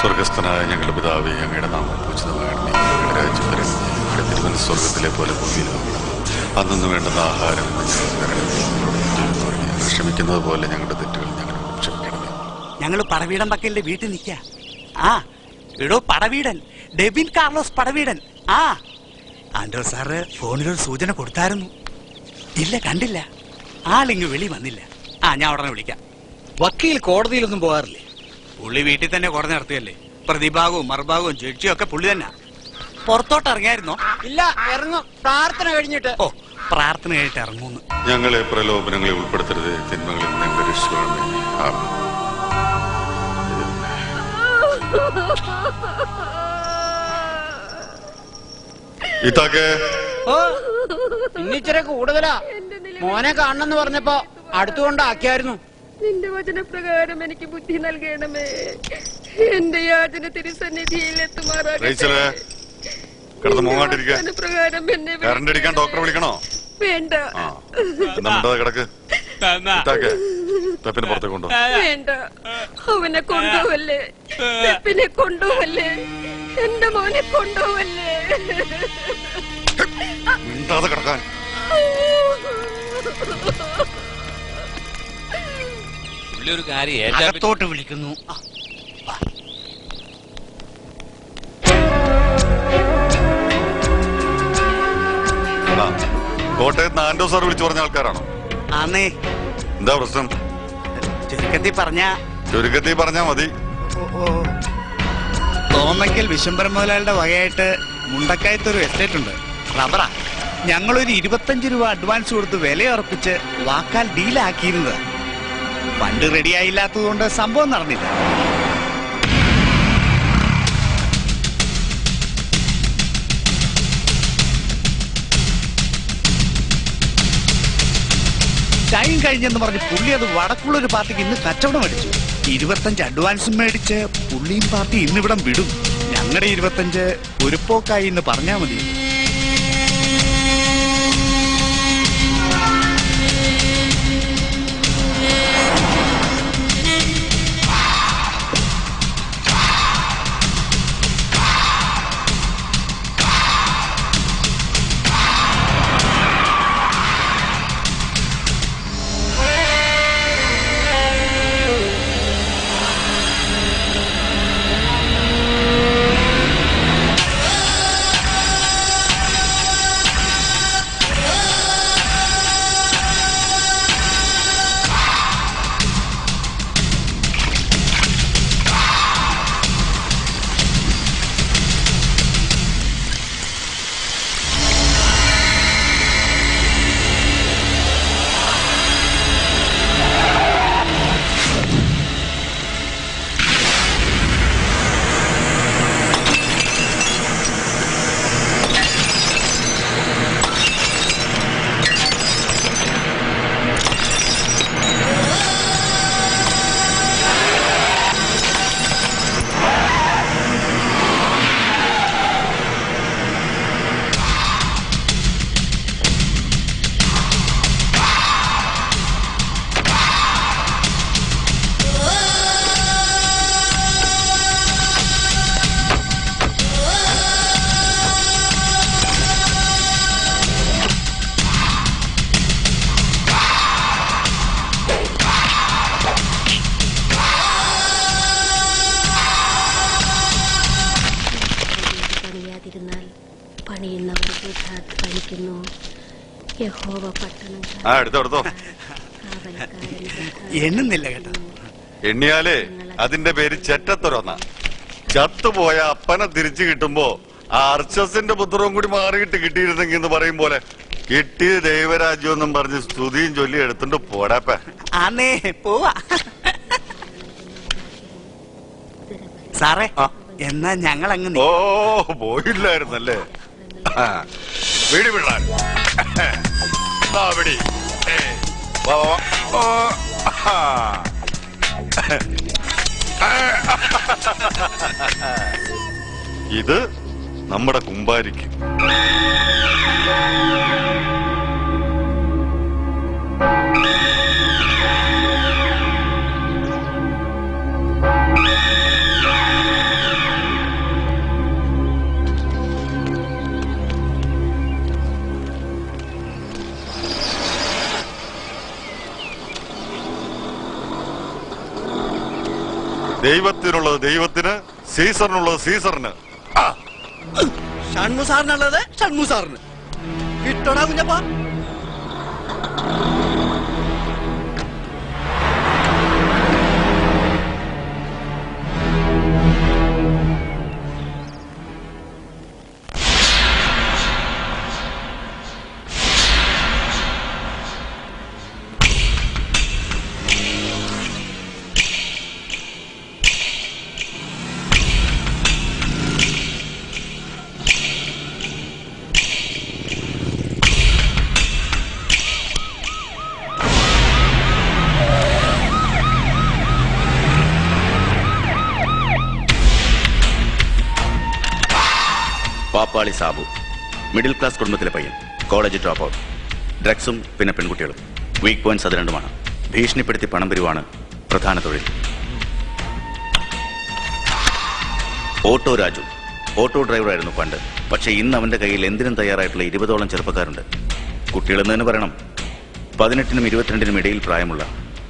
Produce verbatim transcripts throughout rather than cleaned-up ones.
സ്വർഗസ്ഥനായ ഞങ്ങളുടെ പിതാവേ, അങ്ങയുടെ നാമം പൂജിതമാകണമേ. അങ്ങയുടെ രാജ്യം വരണമേ. അങ്ങയുടെ തിരുമനസ്സ് സ്വർഗത്തിലെ പോലെ ഭൂമിയിലും അന്നു വേണ്ടുന്ന ആഹാരം ക്ഷമിക്കുന്നത് പോലെ ഞങ്ങളുടെ തെറ്റുകൾ ഞങ്ങളോട് ക്ഷമിക്കണമേ. ഞങ്ങൾ പടവീടൻ പക്കലിന്റെ വീട്ടിൽ നിൽക്കുക. ആ എടോ പടവീടൻ, ഡെബിൻ കാർലോസ് പടവീടൻ. ആ ആൻഡോ സാറ് ഫോണിലൊരു സൂചന കൊടുത്തായിരുന്നു. ഇല്ല, കണ്ടില്ല. ആളിങ്ങ് വെളി വന്നില്ല. ആ ഞാൻ ഉടനെ വിളിക്കാം. വക്കീൽ കോടതിയിലൊന്നും പോകാറില്ലേ? പുള്ളി വീട്ടിൽ തന്നെ കോടതി നടത്തിയല്ലേ. പ്രതിഭാഗവും മറുഭാഗവും ജഡ്ജിയും ഒക്കെ പുള്ളി തന്നെ. പുറത്തോട്ട് ഇറങ്ങിയായിരുന്നോ? ഇല്ല, ഇറങ്ങും. പ്രാർത്ഥന കഴിഞ്ഞിട്ട്. ഓ, പ്രാർത്ഥന കഴിഞ്ഞിട്ട് ഇറങ്ങുന്നു. ഞങ്ങളെ പ്രലോഭനങ്ങളെ ഉൾപ്പെടുത്തരുത്, തിന്മകളിൽ ഞങ്ങൾ രക്ഷിക്കണമേ. ആമേൻ. ഇതാക്കേ ഓ, ഇന്നിച്ചിരി കൂടുതലാ. മോനെ കാണണമെന്ന് പറഞ്ഞപ്പോ അടുത്തുകൊണ്ടാക്കിയായിരുന്നു. നിന്റെ വചനപ്രകാരം എനിക്ക് ബുദ്ധി നൽകണമേ. എന്റെ യാചന തിരുസന്നിധിയിൽ എത്തുമാറാകട്ടെ. പ്രകാരം കറണ്ട് അടിക്കാൻ ഡോക്ടറെ വിളിക്കണോ? വേണ്ട. കിടക്ക്. പെപ്പിനെ പുറത്തേക്ക് കൊണ്ടോ? വേണ്ട, അവനെ കൊണ്ടുപോവല്ലേ. പെപ്പിനെ കൊണ്ടുപോവല്ലേ. എന്റെ മോനെ കൊണ്ടുപോവല്ലേ. മിണ്ടാതെ കിടക്കാൻ. ഒരു കാര്യം അകത്തോട്ട് വിളിക്കുന്നു. കോട്ടയത്ത് ആൻഡോ സാർ വിളിച്ചു പറഞ്ഞ ആൾക്കാരാണോ? ആന്നേ. എന്താ പ്രശ്നം? ചുരുക്കത്തിൽ പറഞ്ഞ ചുരുക്കത്തിൽ പറഞ്ഞാ മതി. തോന്നയ്ക്കൽ വിശംബരം മുതലാളിയുടെ വകയായിട്ട് മുണ്ടക്കയത്തൊരു എസ്റ്റേറ്റ് ഉണ്ട്, റബ്ബറാ. ഞങ്ങളൊരു ഇരുപത്തഞ്ച് രൂപ അഡ്വാൻസ് കൊടുത്ത് വിലയുറപ്പിച്ച് വാക്കാൽ ഡീലാക്കിയിരുന്നത്. ഫണ്ട് റെഡിയായില്ലാത്തത് കൊണ്ട് സംഭവം നടന്നില്ല. ടൈം കഴിഞ്ഞെന്ന് പറഞ്ഞ് പുള്ളി അത് വടക്കുള്ളൊരു പാർട്ടിക്ക് ഇന്ന് കച്ചവടം അടിച്ചു. ഇരുപത്തഞ്ച് അഡ്വാൻസും മേടിച്ച് പുള്ളിയും പാർട്ടി ഇന്നിവിടം വിടും. ഞങ്ങളുടെ ഇരുപത്തഞ്ച് ഒരു പോക്കായി എന്ന് പറഞ്ഞാ മതി. എണ്ണുന്നില്ല കേട്ടോ. എണ്ണിയാലേ അതിന്റെ പേര് ചെറ്റത്തൊരൊന്ന. ചത്തുപോയ അപ്പനെ തിരിച്ചു കിട്ടുമ്പോ ആ അർച്ചസിന്റെ പുത്രവും കൂടി മാറിയിട്ട് കിട്ടിയിരുന്നെങ്കിൽ എന്ന് പറയും പോലെ കിട്ടിയ ദൈവരാജ്യം എന്നും പറഞ്ഞ് സ്തുതിയും ചൊല്ലി എടുത്തിട്ട് പോടാപ്പ. ആന്നേ പോവാ സാറേ. എന്നാ ഞങ്ങൾ അങ്ങ് ഓ പോയില്ലായിരുന്നല്ലേ? വീടി വിടാൻ വിടി. ഇത് നമ്മുടെ കുമ്പാരിക്ക്. ദൈവത്തിനുള്ളത് ദൈവത്തിന്, സീസറിനുള്ളത് സീസറിന്. ഷൺമു സാറിനുള്ളത് ഷൺമു സാറിന്. കിട്ടണ കുഞ്ഞപ്പാ. പാപ്പാളി സാബു, മിഡിൽ ക്ലാസ് കുടുംബത്തിലെ പയ്യൻ, കോളേജ് ഡ്രോപ്പ് ഔട്ട്. ഡ്രഗ്സും പിന്നെ പെൺകുട്ടികളും. വീക്ക് പോയിന്റ്സ് അത് രണ്ടുമാണ്. ഭീഷണിപ്പെടുത്തി പണം പിരിവാണ് പ്രധാന തൊഴിൽ. ഓട്ടോ രാജു ഓട്ടോ ഡ്രൈവറായിരുന്നു പണ്ട്. പക്ഷേ ഇന്ന് അവന്റെ കയ്യിൽ എന്തിനും തയ്യാറായിട്ടുള്ള ഇരുപതോളം ചെറുപ്പക്കാരുണ്ട്. കുട്ടികളെന്ന് തന്നെ പറയണം. പതിനെട്ടിനും ഇരുപത്തിരണ്ടിനും ഇടയിൽ പ്രായമുള്ള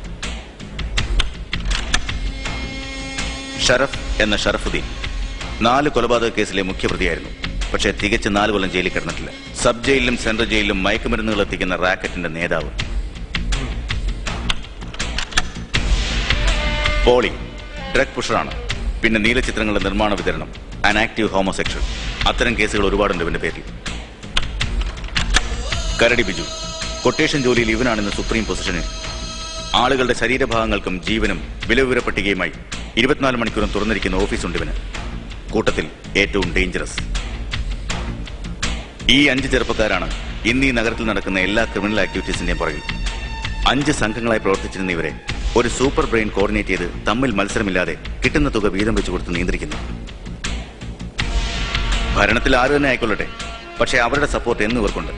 ഷറഫ് എന്ന ഷറഫുദ്ദീൻ നാല് കൊലപാതക കേസിലെ മുഖ്യപ്രതിയായിരുന്നു. പക്ഷേ തികച്ച് നാല് കൊല്ലം ജയിലിൽ കിടന്നിട്ടില്ല. സബ് ജയിലിലും സെൻട്രൽ ജയിലിലും മയക്കുമരുന്നുകൾ എത്തിക്കുന്ന റാക്കറ്റിന്റെ നേതാവ്. പോളി ഡ്രഗ് പുഷറാണ്. പിന്നെ നീലചിത്രങ്ങളുടെ നിർമ്മാണ വിതരണം, ആൻ ആക്റ്റീവ് ഹോമോസെക്ഷൽ. അത്തരം കേസുകൾ ഒരുപാടുണ്ട് ഇവന്റെ പേരിൽ. കരടി ബിജു കൊട്ടേഷൻ ജോലിയിൽ ഇവനാണെന്ന് സുപ്രീം പൊസിഷനിൽ. ആളുകളുടെ ശരീരഭാഗങ്ങൾക്കും ജീവനും വിലവിവര പട്ടികയുമായി ഇരുപത്തിനാല് മണിക്കൂറും തുറന്നിരിക്കുന്ന ഓഫീസുണ്ട് ഇവന്. കൂട്ടത്തിൽ ഏറ്റവും ഡേഞ്ചറസ്. ഈ അഞ്ച് ചെറുപ്പക്കാരാണ് ഇന്ന് ഈ നഗരത്തിൽ നടക്കുന്ന എല്ലാ ക്രിമിനൽ ആക്ടിവിറ്റീസിന്റെയും പുറകിൽ. അഞ്ച് സംഘങ്ങളായി പ്രവർത്തിച്ചിരുന്ന ഇവരെ ഒരു സൂപ്പർ ബ്രെയിൻ കോർഡിനേറ്റ് ചെയ്ത് തമ്മിൽ മത്സരമില്ലാതെ കിട്ടുന്ന തുക വീതം വെച്ചു കൊടുത്ത് നിയന്ത്രിക്കുന്നു. ഭരണത്തിൽ ആര് തന്നെ ആയിക്കൊള്ളട്ടെ, പക്ഷെ അവരുടെ സപ്പോർട്ട് എന്ന് ഇവർക്കുണ്ട്.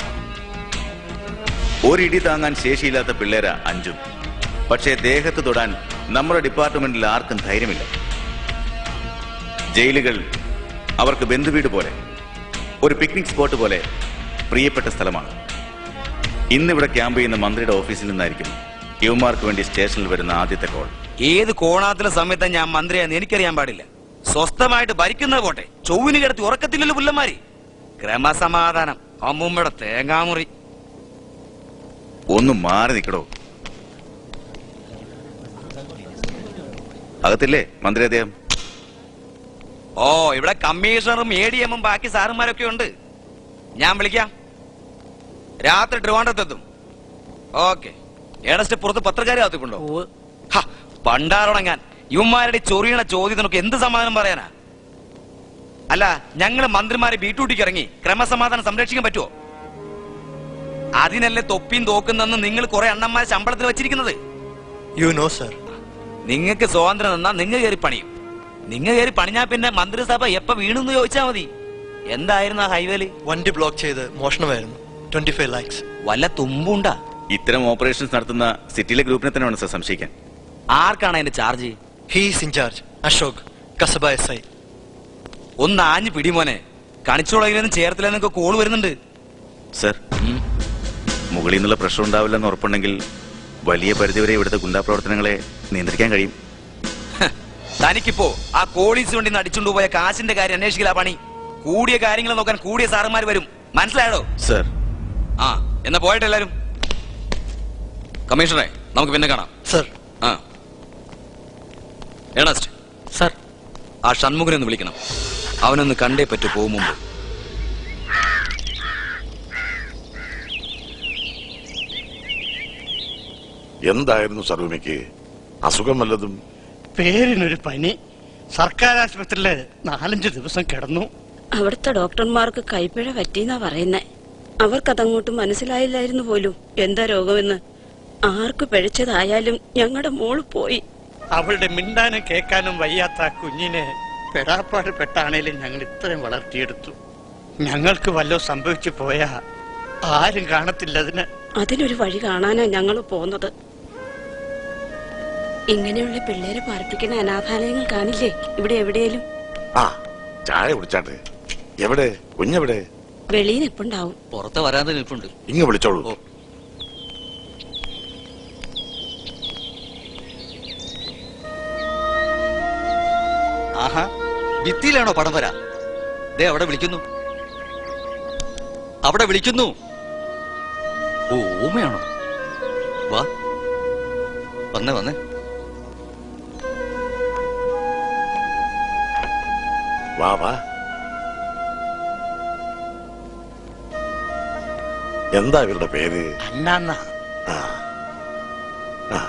ഒരിടി താങ്ങാൻ ശേഷിയില്ലാത്ത പിള്ളേര അഞ്ചും. പക്ഷേ ദേഹത്ത് തൊടാൻ നമ്മുടെ ഡിപ്പാർട്ട്മെന്റിൽ ആർക്കും ധൈര്യമില്ല. ജയിലുകൾ അവർക്ക് ബന്ധുവീട് പോലെ, ഒരു പിക്നിക് സ്പോട്ട് പോലെ പ്രിയപ്പെട്ട സ്ഥലമാണ്. ഇന്നിവിടെ ക്യാമ്പ് ചെയ്യുന്ന മന്ത്രിയുടെ ഓഫീസിൽ നിന്നായിരിക്കും യുവമാർക്ക് വേണ്ടി സ്റ്റേഷനിൽ വരുന്ന ആദ്യത്തെ കോൾ. ഏത് കോണാത്തിലെ സമയത്ത് ഞാൻ മന്ത്രിയാന്ന് എനിക്കറിയാൻ പാടില്ല. സ്വസ്ഥമായിട്ട് ഭരിക്കുന്നത് പോട്ടെ, ചൊവ്വിന് കിടത്തി ഉറക്കത്തില്ലല്ലോ പുല്ലന്മാരി. ക്രമസമാധാനം അമ്മൂമ്മയുടെ തേങ്ങാമുറി. ഒന്ന് മാറി നിൽക്കടോ. അകത്തില്ലേ മന്ത്രി അദ്ദേഹം? ഓ, ഇവിടെ കമ്മീഷണറും എ ഡി എമ്മും ബാക്കി സാറുമാരൊക്കെ ഉണ്ട്. ഞാൻ വിളിക്കാം. രാത്രി ട്രിവാൻഡ്രത്തെത്തും. ഓക്കെ. ഏണസ്റ്റ് പുറത്ത് പത്രക്കാരെ ആത്തിക്കൊണ്ടോ? പണ്ടാറുണങ്ങാൻ ഇവന്മാരുടെ ചൊറിയണ ചോദ്യത്തിനൊക്കെ എന്ത് സമാധാനം പറയാനാ? അല്ല, ഞങ്ങള് മന്ത്രിമാരെ ബീട്ടൂട്ടിക്ക് ഇറങ്ങി ക്രമസമാധാനം സംരക്ഷിക്കാൻ പറ്റുമോ? അതിനല്ലേ തൊപ്പിയും തോക്കുന്നെന്ന് നിങ്ങൾ കുറെ അണ്ണന്മാരെ ശമ്പളത്തിൽ വെച്ചിരിക്കുന്നത്. You know sir. നിങ്ങൾക്ക് സ്വാതന്ത്ര്യം നിന്നാ നിങ്ങൾ കയറി പണിയും. നിങ്ങൾ കയറി പണിഞ്ഞാ പിന്നെ മന്ത്രിസഭ എപ്പ വീണെന്ന് ചോദിച്ചാ മതി. എന്തായിരുന്നു ആ ഹൈവേല്? വണ്ടി ബ്ലോക്ക് ചെയ്ത് മോഷണമായിരുന്നു. Twenty five lakhs. വല്ല തുമ്പുണ്ടാ? ഇത്തരം ഓപ്പറേഷൻസ് നടത്തുന്ന സിറ്റിയിലെ ഗ്രൂപ്പിനെ തന്നെ വേണം സർ സംശയിക്കാൻ. ആർക്കാണ് അതിന്റെ charge? He's incharge Ashok, Kasaba S I. ഒന്ന് ആഞ്ഞു പിടിമോനെ. കണിച്ചോളയിലൊന്നും ചേർത്തില്ലെന്നൊക്കെ കോള് വരുന്നുണ്ട് സർ. മുകളിൽ നിന്നുള്ള പ്രഷർ ഉണ്ടാവില്ലെന്ന് ഉറപ്പുണ്ടെങ്കിൽ വലിയ പരിധിവരെ ഇവിടുത്തെ ഗുണ്ടാ പ്രവർത്തനങ്ങളെ നിയന്ത്രിക്കാൻ കഴിയും. തനിക്കിപ്പോ ആ കോളീസ് വണ്ടി അടിച്ചുകൊണ്ട് പോയ കാശിന്റെ കാര്യം അന്വേഷിക്കില്ല പണി. കൂടിയ കാര്യങ്ങൾ നോക്കാൻ കൂടിയ സാറുമാർ വരും. മനസ്സിലായോ സർ? ആ, എന്നാ പോയിട്ട് എല്ലാരും. കമ്മീഷണറെ, നമുക്ക് പിന്നെ കാണാം. സർ. ആ ഏണസ്റ്റ് സർ, ആ ഷൺമുഖനെ ഒന്ന് വിളിക്കണം. അവനൊന്ന് കണ്ടേ പറ്റൂ പോകും മുമ്പ്. എന്തായിരുന്നു സർവമിക്ക് അസുഖം വല്ലതും? പേരിനൊരു പനി. സർക്കാർ ആശുപത്രിയില് നാലഞ്ച് ദിവസം കിടന്നു. അവിടുത്തെ ഡോക്ടർമാർക്ക് കൈപ്പിഴ പറ്റിയെന്നാ പറയുന്നേ. അവർക്കതങ്ങോട്ട് മനസ്സിലായില്ലായിരുന്നു പോലും എന്താ രോഗമെന്ന്. ആർക്ക് പിഴച്ചതായാലും ഞങ്ങളുടെ മോള് പോയി. അവളുടെ മിണ്ടാനും കേൾക്കാനും വയ്യാത്ത ആ കുഞ്ഞിനെ പെടാപ്പാട് പെട്ടാണേലും ഞങ്ങൾ ഇത്രയും വളർത്തിയെടുത്തു. ഞങ്ങൾക്ക് വല്ലോ സംഭവിച്ചു പോയാ ആരും കാണത്തില്ല അതിന്. അതിനൊരു വഴി കാണാനാ ഞങ്ങൾ പോന്നത്. ഇങ്ങനെയുള്ള പിള്ളേരെ പാർപ്പിക്കുന്ന അനാഥാലയങ്ങൾ കാണില്ലേ ഇവിടെ എവിടെയും? ആ, ചായ കുടിച്ചാട്ടെ. എവിടെ കുഞ്ഞെവിടെ? വെളിയിൽ എപ്പുണ്ടാവും. പുറത്ത് വരാതെ നിൽപ്പുണ്ട്. ഇങ്ങ് വിളിച്ചോളൂ. ആഹാ, ഭിത്തിയിലാണോ പടം വരാ? ദേ അവിടെ വിളിക്കുന്നു, അവിടെ വിളിക്കുന്നു. ഓ, ഓമയാണോ? വാ, വന്നേ വന്നേ. വാ വാ. എന്താ ഇവരുടെ പേര്? അന്നാന്ന. ആ ആ.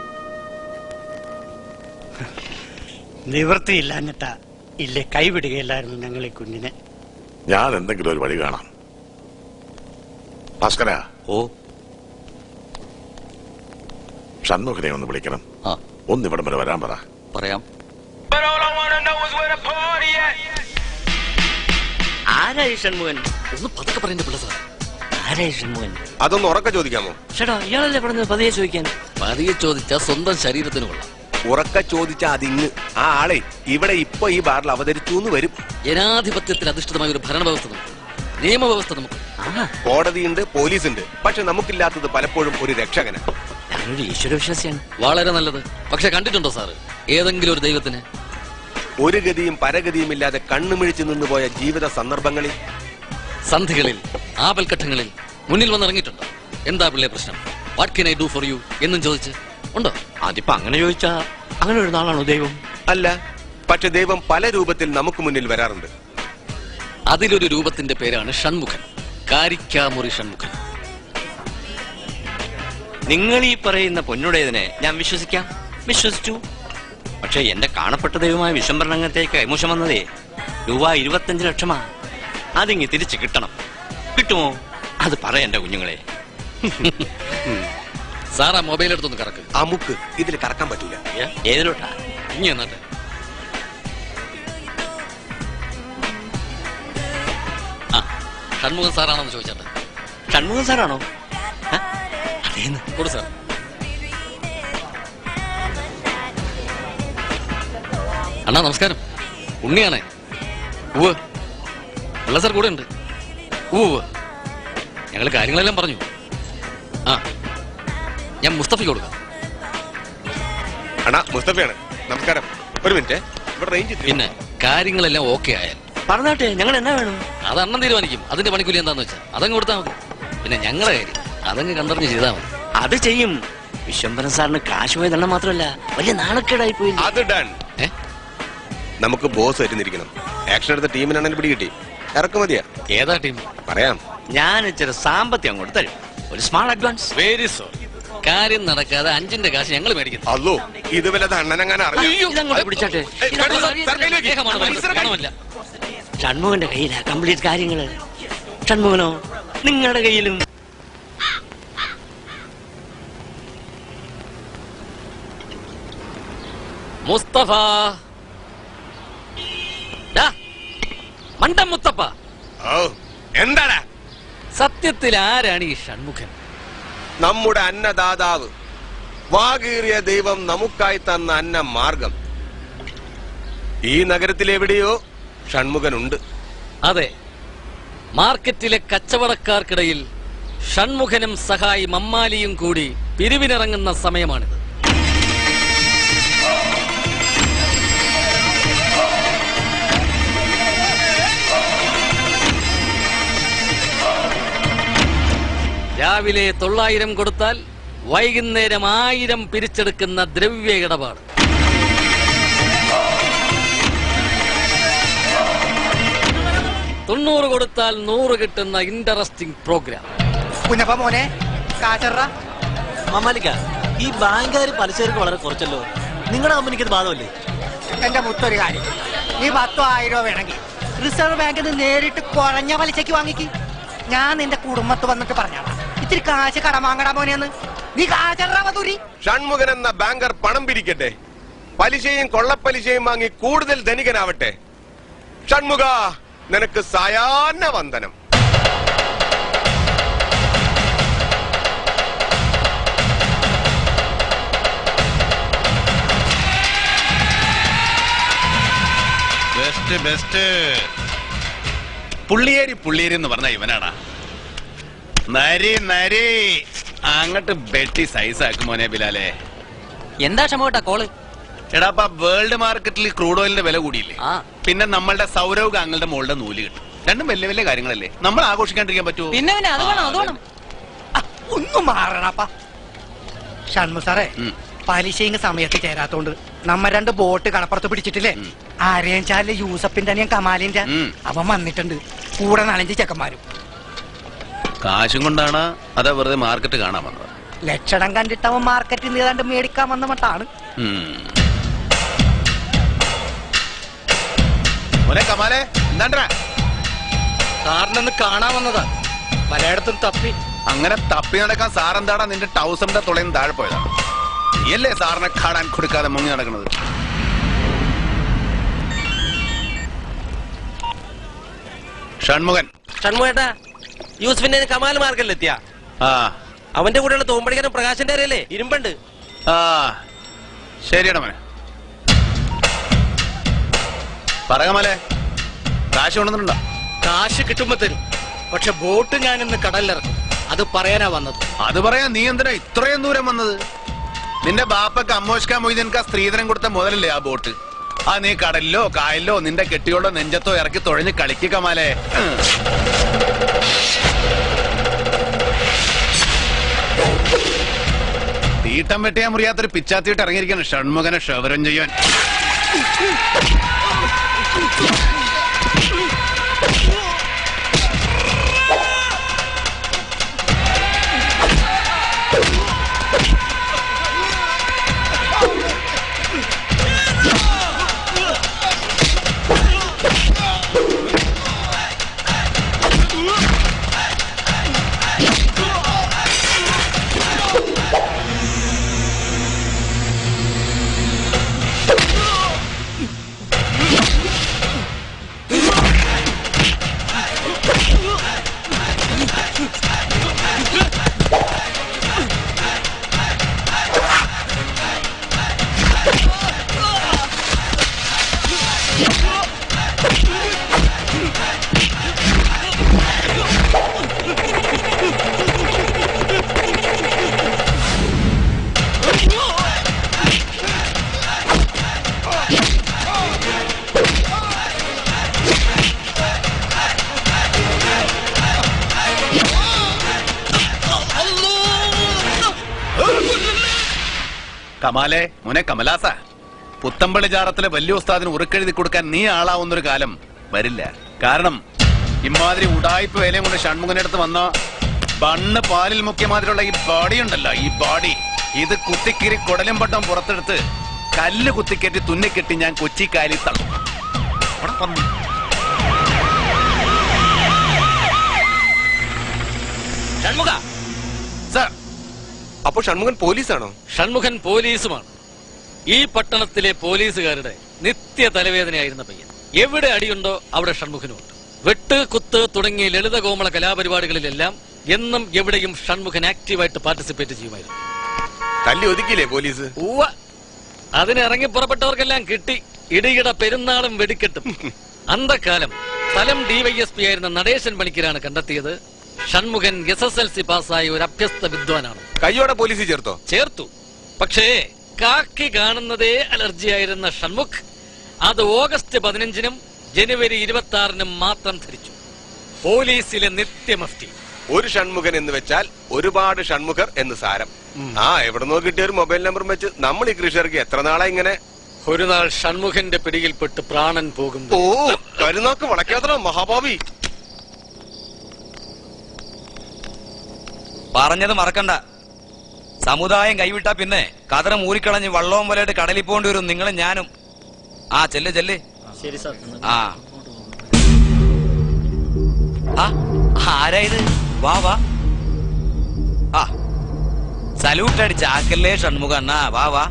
നിവൃത്തിയില്ലാഞ്ഞിട്ടാ ഇല്ലേ കൈവിടുകയില്ലായിരുന്നു ഞങ്ങൾ ഈ കുഞ്ഞിനെ. ഞാൻ എന്തെങ്കിലും ഒരു വഴി കാണാം. ഭാസ്കര, ഓ, ഷൺമുഖനെ ഒന്ന് വിളിക്കണം. ആ, ഒന്ന് ഇവിടം വരെ വരാൻ പറ. പറയാം. ആരായി ഷൺമുഖൻ? ഒന്ന് പതുക്കെ പറയേണ്ട പിള്ള സാർ. ആരായി ഷൺമുഖൻ? അതൊന്ന് ഉറക്കെ ചോദിക്കാമോ? ചേട്ടാ, ഇയാളല്ലേ പറഞ്ഞത് പതിയെ ചോദിക്കാൻ? പതിയെ ചോദിച്ച സ്വന്തം ശരീരത്തിന് കൊള്ളാം. ഉറക്കെ ചോദിച്ച അതിങ്ങ് ആ ആളെ ഇവിടെ ഇപ്പൊ ഈ ബാറിൽ അവതരിച്ചു എന്ന് വരും. ജനാധിപത്യത്തിൽ അധിഷ്ഠിതമായ ഒരു ഭരണവ്യവസ്ഥ നമുക്ക്, നിയമവ്യവസ്ഥ നമുക്ക്. കോടതിയുണ്ട്, പോലീസുണ്ട്. പക്ഷെ നമുക്കില്ലാത്തത് പലപ്പോഴും ഒരു രക്ഷകന്. ഞാനൊരു ഈശ്വരവിശ്വാസിയാണ്. വളരെ നല്ലത്. പക്ഷെ കണ്ടിട്ടുണ്ടോ സാറ് ഏതെങ്കിലും ഒരു ദൈവത്തിന് ഒരു ഗതിയും പരഗതിയും ഇല്ലാതെ കണ്ണുമിഴിച്ചു നിന്നുപോയ ജീവിത സന്ദർഭങ്ങളിൽ, സന്ധികളിൽ, ആപൽഘട്ടങ്ങളിൽ മുന്നിൽ വന്നിറങ്ങിയിട്ടുണ്ടോ? എന്താ പിള്ളേ പ്രശ്നം? What can I do for you എന്നും ചോദിച്ച് ഉണ്ടോ? അതിപ്പോ അങ്ങനെ ചോദിച്ചാ അങ്ങനെ ഒരു നാളാണോ ദൈവം? അല്ല, പക്ഷെ ദൈവം പല രൂപത്തിൽ നമുക്ക് മുന്നിൽ വരാറുണ്ട്. അതിലൊരു രൂപത്തിന്റെ പേരാണ് ഷൺമുഖൻ, കാരിക്കാമുറി ഷൺമുഖൻ. നിങ്ങൾ ഈ പറയുന്ന പൊന്നുടേതിനെ ഞാൻ വിശ്വസിക്കാം, വിശ്വസിച്ചു. പക്ഷെ എന്റെ കാണപ്പെട്ട ദൈവമായ വിശ്വംഭരണത്തേക്ക് കൈമോശം വന്നതേ രൂപ ഇരുപത്തഞ്ച് ലക്ഷമാ. അതിങ്ങി തിരിച്ചു കിട്ടണം. കിട്ടുമോ? അത് പറ എന്റെ കുഞ്ഞുങ്ങളെ. സാറാ മൊബൈൽ എടുത്തൊന്ന് കറക്ക്. അമുക്ക് ഇതിൽ കറക്കാൻ പറ്റൂല. ഏതിലോട്ടാ? ഇനി എന്നാട്ടെ. ആ, ഷൺമുഖൻ സാറാണെന്ന് ചോദിച്ചാട്ടെ. ഷൺമുഖൻ സാറാണോ? അതേന്ന് കൊടു സാർ. അണ്ണാ നമസ്കാരം. ഉണ്ണിയാണേ. ഉവ്വ്. പിള്ള സാർ കൂടെ ഉണ്ട്. ഉവ്വ്. ഞങ്ങൾ കാര്യങ്ങളെല്ലാം പറഞ്ഞു. ആ, ഞാൻ മുസ്തഫയ്ക്ക് കൊടുക്കാം. അണ്ണാ, മുസ്തഫയാണ്. നമസ്കാരം. ഒരു മിനിറ്റ്, ഇവിടെ റേഞ്ച്. പിന്നെ കാര്യങ്ങളെല്ലാം ഓക്കെ ആയാൽ പറഞ്ഞാട്ടെ, ഞങ്ങൾ എന്നാ വേണം? അത് അണ്ണൻ തീരുമാനിക്കും. അതിന്റെ പണിക്കൂലി എന്താന്ന് വെച്ചാൽ അതങ്ങ് കൊടുത്താൽ മതി. പിന്നെ ഞങ്ങളെ കാര്യം അതങ്ങ് കണ്ടറിഞ്ഞ് ചെയ്താൽ മതി. അത് ചെയ്യും. വിശ്വംഭരൻ സാറിന് കാശ് പോയതെണ്ണം മാത്രമല്ല, വലിയ നാണക്കേടായി പോയി. അത് ഡൺ. നമുക്ക് ബോസ് വരുന്നിരിക്കണം. ആക്ഷൻ എടുത്ത ടീമിനാണെങ്കിൽ പിടി കിട്ടി. ഇറക്കുമതിയാ. ഏതാ ടീം? പറയാം. ഞാൻ ഇച്ചിരി സാമ്പത്തികം അങ്ങോട്ട് തരും, ഒരു സ്മാൾ അഡ്വാൻസ്. Very sorry. കാര്യം നടക്കാതെ അഞ്ചിന്റെ കാശ് ഞങ്ങൾ മേടിക്കുന്നു. അല്ലോ, ഇത് വല്ലത് അണ്ണനങ്ങനെ ഇതങ്ങോട്ട് പിടിച്ചാട്ടെ. ഷൺമുഖന്റെ കയ്യിലാ കംപ്ലീറ്റ് കാര്യങ്ങള്. ഷൺമുഖനോ നിങ്ങളുടെ കയ്യിലും. മുസ്തഫ, മണ്ടം മുസ്തഫ, എന്താടാ സത്യത്തിൽ ആരാണ് ഈ ഷൺമുഖൻ? നമ്മുടെ അന്നദാതാവ്, വാകീറിയ ദൈവം നമുക്കായി തന്ന അന്ന മാർഗം. ഈ നഗരത്തിലെവിടെയോ ഷൺമുഖനുണ്ട്. അതെ, മാർക്കറ്റിലെ കച്ചവടക്കാർക്കിടയിൽ ഷൺമുഖനും സഹായി മമ്മാലിയും കൂടി പിരിവിനിറങ്ങുന്ന സമയമാണിത്. രാവിലെ തൊള്ളായിരം കൊടുത്താൽ വൈകുന്നേരം ആയിരം പിരിച്ചെടുക്കുന്ന ദ്രവ്യ ഇടപാട്. തൊണ്ണൂറ് കൊടുത്താൽ നൂറ് കിട്ടുന്ന ഇൻട്രസ്റ്റിംഗ് പ്രോഗ്രാം. കുഞ്ഞപ്പ മോനെ കാച്ചറ മമ്മാലിക്ക, ഈ ബാങ്കുകാർ പലിശക്ക് വളരെ കുറച്ചല്ലോ. നിങ്ങളുടെ കമ്പനിക്ക് ഇത് ബാധമല്ലേ? എന്റെ മുത്തൊരു കാര്യം, നീ പത്തോ ആയിരോ വേണമെങ്കിൽ റിസർവ് ബാങ്കിൽ നിന്ന് നേരിട്ട് കുറഞ്ഞ പലിശക്ക് വാങ്ങിക്ക്. ഞാൻ നിന്റെ കുടുംബത്ത് വന്നിട്ട് പറഞ്ഞാടാ, ഇത്തിരി കാശ് കടം വാങ്ങടാ മോനെന്ന്. നീ കാച്ചറൂരി. ഷൺമുഖൻ എന്ന ബാങ്കർ പണം പിരിക്കട്ടെ, പലിശയും കൊള്ളപ്പലിശയും വാങ്ങി കൂടുതൽ ധനികനാവട്ടെ. ഷൺമുഖ, നിനക്ക് സായാഹ്ന വന്ദനം. Best best. പുള്ളിയേരി പുള്ളിയേരി എന്ന് പറഞ്ഞ ഇവനാടാ. നരി നരി അങ്ങട്ട് വെട്ടി സൈസാക്കും മോനെ ബിലാലെ. എന്താ ക്ഷമോട്ടാ കോള്? എടാ അപ്പൊ വേൾഡ് മാർക്കറ്റിൽ ക്രൂഡ് ഓയിലിന്റെ വില കൂടിയില്ലേ? പിന്നെ നമ്മളുടെ സൗരവ് ഗാങ്ങളുടെ മുകളുടെ നൂല് കിട്ടും. രണ്ടും വലിയ വലിയ കാര്യങ്ങളല്ലേ, നമ്മൾ ആഘോഷിക്കാണ്ടിരിക്കാൻ പറ്റുമോ? പിന്നെ അത് വേണം അത് വേണം. ഒന്നും മാറണപ്പാ. ഷൺമു സാറേ, പലിശയും സമയത്ത് ചേരാത്തോണ്ട് നമ്മ രണ്ട് ബോട്ട് കടപ്പുറത്ത് പിടിച്ചിട്ടില്ലേ? ആരെയാച്ചാല് യൂസഫിന്റെ അനിയൻ കമാലിന്റെ അവൻ വന്നിട്ടുണ്ട്, കൂടെ നാലഞ്ച് ചെക്കന്മാരും. കാശും കൊണ്ടാണ് അതാ വെറുതെ മാർക്കറ്റ് കാണാൻ വന്നത്? ലക്ഷണം കണ്ടിട്ട് അവൻ മാർക്കറ്റിൽ നിന്ന് ഏതാണ്ട് മേടിക്കാൻ വന്ന മട്ടാണ്. കമാലെ എന്താണ്ടാ? സാറിനൊന്ന് കാണാൻ വന്നതാ, പലയിടത്തും തപ്പി. അങ്ങനെ തപ്പി നടക്കാൻ സാറെന്താടാ നിന്റെ ടൗസറിന്റെ തുളയും താഴെ പോയതാ? നീയല്ലേ സാറിനെ കാണാൻ കൊടുക്കാതെ മുങ്ങി നടക്കുന്നത്? ഷൺമുഖൻ. ഷൺമുഖേട്ടാ, യൂസഫിന്റെ കമാൽ മാർക്കറ്റിലെത്തിയ അവന്റെ കൂടെയുള്ള തോമ്പടിക്കാനും പ്രകാശന്റെ അറിയല്ലേ ഇരുമ്പുണ്ട്. ആ ശരിയാടാ മോനെ. പറ കമാലെ, കാശ് കൊണ്ടുവന്നിട്ടുണ്ടോ? കാശ് കിട്ടുമ്പോ തരും, പക്ഷെ ബോട്ട് ഞാൻ ഇന്ന് കടലിലിറക്കും. അത് പറയാനാ വന്നത്. അത് പറയാൻ നീ എന്തിനാ ഇത്രയും ദൂരം വന്നത്? നിന്റെ ബാപ്പക്ക് അമ്മോഷ്ക മൊയ്തീൻക സ്ത്രീധനം കൊടുത്ത മുതലല്ലേ ആ ബോട്ട്? ആ നീ കടലിലോ കായലിലോ നിന്റെ കെട്ടിയോടോ നെഞ്ചത്തോ ഇറക്കി തുഴഞ്ഞ് കളിക്കുക കമാലെ. തീട്ടം വെട്ടിയാ മുറിയാത്തൊരു പിച്ചാത്തിയിട്ട് ഇറങ്ങിയിരിക്കണം ഷൺമുഖനെ ക്ഷവരം ചെയ്യാൻ. കമാലെ മോനെ കമലാസ, പുത്തമ്പള്ളി ജാറത്തിലെ വലിയ ഉസ്താദിന് ഉറുക്കെഴുതി കൊടുക്കാൻ നീ ആളാവുന്നൊരു കാലം വരില്ല. കാരണം ഇമാതിരി ഉടായ്പ വേലയും കൊണ്ട് ഷൺമുഖന്റെ അടുത്ത് വന്ന ബണ്ണ് പാലിൽ മുഖ്യമാതിരിയുള്ള ഈ ബോഡി ഉണ്ടല്ലോ, ഈ ബോഡി ഇത് കുത്തിക്കീറി കുടലും പട്ടം പുറത്തെടുത്ത് കല്ല് കുത്തിക്കയറ്റി തുന്നിക്കെട്ടി ഞാൻ കൊച്ചി കാലിൽ തള്ളും. ഷൺമുഖ സാർ, അപ്പൊ ഷൺമുഖൻ പോലീസാണോ? ഷൺമുഖൻ പോലീസുമാണ്. ഈ പട്ടണത്തിലെ പോലീസുകാരുടെ നിത്യ തലവേദനയായിരുന്ന പയ്യൻ. എവിടെ അടിയുണ്ടോ അവിടെ ഷൺമുഖനുമുണ്ട്. വെട്ട് കുത്ത് തുടങ്ങിയ ലളിതകോമള കലാപരിപാടികളിലെല്ലാം എന്നും എവിടെയും ഷൺമുഖൻ ആക്റ്റീവായിട്ട് പാർട്ടിസിപ്പേറ്റ് ചെയ്യുമായിരുന്നു. തല്ലി ഒതുക്കിയില്ലേ പോലീസ്? ഉവ്വ, അതിനിറങ്ങി പുറപ്പെട്ടവർക്കെല്ലാം കിട്ടി ഇടിയിട പെരുന്നാളും വെടിക്കെട്ടും. അന്തക്കാലം സ്ഥലം ഡിവൈഎസ്പി ആയിരുന്ന നടേശൻ പണിക്കരാണ് കണ്ടെത്തിയത് Shanmughan S S L C പാസ്സായ ഒരു അഭ്യസ്ത വിദ്വാനാണ്. കയ്യോടെ പോലീസ് ചേർത്തോ? ചേർത്തു. പക്ഷേ കാക്കി കാണുന്നതേ അലർജിയായിരുന്ന ഷൺമുഖ് അത് ഓഗസ്റ്റ് പതിനഞ്ചിനും ജനുവരി ഇരുപത്തി ആറിനും മാത്രം ധരിച്ചു. പോലീസിലെ നിത്യമഫ്തി. ഒരു ഷൺമുഖൻ എന്ന് വെച്ചാൽ ഒരുപാട് ഷൺമുഖർ എന്ന് സാരം. ആ എവിടെന്നോ കിട്ടിയ ഒരു മൊബൈൽ നമ്പർ വെച്ച് നമ്മൾ ഈ കൃഷികർക്ക് എത്ര നാളാ ഇങ്ങനെ? ഒരു നാൾ ഷൺമുഖന്റെ പിടിയിൽപ്പെട്ട് പ്രാണൻ പോകും. ഓ കരുനാക്ക് വളയ്ക്കാത്ത മഹാഭാവി. പറഞ്ഞത് മറക്കണ്ട. സമുദായം കൈവിട്ടാ പിന്നെ കതറ മൂരിക്കളഞ്ഞ് വള്ളവും പോലെയായിട്ട് കടലിൽ പോകേണ്ടി വരും നിങ്ങളും ഞാനും. ആ ചെല്ല് ചെല്ല്. ആ ആരായത്? വാ വാ. ആ സല്യൂട്ട് അടിച്ച ആക്കല്ലേ ഷൺമുഖ അണ്ണാ, വാ വാ.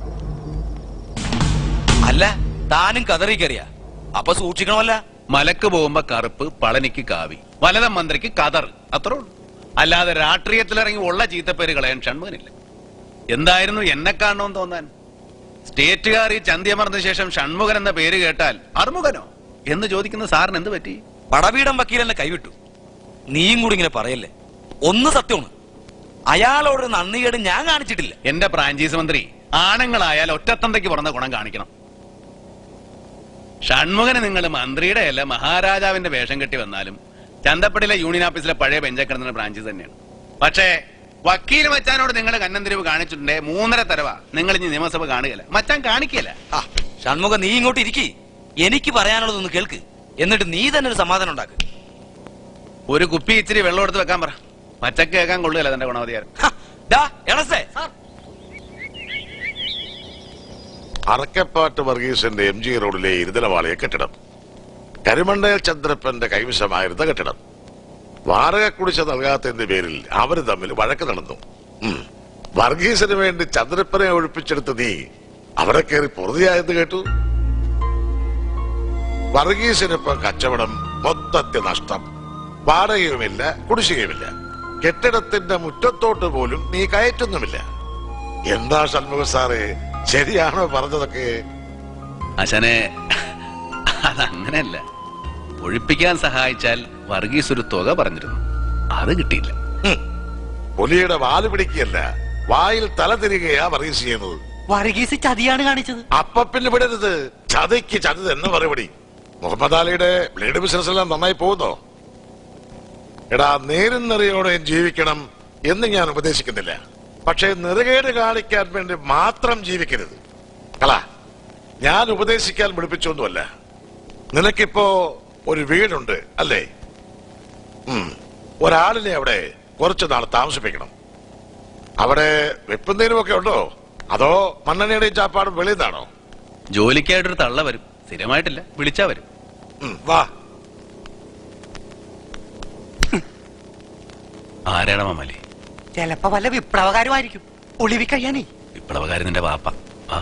അല്ല താനും കതറി കയറിയ അപ്പൊ സൂക്ഷിക്കണമല്ല. മലക്ക് പോകുമ്പോ കറുപ്പ്, പളനിക്ക് കാവി, വലതം മന്ത്രിക്ക് കതർ, അത്രേ ഉള്ളൂ. അല്ലാതെ രാഷ്ട്രീയത്തിലിറങ്ങി ഉള്ള ചീത്തപ്പേര് കളയാൻ ഷൺമുഖനില്ല. എന്തായിരുന്നു എന്നെ കാണണമെന്ന് തോന്നാൻ? സ്റ്റേറ്റുകാർ ഈ ചന്തിയമർന്ന ശേഷം ഷൺമുഖൻ എന്ന പേര് കേട്ടാൽ അറുമുഖനോ എന്ന് ചോദിക്കുന്ന സാറിന് എന്ത് പറ്റി? പടവീടം വക്കീലെന്നെ കൈവിട്ടു. നീയും കൂടി ഇങ്ങനെ പറയല്ലേ. ഒന്ന് സത്യമാണ്, അയാളോട് നന്ദികേട് ഞാൻ കാണിച്ചിട്ടില്ല. എന്റെ ഫ്രാഞ്ചൈസ് മന്ത്രി, ആണുങ്ങളായാൽ ഒറ്റത്തന്തയ്ക്ക് പുറന്ന ഗുണം കാണിക്കണം. ഷൺമുഖന് നിങ്ങൾ മന്ത്രിയുടെ അല്ല മഹാരാജാവിന്റെ വേഷം കെട്ടി വന്നാലും ചന്തപ്പടിയിലെ യൂണിയൻ ഓഫീസിലെ പഴയ ബെഞ്ചക്കിടന്ന ഫ്രാഞ്ചൈസ് തന്നെയാണ്. പക്ഷേ വക്കീൽ മച്ചാനോട് നിങ്ങൾ കന്നന്തിരിവ് കാണിച്ചിട്ടുണ്ടേ മൂന്നര തരവാ നിങ്ങൾ ഇനി നിയമസഭ കാണുകയല്ല, മച്ചാൻ കാണിക്കല. ഷൺമുഖ, നീ ഇങ്ങോട്ട് ഇരിക്കി, എനിക്ക് പറയാനുള്ളതൊന്ന് കേൾക്ക്, എന്നിട്ട് നീ തന്നെ ഒരു സമാധാനം ഉണ്ടാക്ക്. ഒരു കുപ്പി ഇച്ചിരി വെള്ളം എടുത്ത് വെക്കാൻ പറ. മച്ചക്ക് കേൾക്കാൻ കൊള്ളുകയല്ല തന്റെ ഗുണവധികാരം. അറക്കപ്പാട്ട് വർഗീസിന്റെ എം ജി റോഡിലെ ഇരുതലവാളിയ കെട്ടിടം, കരിമണ്ടയിൽ ചന്ദ്രപ്പന്റെ കൈവശമായിരുന്ന കെട്ടിടം, വാടക കുടിശ്ശ നൽകാത്തതിന്റെ പേരിൽ അവര് തമ്മിൽ വഴക്ക് നടന്നു. വർഗീസിന് വേണ്ടി ചന്ദ്രപ്പനെ ഒഴിപ്പിച്ചെടുത്ത് നീ അവിടെ കയറി പൊറുതിയായെന്ന് കേട്ടു. വർഗീസിനിപ്പം കച്ചവടം മൊത്തത്തിൽ നഷ്ടം. വാടകയുമില്ല, കുടിശ്ശികയുമില്ല, കെട്ടിടത്തിന്റെ മുറ്റത്തോട്ട് പോലും നീ കയറ്റുന്നുമില്ല. എന്താ ഷൺമുഖ സാറേ, ശരിയാണോ പറഞ്ഞതൊക്കെ? അശനെ, അതങ്ങനെയല്ല. ഒഴിപ്പിക്കാൻ സഹായിച്ചാൽ വർഗീസ് ഒരു തുക പറഞ്ഞിരുന്നു, അത് കിട്ടിയില്ല. പുലിയുടെ വാല് പിടിക്കുകയല്ല, വായിൽ തല തിരികെയാ വർഗീസ് ചെയ്യുന്നത്. വർഗീസ് ചതിയാണ് കാണിച്ചത്. അപ്പ പിന്നെ വിടരുത്, ചതിക്ക് ചതി എന്ന് മറുപടി. മുഹമ്മദ് അലിയുടെ ബ്ലേഡ് ബിസിനസ് എല്ലാം നന്നായി പോകുന്നോ? എടാ, നേരും നിറയോടെ ജീവിക്കണം എന്ന് ഞാൻ ഉപദേശിക്കുന്നില്ല, പക്ഷേ നെറുകേട് കാണിക്കാൻ വേണ്ടി മാത്രം ജീവിക്കരുത്. കള, ഞാൻ ഉപദേശിക്കാൻ വിളിപ്പിച്ചൊന്നുമല്ല. നിനക്കിപ്പോ ഒരു വീടുണ്ട് അല്ലേ? ഒരാളിനെ അവിടെ കുറച്ചു നാൾ താമസിപ്പിക്കണം. അവിടെ വെപ്പുന്നതിനുമൊക്കെ ഉണ്ടോ, അതോ മണ്ണെണ്ണയുടെയും ചാപ്പാടും വെളിയിൽ നിന്നാണോ? ജോലിക്കായിട്ടൊരു തള്ള വരും, സ്ഥിരമായിട്ടില്ല, വിളിച്ചാ വരും. വാ. ആരാണ് മമ്മലി? ചിലപ്പോ വല്ല വിപ്ലവകാരുമായിരിക്കും, ഒളിവി കഴിയാനേ. വിപ്ലവകാരൻ നിന്റെ വാപ്പ. ആ,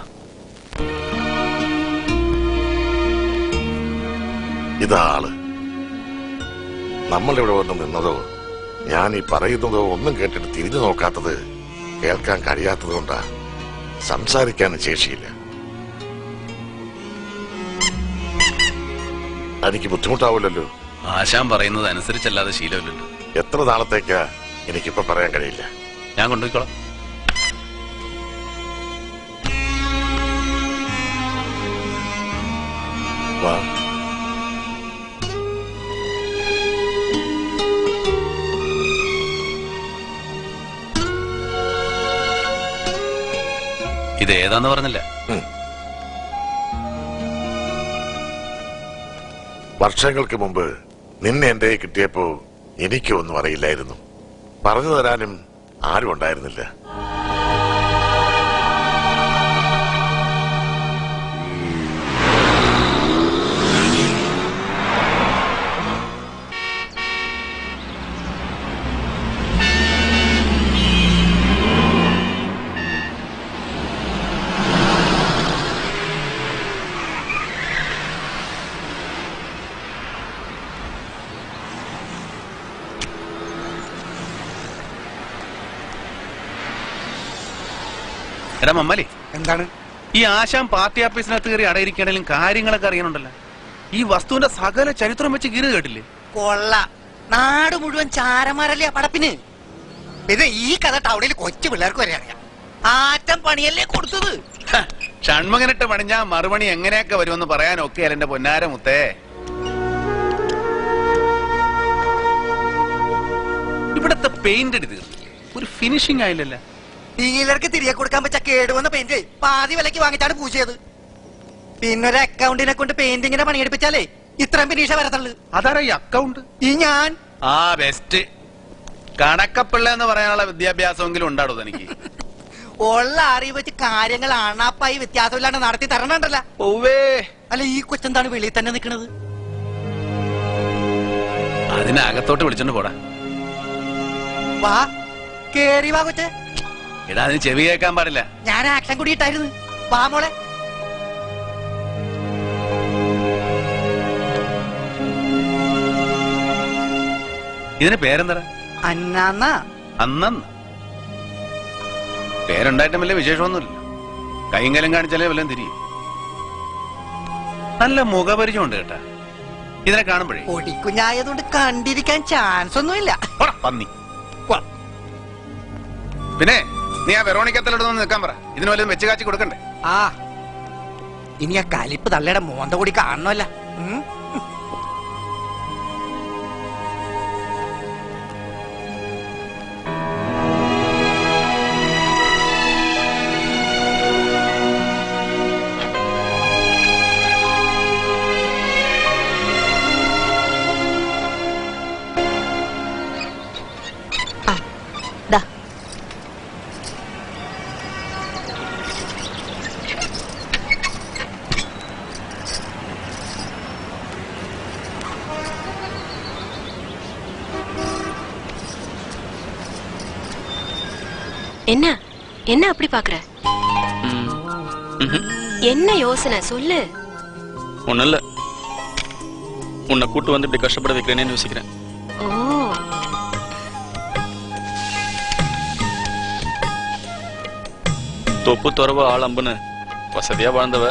ഇതാള്. നമ്മളിവിടെ വന്ന് നിന്നതോ ഞാൻ ഈ പറയുന്നതോ ഒന്നും കേട്ടിട്ട് തിരിഞ്ഞു നോക്കാത്തത് കേൾക്കാൻ കഴിയാത്തത് കൊണ്ടാ. സംസാരിക്കാനും ശേഷിയില്ല. എനിക്ക് ബുദ്ധിമുട്ടാവില്ലല്ലോ. ആശാൻ പറയുന്നത് അനുസരിച്ചല്ലാതെ ശീലമില്ലല്ലോ. എത്ര നാളത്തേക്കാ എനിക്കിപ്പോ പറയാൻ കഴിയില്ല. ഞാൻ കൊണ്ടുപോയിക്കോളാം. വാ. ഇത് ഏതാന്ന് പറഞ്ഞില്ല. വർഷങ്ങൾക്ക് മുമ്പ് നിന്നെ എന്റെ കിട്ടിയപ്പോ എനിക്കൊന്നും അറിയില്ലായിരുന്നു. പറഞ്ഞു തരാനും ആരും ഉണ്ടായിരുന്നില്ല. എടാ മമ്മലി, എന്താണ് ഈ ആശാൻ പാർട്ടി ഓഫീസിനകത്ത് കയറി അടയിരിക്കണെങ്കിലും കാര്യങ്ങളൊക്കെ അറിയണുണ്ടല്ലോ. ഈ വസ്തുവിന്റെ സകല ചരിത്രം വെച്ച് കീറ് കേട്ടില്ലേ? കൊള്ള, നാട് മുഴുവൻ ചാരന്മാരല്ലേ പടപ്പിന്. ഇത് ഈ കഥ ടൗണിൽ കൊച്ചു പിള്ളേർക്ക് വരെ അറിയാം. ആറ്റം പണിയല്ലേ കൊടുത്തത്. ഷൺമുഖനിട്ട് പണിഞ്ഞാ മറുപണി എങ്ങനെയൊക്കെ വരുമെന്ന് പറയാനൊക്കെ അല്ല എന്റെ പൊന്നാര മുത്തേ. ഇവിടത്തെ പെയിന്റ് അടി തീർന്നില്ലേ? ഒരു ഫിനിഷിംഗ് ആയില്ലല്ലോ. ഡീലർക്ക് തിരികെ കൊടുക്കാൻ പറ്റ കേടുവന്ന പെയിന്റ് പാതി വിലക്ക് വാങ്ങിച്ചാണ് പൂശിയത്. പിന്നൊരു അക്കൗണ്ടിനെ കൊണ്ട് പെയിന്റിങ്ങിനെ പണിയെടുപ്പിച്ചാലേ ഇത്രയും ഫിനിഷ വരത്തുള്ളു. അതാരാ ഈ അക്കൗണ്ട്? ഈ ഞാൻ. ആ ബെസ്റ്റ്. കണക്കപ്പിള്ള എന്ന് പറയാനുള്ള വിദ്യാഭ്യാസമെങ്കിലും ഉണ്ടാടോ തനിക്ക്? ഉള്ള അറിവ് വെച്ച് കാര്യങ്ങൾ അണാപ്പായി വ്യത്യാസമില്ലാണ്ട് നടത്തി തരണണ്ടല്ലോ. ഓവേ, അല്ല ഈ കൊച്ചെന്താണ് വെളിയിൽ തന്നെ നിക്കണത്? അതിനകത്തോട്ട് വിളിച്ചോണ്ട് പോടാ. വാ, കേറി വാ കൊച്ചെ. എടാ, അതിന് ചെവി കേൾക്കാൻ പാടില്ല. ഞാൻ ആക്ഷൻ കൂടിയിട്ടായിരുന്നു. വാ മോളെ. ഇതിന് പേരെന്താ? അന്നാന്ന. അന്നന്ന് പേരുണ്ടായിട്ടും വലിയ വിശേഷമൊന്നുമില്ല. കൈങ്കലം കാണിച്ചാലേ വല്ലതും തിരിയും. നല്ല മുഖപരിചയം ഉണ്ട് കേട്ടാ ഇതിനെ കാണുമ്പോഴേ. പൊടിക്കുഞ്ഞായതുകൊണ്ട് കണ്ടിരിക്കാൻ ചാൻസ് ഒന്നുമില്ല. പന്നി. പിന്നെ നീ ആ വെറോണിക്കത്തിലോട്ട് നിൽക്കാൻ പറ. ഇതിന് വല്ലതും വെച്ച് കാച്ചി കൊടുക്കണ്ടേ? ആ ഇനി ആ കലിപ്പ് തള്ളയുടെ മോന്ത കൂടി കാണണമല്ല. என்ன என்ன அப்படி பாக்குற? என்ன யோசனை சொல்லு. ஒண்ணு இல்ல, உன்னை கூட்டு வந்து இப்படி கஷ்டப்பட வைக்கிறேன்னு யோசிக்கிறேன். ஓ தொப்பு துறவு ஆளம்புன்னு வசதியா வாழ்ந்தவ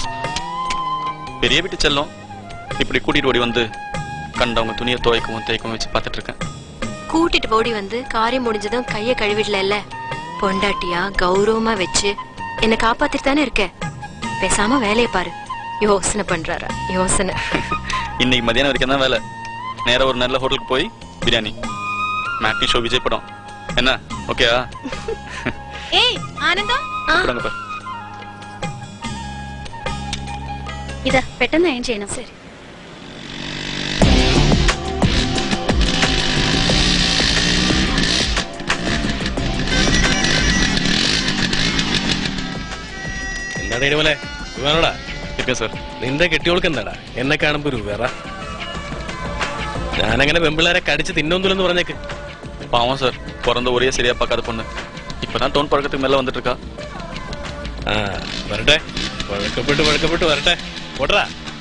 பெரிய வீட்டு செல்லம் இப்படி கூட்டிட்டு ஓடி வந்து கண்டவங்க துணியை துவைக்கவும் தேய்க்கவும் வச்சு பார்த்துட்டு இருக்கேன். கூட்டிட்டு ஓடி வந்து காரியம் முடிஞ்சதும் கைய கழுவிடல. பொண்டாட்டியா கௌரவமா வச்சு என்ன காப்பாத்திட்டு தானே இருக்க. பேசாம வேலையை பாரு. யோசனை பண்றாரா யோசனை. இன்னைக்கு மதியானம் வரைக்கும் தான் வேலை. நேரம் ஒரு நல்ல ஹோட்டலுக்கு போய் பிரியாணி, மேட்டி ஷோ, விஜய் படம். என்ன ஓகேயா? ஏய் ആനന്ദം, ഇതാ പെട്ടെന്ന് അയൺ ചെയ്യണം. ശരി. എന്താടാ ഇതുപോലെ വേണോടാ? സാർ നിന്റെ കെട്ടിയോൾക്ക് എന്താടാ എന്നെ കാണുമ്പോ ഒരു വേറ? ഞാനങ്ങനെ പെമ്പിള്ളേരെ കടിച്ച് തിന്നൊന്നുമില്ലെന്ന് പറഞ്ഞേക്ക്. பாவம் சார், பிறந்த ஒரே சரியா பார்க்காத பொண்ணு இப்பதான் டோன் பழக்கத்துக்கு மேல வந்துட்டு இருக்கா. ആ വരട്ടെ, വഴക്കപ്പെട്ട് വഴക്കപ്പെട്ട് വരട്ടെ. ഓടറാ.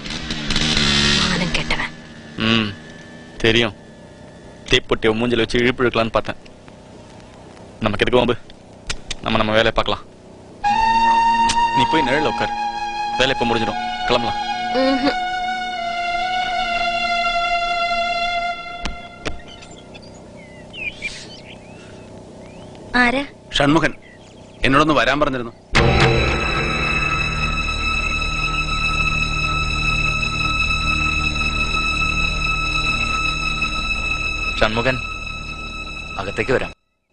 ம் தெரியும். தீப்பொட்டிய மூஞ்சில வச்சு இழுப்பு இழுக்கலான்னு பார்த்தேன். நமக்கு எதுக்கு வம்பு? நம்ம நம்ம வேலையை பார்க்கலாம். நீ போய் நிழல உட்கார். வேலை இப்ப முடிஞ்சிடும், கிளம்பலாம். ആരാ? ഷൺമുഖൻ എന്നോടൊന്ന് വരാൻ പറഞ്ഞിരുന്നു. ഷൺമുഖൻ, അകത്തേക്ക് വരാം.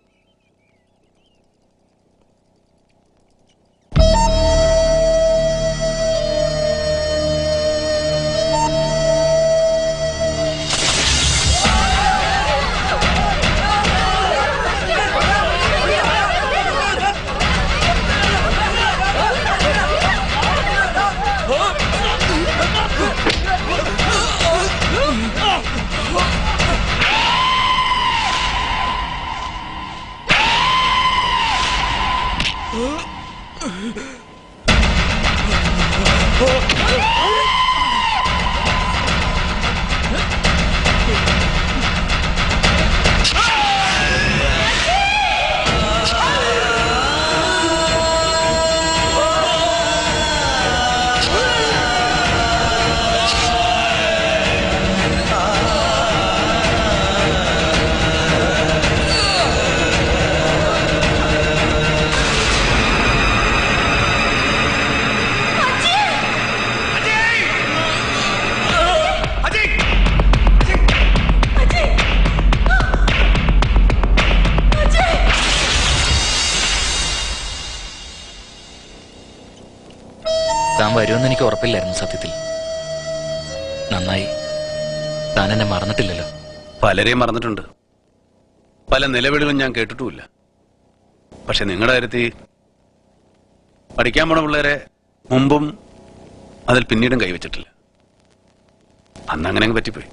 താൻ വരുമെന്ന് എനിക്ക് ഉറപ്പില്ലായിരുന്നു. സത്യത്തിൽ നന്നായി താൻ എന്നെ മറന്നിട്ടില്ലല്ലോ. പലരെയും മറന്നിട്ടുണ്ട്, പല നിലവിളികളും ഞാൻ കേട്ടിട്ടുമില്ല. പക്ഷെ നിങ്ങളുടെ കാര്യത്തിൽ പഠിക്കാൻ പോണ പിള്ളേരെ മുമ്പും അതിൽ പിന്നീടും കൈവച്ചിട്ടില്ല. അന്ന് അങ്ങനെ അങ്ങ് പറ്റിപ്പോയി.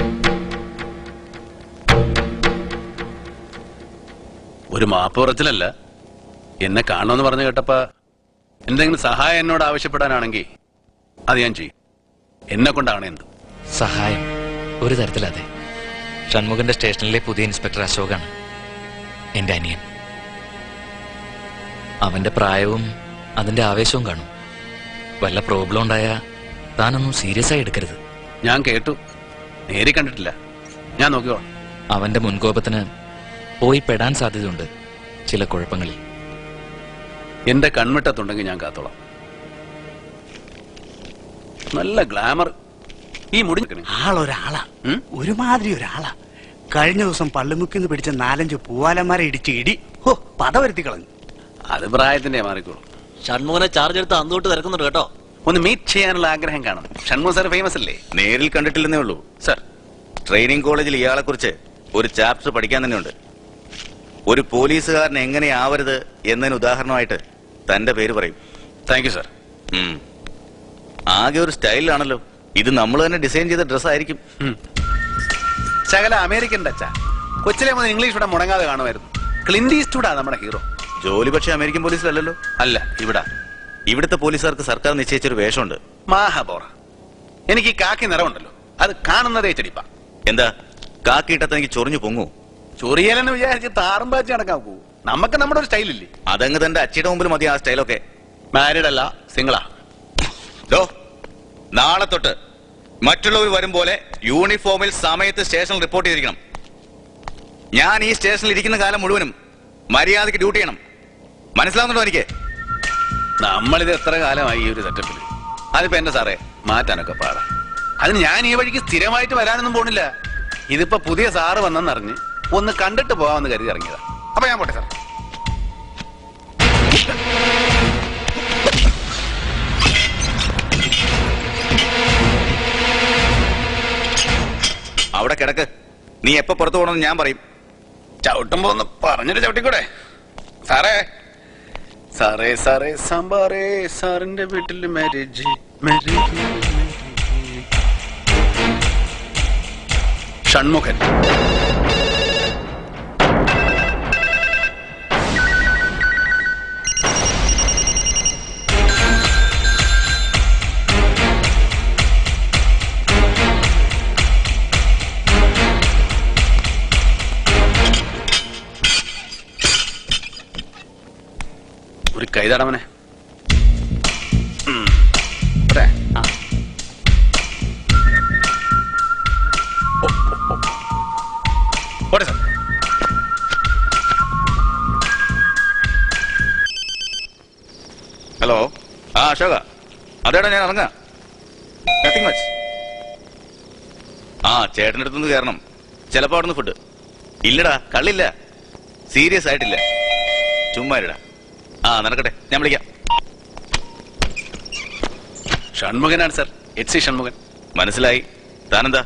ഒരു മാപ്പ് പറച്ചിലല്ല, എന്നെ കാണണമെന്ന് പറഞ്ഞു കേട്ടപ്പോ എന്തെങ്കിലും സഹായം എന്നോട് ആവശ്യപ്പെടാനാണെങ്കിൽ അത് ഞാൻ ചെയ്യും. എന്നെ കൊണ്ടാണ് എന്ത് സഹായം? ഒരു തരത്തിലതെ. ഷൺമുഖന്റെ സ്റ്റേഷനിലെ പുതിയ ഇൻസ്പെക്ടർ അശോകാണ് എന്റെ അനിയൻ. അവന്റെ പ്രായവും അതിന്റെ ആവേശവും കാണും. വല്ല പ്രോബ്ലം ഉണ്ടായ താനൊന്നും സീരിയസ് ആയി എടുക്കരുത്. ഞാൻ കേട്ടു, നേരി കണ്ടിട്ടില്ല. ഞാൻ നോക്കിക്കോളാം. അവന്റെ മുൻകോപത്തിന് പോയി പെടാൻ സാധ്യതയുണ്ട്. ചില കുഴപ്പങ്ങളിൽ. എന്റെ കൺവെട്ടത്തുണ്ടെങ്കിൽ ഞാൻ കാത്തോളാം. നല്ല ഗ്ലാമർ. ഈ മുടി ആളൊരാളാ, ഒരുമാതിരി ഒരാളാ. കഴിഞ്ഞ ദിവസം പള്ളിമുക്കിന്ന് പിടിച്ച നാലഞ്ച് പൂവാലന്മാരെ ഇടിച്ച് ഇടി ഹോ പത വരുത്തി കളഞ്ഞു. അത് പ്രായത്തിന്റെ മാറിക്കോളൂ. ഷൺമുഖനെ ചാർജ് എടുത്ത് അന്തോട്ട് തിരക്കുന്നുണ്ട് കേട്ടോ. ഒന്ന് മീറ്റ് ചെയ്യാനുള്ള ആഗ്രഹം കാണും. ഷൺമുഖ സാർ ഫേമസ് അല്ലേ? നേരിൽ കണ്ടിട്ടില്ലെന്നേ ഉള്ളൂ സർ. ട്രെയിനിങ് കോളേജിൽ ഇയാളെ കുറിച്ച് ഒരു ചാപ്റ്റർ പഠിക്കാൻ തന്നെയുണ്ട്. ഒരു പോലീസുകാരൻ എങ്ങനെയാവരുത് എന്നതിന് ഉദാഹരണമായിട്ട് തന്റെ പേര് പറയും. Thank you sir. ആകെ ഒരു സ്റ്റൈലിലാണല്ലോ. ഇത് നമ്മൾ തന്നെ ഡിസൈൻ ചെയ്ത ഡ്രസ് ആയിരിക്കും. ശകല അമേരിക്കൻ ടച്ചാ. കൊച്ചിലെ മുതൽ ഇംഗ്ലീഷ് ഇവിടെ മുടങ്ങാതെ കാണുമായിരുന്നു. ക്ലിന്റ് ഈസ്റ്റ്വുഡാ നമ്മുടെ ഹീറോ. ജോലി പക്ഷെ അമേരിക്കൻ പോലീസിലല്ലോ. അല്ല, ഇവിടെ ഇവിടുത്തെ പോലീസുകാർക്ക് സർക്കാർ നിശ്ചയിച്ചൊരു വേഷമുണ്ട്. മാഹാബോറ. എനിക്ക് ഈ കാക്കി നിറമുണ്ടല്ലോ, അത് കാണുന്നതേ ചെടിപ്പാ. എന്താ കാക്കിയിട്ടത്ത് എനിക്ക് ചൊറിഞ്ഞു പൊങ്ങൂ? ചൊറിയലെന്ന് വിചാരിച്ച് താറും പാച്ച് നടക്കാൻ പോകൂ. നമുക്ക് നമ്മുടെ ഒരു സ്റ്റൈലില്ലേ? അതങ്ങ് തന്റെ അച്ഛയുടെ മുമ്പിൽ മതി ആ സ്റ്റൈലൊക്കെ. മാരീഡ് അല്ല, സിംഗിളാ. ഡോ, നാളെ തൊട്ട് മറ്റുള്ളവർ വരും പോലെ യൂണിഫോമിൽ സമയത്ത് സ്റ്റേഷനിൽ റിപ്പോർട്ട് ചെയ്തിരിക്കണം. ഞാൻ ഈ സ്റ്റേഷനിൽ ഇരിക്കുന്ന കാലം മുഴുവനും മര്യാദയ്ക്ക് ഡ്യൂട്ടി ചെയ്യണം. മനസ്സിലാവുന്നുണ്ടോ എനിക്ക്? നമ്മളിത് എത്ര കാലമായി ഈ ഒരു സെറ്റപ്പിൽ. അതിപ്പോ എന്റെ സാറേ മാറ്റാനൊക്കെ പാടാ. അതിന് ഞാൻ ഈ വഴിക്ക് സ്ഥിരമായിട്ട് വരാനൊന്നും പോണില്ല. ഇതിപ്പോ പുതിയ സാറ് വന്നെന്നറിഞ്ഞ് ഒന്ന് കണ്ടിട്ട് പോവാമെന്ന് കരുതി ഇറങ്ങിയതാ. അപ്പൊ ഞാൻ പോട്ടെ സാർ. അവിടെ കിടക്ക്. നീ എപ്പോ പുറത്തു പോകണമെന്ന് ഞാൻ പറയും. ചവിട്ടുമ്പോ ഒന്ന് പറഞ്ഞിട്ട് ചവിട്ടിക്കൂടെ സാറേ? സാറേ സാറേ സാമ്പാറേ, സാറിന്റെ വീട്ടില് മാരേജ് മാരേജ്. ഷൺമുഖൻ. ഒരു കൈതാടവനെ. ഹലോ, ആ അശോക, അതേടാ ഞാൻ ഇറങ്ങാ. Nothing much. ആ ചേട്ടൻ്റെ അടുത്തുനിന്ന് കയറണം. ചിലപ്പോ അവിടെ നിന്ന് ഫുഡ് ഇല്ലടാ, കള്ളില്ല, സീരിയസ് ആയിട്ടില്ല. ചുമ്മാരിടാ. ആ നടക്കട്ടെ, ഞാൻ വിളിക്കാം. ഷൺമുഖനാണ് സാർ, എച്ച് സി ഷൺമുഖൻ. മനസ്സിലായി. താനെന്താ?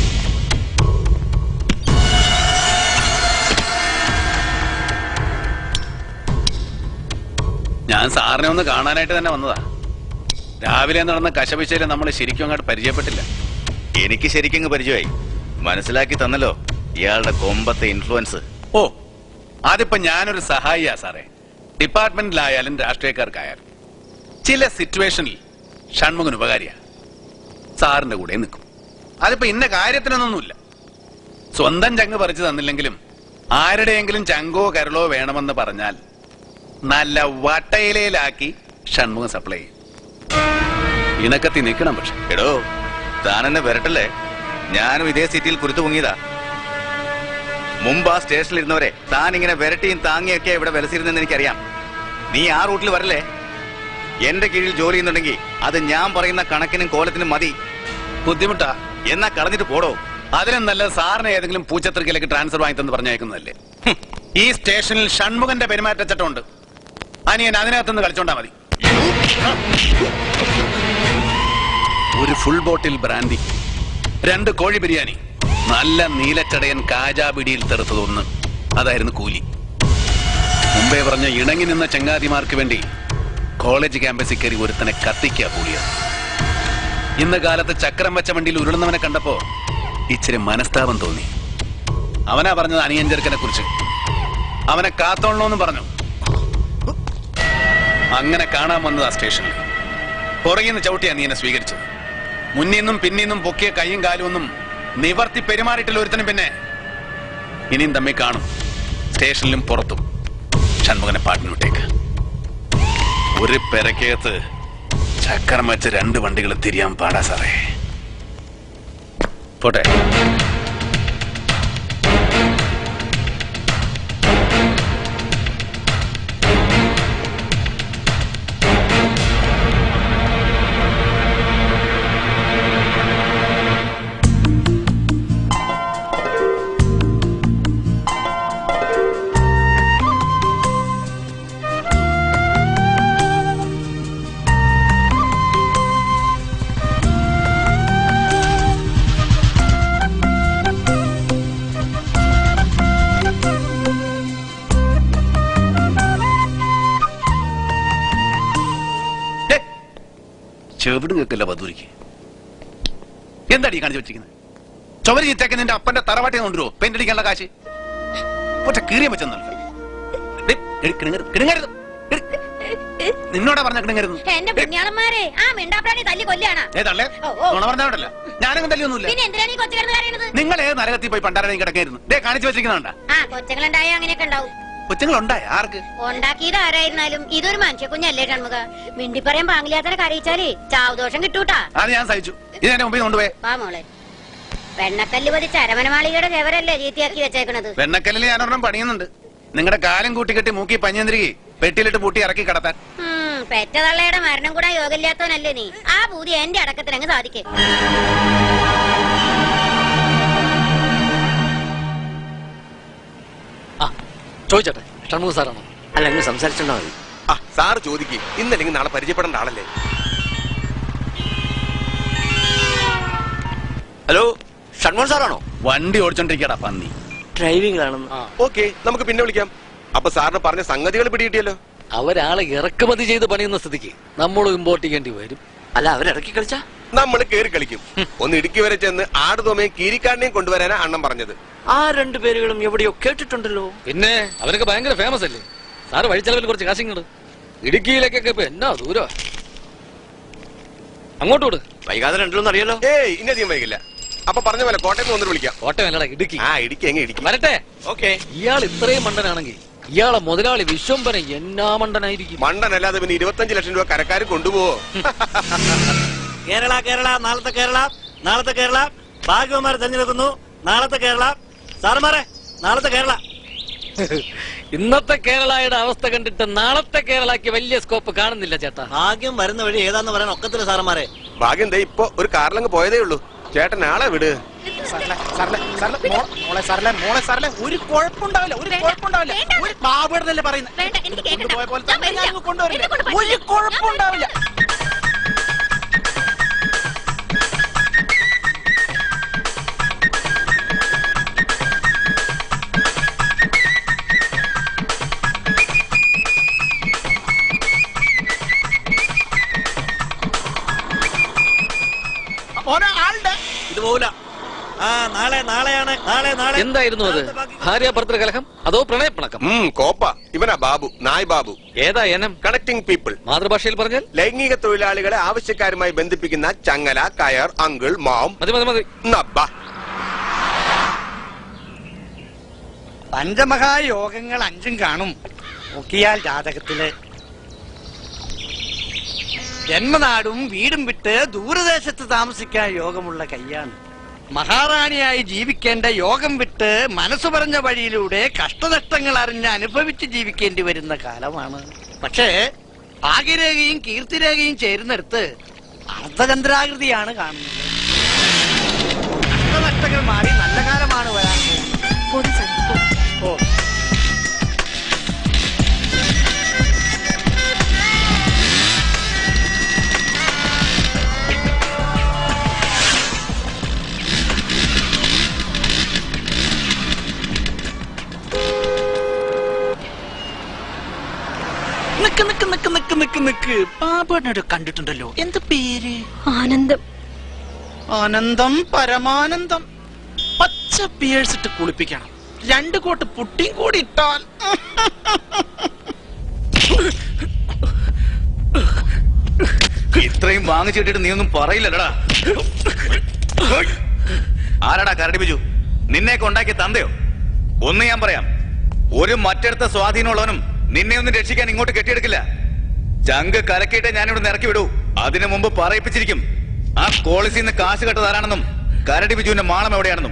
ഞാൻ സാറിനെ ഒന്ന് കാണാനായിട്ട് തന്നെ വന്നതാ. രാവിലെ നടന്ന കശപിശയില് നമ്മൾ ശരിക്കും അങ്ങോട്ട് പരിചയപ്പെട്ടില്ല. എനിക്ക് ശരിക്കും പരിചയമായി. മനസ്സിലാക്കി തന്നല്ലോ ഇയാളുടെ കൊമ്പത്തെ ഇൻഫ്ലുവൻസ്. ഓ, അതിപ്പോ ഞാനൊരു സഹായിയാ സാറേ. ഡിപ്പാർട്ട്മെന്റിലായാലും രാഷ്ട്രീയക്കാർക്കായാലും ചില സിറ്റുവേഷനിൽ ഷൺമുഖൻ ഉപകാരിയാ. സാറിന്റെ കൂടെ നിൽക്കും. അതിപ്പോ ഇന്ന കാര്യത്തിനൊന്നുമില്ല. സ്വന്തം ചങ്ക് പറിച്ചു തന്നില്ലെങ്കിലും ആരുടെയെങ്കിലും ചങ്കോ കരളോ വേണമെന്ന് പറഞ്ഞാൽ നല്ല വട്ടയിലയിലാക്കി ഷൺമുഖൻ സപ്ലൈ ചെയ്യും. ഇണക്കത്തി നിൽക്കണം. പക്ഷെ എടോ, താനെന്നെ വരട്ടല്ലേ. ഞാനും ഇതേ സീറ്റിൽ കുരുത്തു പൊങ്ങിയതാ. മുമ്പ് ആ സ്റ്റേഷനിൽ ഇരുന്നവരെ താൻ ഇങ്ങനെ വരട്ടിയും താങ്ങിയൊക്കെ ഇവിടെ വിലസിരുന്നെന്ന് എനിക്കറിയാം. നീ ആ റൂട്ടിൽ വരല്ലേ. എന്റെ കീഴിൽ ജോലി ചെയ്യുന്നുണ്ടെങ്കിൽ അത് ഞാൻ പറയുന്ന കണക്കിനും കോലത്തിനും മതി. ബുദ്ധിമുട്ടാ എന്നാ കളഞ്ഞിട്ട് പോടോ. അതിലും നല്ല സാറിന് ഏതെങ്കിലും പൂച്ചത്രിക്കലേക്ക് ട്രാൻസ്ഫർ വാങ്ങിത്തെന്ന് പറഞ്ഞേക്കുന്നതല്ലേ. ഈ സ്റ്റേഷനിൽ ഷൺമുഖന്റെ പെരുമാറ്റച്ചട്ടമുണ്ട്. അനിയൻ അതിനകത്തുനിന്ന് കളിച്ചോണ്ടാ മതി. ഒരു ഫുൾ ബോട്ടിൽ ബ്രാൻഡി, രണ്ട് കോഴി ബിരിയാണി, നല്ല നീലച്ചടയൻ കാജാബിടിയിൽ തെറുത്തതൊന്ന്. അതായിരുന്നു കൂലി. മുമ്പേ പറഞ്ഞ ഇണങ്ങി നിന്ന ചങ്ങാതിമാർക്ക് വേണ്ടി കോളേജ് ക്യാമ്പസിൽ കയറി ഒരുത്തനെ കത്തിക്കുക കൂലിയ. ഇന്ന് കാലത്ത് ചക്രം വെച്ച വണ്ടിയിൽ ഉരുളുന്നവനെ കണ്ടപ്പോ ഇച്ചിരി മനസ്താപം തോന്നി. അവനാ പറഞ്ഞത് അനിയൻ ചെറുക്കനെ കുറിച്ച്. അവനെ കാത്തോളണമെന്ന് പറഞ്ഞു. അങ്ങനെ കാണാൻ വന്നതാ സ്റ്റേഷനിൽ. പുറകിന്ന് ചവിട്ടിയാ നീ എന്നെ സ്വീകരിച്ചത്. മുന്നിന്നും പിന്നിന്നും പൊക്കിയ കൈയും കാലും ഒന്നും നിവർത്തി പെരുമാറിയിട്ടില്ല ഒരുത്തനും. പിന്നെ ഇനിയും തമ്മിൽ കാണും, സ്റ്റേഷനിലും പുറത്തും. ഷൺമുഖനെ പാട്ടിന് വിട്ടേക്ക്. ഒരു പെരക്കകത്ത് ചക്രം വെച്ച് രണ്ട് വണ്ടികൾ തിരിയാൻ പാടാ സാറേ. പോട്ടെ. ചെവിട് കേൾക്കില്ല ബദൂരിക്ക്. എന്താടി കാണിച്ചു വെച്ചിരിക്കുന്നത്? ചുവര് ചീത്തേക്ക് നിന്റെ അപ്പന്റെ തറവാട്ടിൽ കൊണ്ടുവരുമോ പെയിന്റ് അടിക്കാനുള്ള കാശ്? ഒറ്റ കീറിയ വെച്ചെന്നല്ല കിണങ്ങരുത്. നിന്നോടാ പറഞ്ഞ കിണങ്ങരുത്. എന്റെ പുണ്യാളന്മാരെ ആ മിണ്ടാപ്രാണി തല്ലി കൊല്ലാണ്. ഏതല്ലേ നുണ പറഞ്ഞോണ്ടല്ല, ഞാനങ്ങ് തല്ലിയൊന്നുമില്ല. പിന്നെ എന്തിനാണ് ഈ കൊച്ചുകിടന്ന് കരയണത്? നിങ്ങൾ ഏത് നരകത്തിൽ പോയി പണ്ടാരം കിടക്കായിരുന്നു? ദേ കാണിച്ചു വെച്ചിരിക്കുന്നുണ്ടാ. ആ കൊച്ചുങ്ങളുണ്ടായ അങ്ങനെയൊക്കെ ഉണ്ടാവും. കൊച്ചുങ്ങളുണ്ടായ ആർക്ക്? ഉണ്ടാക്കിയത് ആരായിരുന്നാലും ഇതൊരു മനുഷ്യ കുഞ്ഞല്ലേ ഷൺമുഖ. മിണ്ടി പറയാൻ പാങ്ങില്ലാത്തനെ കരയിച്ചാലേ ചാവദോഷം കിട്ടൂട്ടാ. അത് ഞാൻ സഹിച്ചു. ഇത് എന്റെ മുമ്പിൽ കൊണ്ടുപോയി. വാ മോളെ. വെണ്ണക്കല്ല് പതിച്ച അരമനമാളികയുടെ ചെവരല്ലേ ചീത്തിയാക്കി വെച്ചേക്കണത്. വെണ്ണക്കല്ലിൽ ഞാൻ ഒരെണ്ണം പണിയുന്നുണ്ട്. നിങ്ങളുടെ കാലം കൂട്ടിക്കെട്ടി മൂക്കി പഞ്ഞന്തിരികെ പെട്ടിയിലിട്ട് പൂട്ടി ഇറക്കി കടത്താൻ. പെറ്റതള്ളയുടെ മരണം കൂടെ യോഗമില്ലാത്തവനല്ലേ നീ. ആ പൂതി എന്റെ അടക്കത്തിനങ്ങ് സാധിക്കേ. ചോദിച്ചട്ടെ, ഷൺമുഖ സാറാണോ? അല്ല, അങ്ങ് സംസാരിച്ചോണ്ടാ മതി. ആ സാറ് ചോദിക്ക്. ഇന്നല്ലെങ്കിൽ നാളെ പരിചയപ്പെടേണ്ട ആളല്ലേ. ഹലോ, ഷൺമോഹൻ സാറാണോ? വണ്ടി ഓടിച്ചോണ്ടിരിക്കടാ പന്നി. ഡ്രൈവിംഗിലാണെന്ന്. ഓക്കെ, നമുക്ക് പിന്നെ വിളിക്കാം. അപ്പൊ സാറിന് പറഞ്ഞ സംഗതികൾ പിടികിട്ടിയല്ലോ. അവരാളെ ഇറക്കുമതി ചെയ്ത് പണിയുന്ന സ്ഥിതിക്ക് നമ്മളും ഇമ്പോർട്ട് ചെയ്യേണ്ടി വരും. അല്ല, അവരിറക്കി കളിച്ചാ നമ്മൾ കേറി കളിക്കും. ഒന്ന് ഇടുക്കി വരെ ചെന്ന് ആടുതോമയും കീരിക്കാടിനെയും കൊണ്ടുവരാനാ അണ്ണം പറഞ്ഞത്. ആ രണ്ടു പേരുകളും എവിടെയോ കേട്ടിട്ടുണ്ടല്ലോ. പിന്നെ അവരൊക്കെ ഭയങ്കര ഫേമസ് അല്ലേ. സാറ് വഴിച്ചെലവിൽ കുറച്ച് കാശിങ്ങട്. ഇടുക്കിയിലേക്കൊക്കെ ഇപ്പൊ എന്നാ ദൂരം. അങ്ങോട്ടോട് വൈകാതെ രണ്ടിലൊന്നും അറിയാലോ. ഏയ് ഇന്നധികം വൈകില്ല. അപ്പൊ പറഞ്ഞ പോലെ കോട്ടയത്ത് വന്നിട്ട് വിളിക്കാം. കോട്ടയം അല്ലടാ, ഇടുക്കി. ആ ഇടുക്കി എങ്ങനെ ഇടുക്കി വരട്ടെ. ഓക്കെ. ഇയാൾ ഇത്രയും മണ്ടനാണെങ്കിൽ ഇയാളെ മുതലാളി വിശ്വംഭരൻ എന്നാ മണ്ടനായിരിക്കും. മണ്ടനല്ലാതെ പിന്നെ ഇരുപത്തഞ്ച് ലക്ഷം രൂപ കരക്കാർ കൊണ്ടുപോവോ? കേരള കേരള നാളത്തെ കേരള നാളത്തെ കേരള ഭാഗ്യവന്മാരെ തെരഞ്ഞെടുക്കുന്നു. നാളത്തെ കേരള സാറുമാരെ, നാളത്തെ കേരള. ഇന്നത്തെ കേരളയുടെ അവസ്ഥ കണ്ടിട്ട് നാളത്തെ കേരളക്ക് വലിയ സ്കോപ്പ് കാണുന്നില്ല ചേട്ടാ. ഭാഗ്യം വരുന്ന വഴി ഏതാന്ന് പറയാൻ ഒക്കത്തില്ല സാറന്മാരെ. ഭാഗ്യം ദേ ഇപ്പൊ ഒരു കാറിലങ്ങ് പോയതേ ഉള്ളൂ. ചേട്ടൻ ആളെ വിട്. ഒരു കുഴപ്പമുണ്ടാവില്ല, ഒരു കുഴപ്പമുണ്ടാവില്ല. ഒരു ബാബുടനല്ലേ പറയുന്നത്. പോയ പോലെ തന്നെ ഞാൻ കൊണ്ടുവരില്ല. ഒരു കുഴപ്പമുണ്ടാവില്ല. ആളുണ്ട് ഇത് പോവില്ല. ആ നാളെ നാളെയാണ് നാളെ നാളെ. എന്തായിരുന്നു അത്? ഭാര്യ ഭർത്തൃ കലഹം അതോ പ്രണയപ്പിണക്കം? കോപ്പ. ഇവനാ ബാബു, നായ് ബാബു. ഏതാ എനം? Connecting people. മാതൃഭാഷയിൽ പറഞ്ഞാൽ ലൈംഗിക തൊഴിലാളികളെ ആവശ്യക്കാരുമായി ബന്ധിപ്പിക്കുന്ന ചങ്ങല, കയർ, അങ്കിൾ, മാം. മതി മതി മതി. പഞ്ചമഹായോഗങ്ങൾ അഞ്ചും കാണും. നോക്കിയാൽ ജാതകത്തില് ജന്മനാടും വീടും വിട്ട് ദൂരദേശത്ത് താമസിക്കാൻ യോഗമുള്ള കയ്യാണ്. മഹാറാണിയായി ജീവിക്കേണ്ട യോഗം വിട്ട് മനസ്സ് പറഞ്ഞ വഴിയിലൂടെ കഷ്ടനഷ്ടങ്ങൾ അറിഞ്ഞ് അനുഭവിച്ച് ജീവിക്കേണ്ടി വരുന്ന കാലമാണ്. പക്ഷേ ഭാഗ്യരേഖയും കീർത്തിരേഖയും ചേരുന്നിടത്ത് അർദ്ധചന്ദ്രാകൃതിയാണ് കാണുന്നത്. കഷ്ടനഷ്ടങ്ങൾ മാറി നല്ല കാലമാണ് വരാൻ പോകുന്നത്. ഓ നിക്ക് നിക്ക് നിക്ക് നിക്ക് നിക്ക് നിക്ക് പാപ്പനോട് കണ്ടിട്ടുണ്ടല്ലോ. എന്ത് പേര്? ആനന്ദം. ആനന്ദം പരമാനന്ദം. പച്ച പിയേഴ്സിട്ട് കുളിപ്പിക്കണം. രണ്ടു കോട്ട് പുട്ടിയും കൂടി ഇട്ടാൽ ഇത്രയും വാങ്ങിച്ചിട്ടിട്ട് നീ ഒന്നും പറയില്ലടാ. ആരാടാ കരടി ബിജു? നിന്നെയൊക്കെ ഉണ്ടാക്കിയ തന്തയോ? ഒന്ന് ഞാൻ പറയാം, ഒരു മറ്റടുത്ത സ്വാധീനമുള്ളവനും നിന്നെ ഒന്നും രക്ഷിക്കാൻ ഇങ്ങോട്ട് കെട്ടിയെടുക്കില്ല. ചങ്ക് കലക്കിയിട്ട് ഞാനിവിടെ ഇറക്കി വിടൂ. അതിനു മുമ്പ് പറയിപ്പിച്ചിരിക്കും ആ കോളേജിൽ നിന്ന് കാശ് കെട്ടതാരാണെന്നും കരടി ബിജുവിന്റെ മാളം എവിടെയാണെന്നും.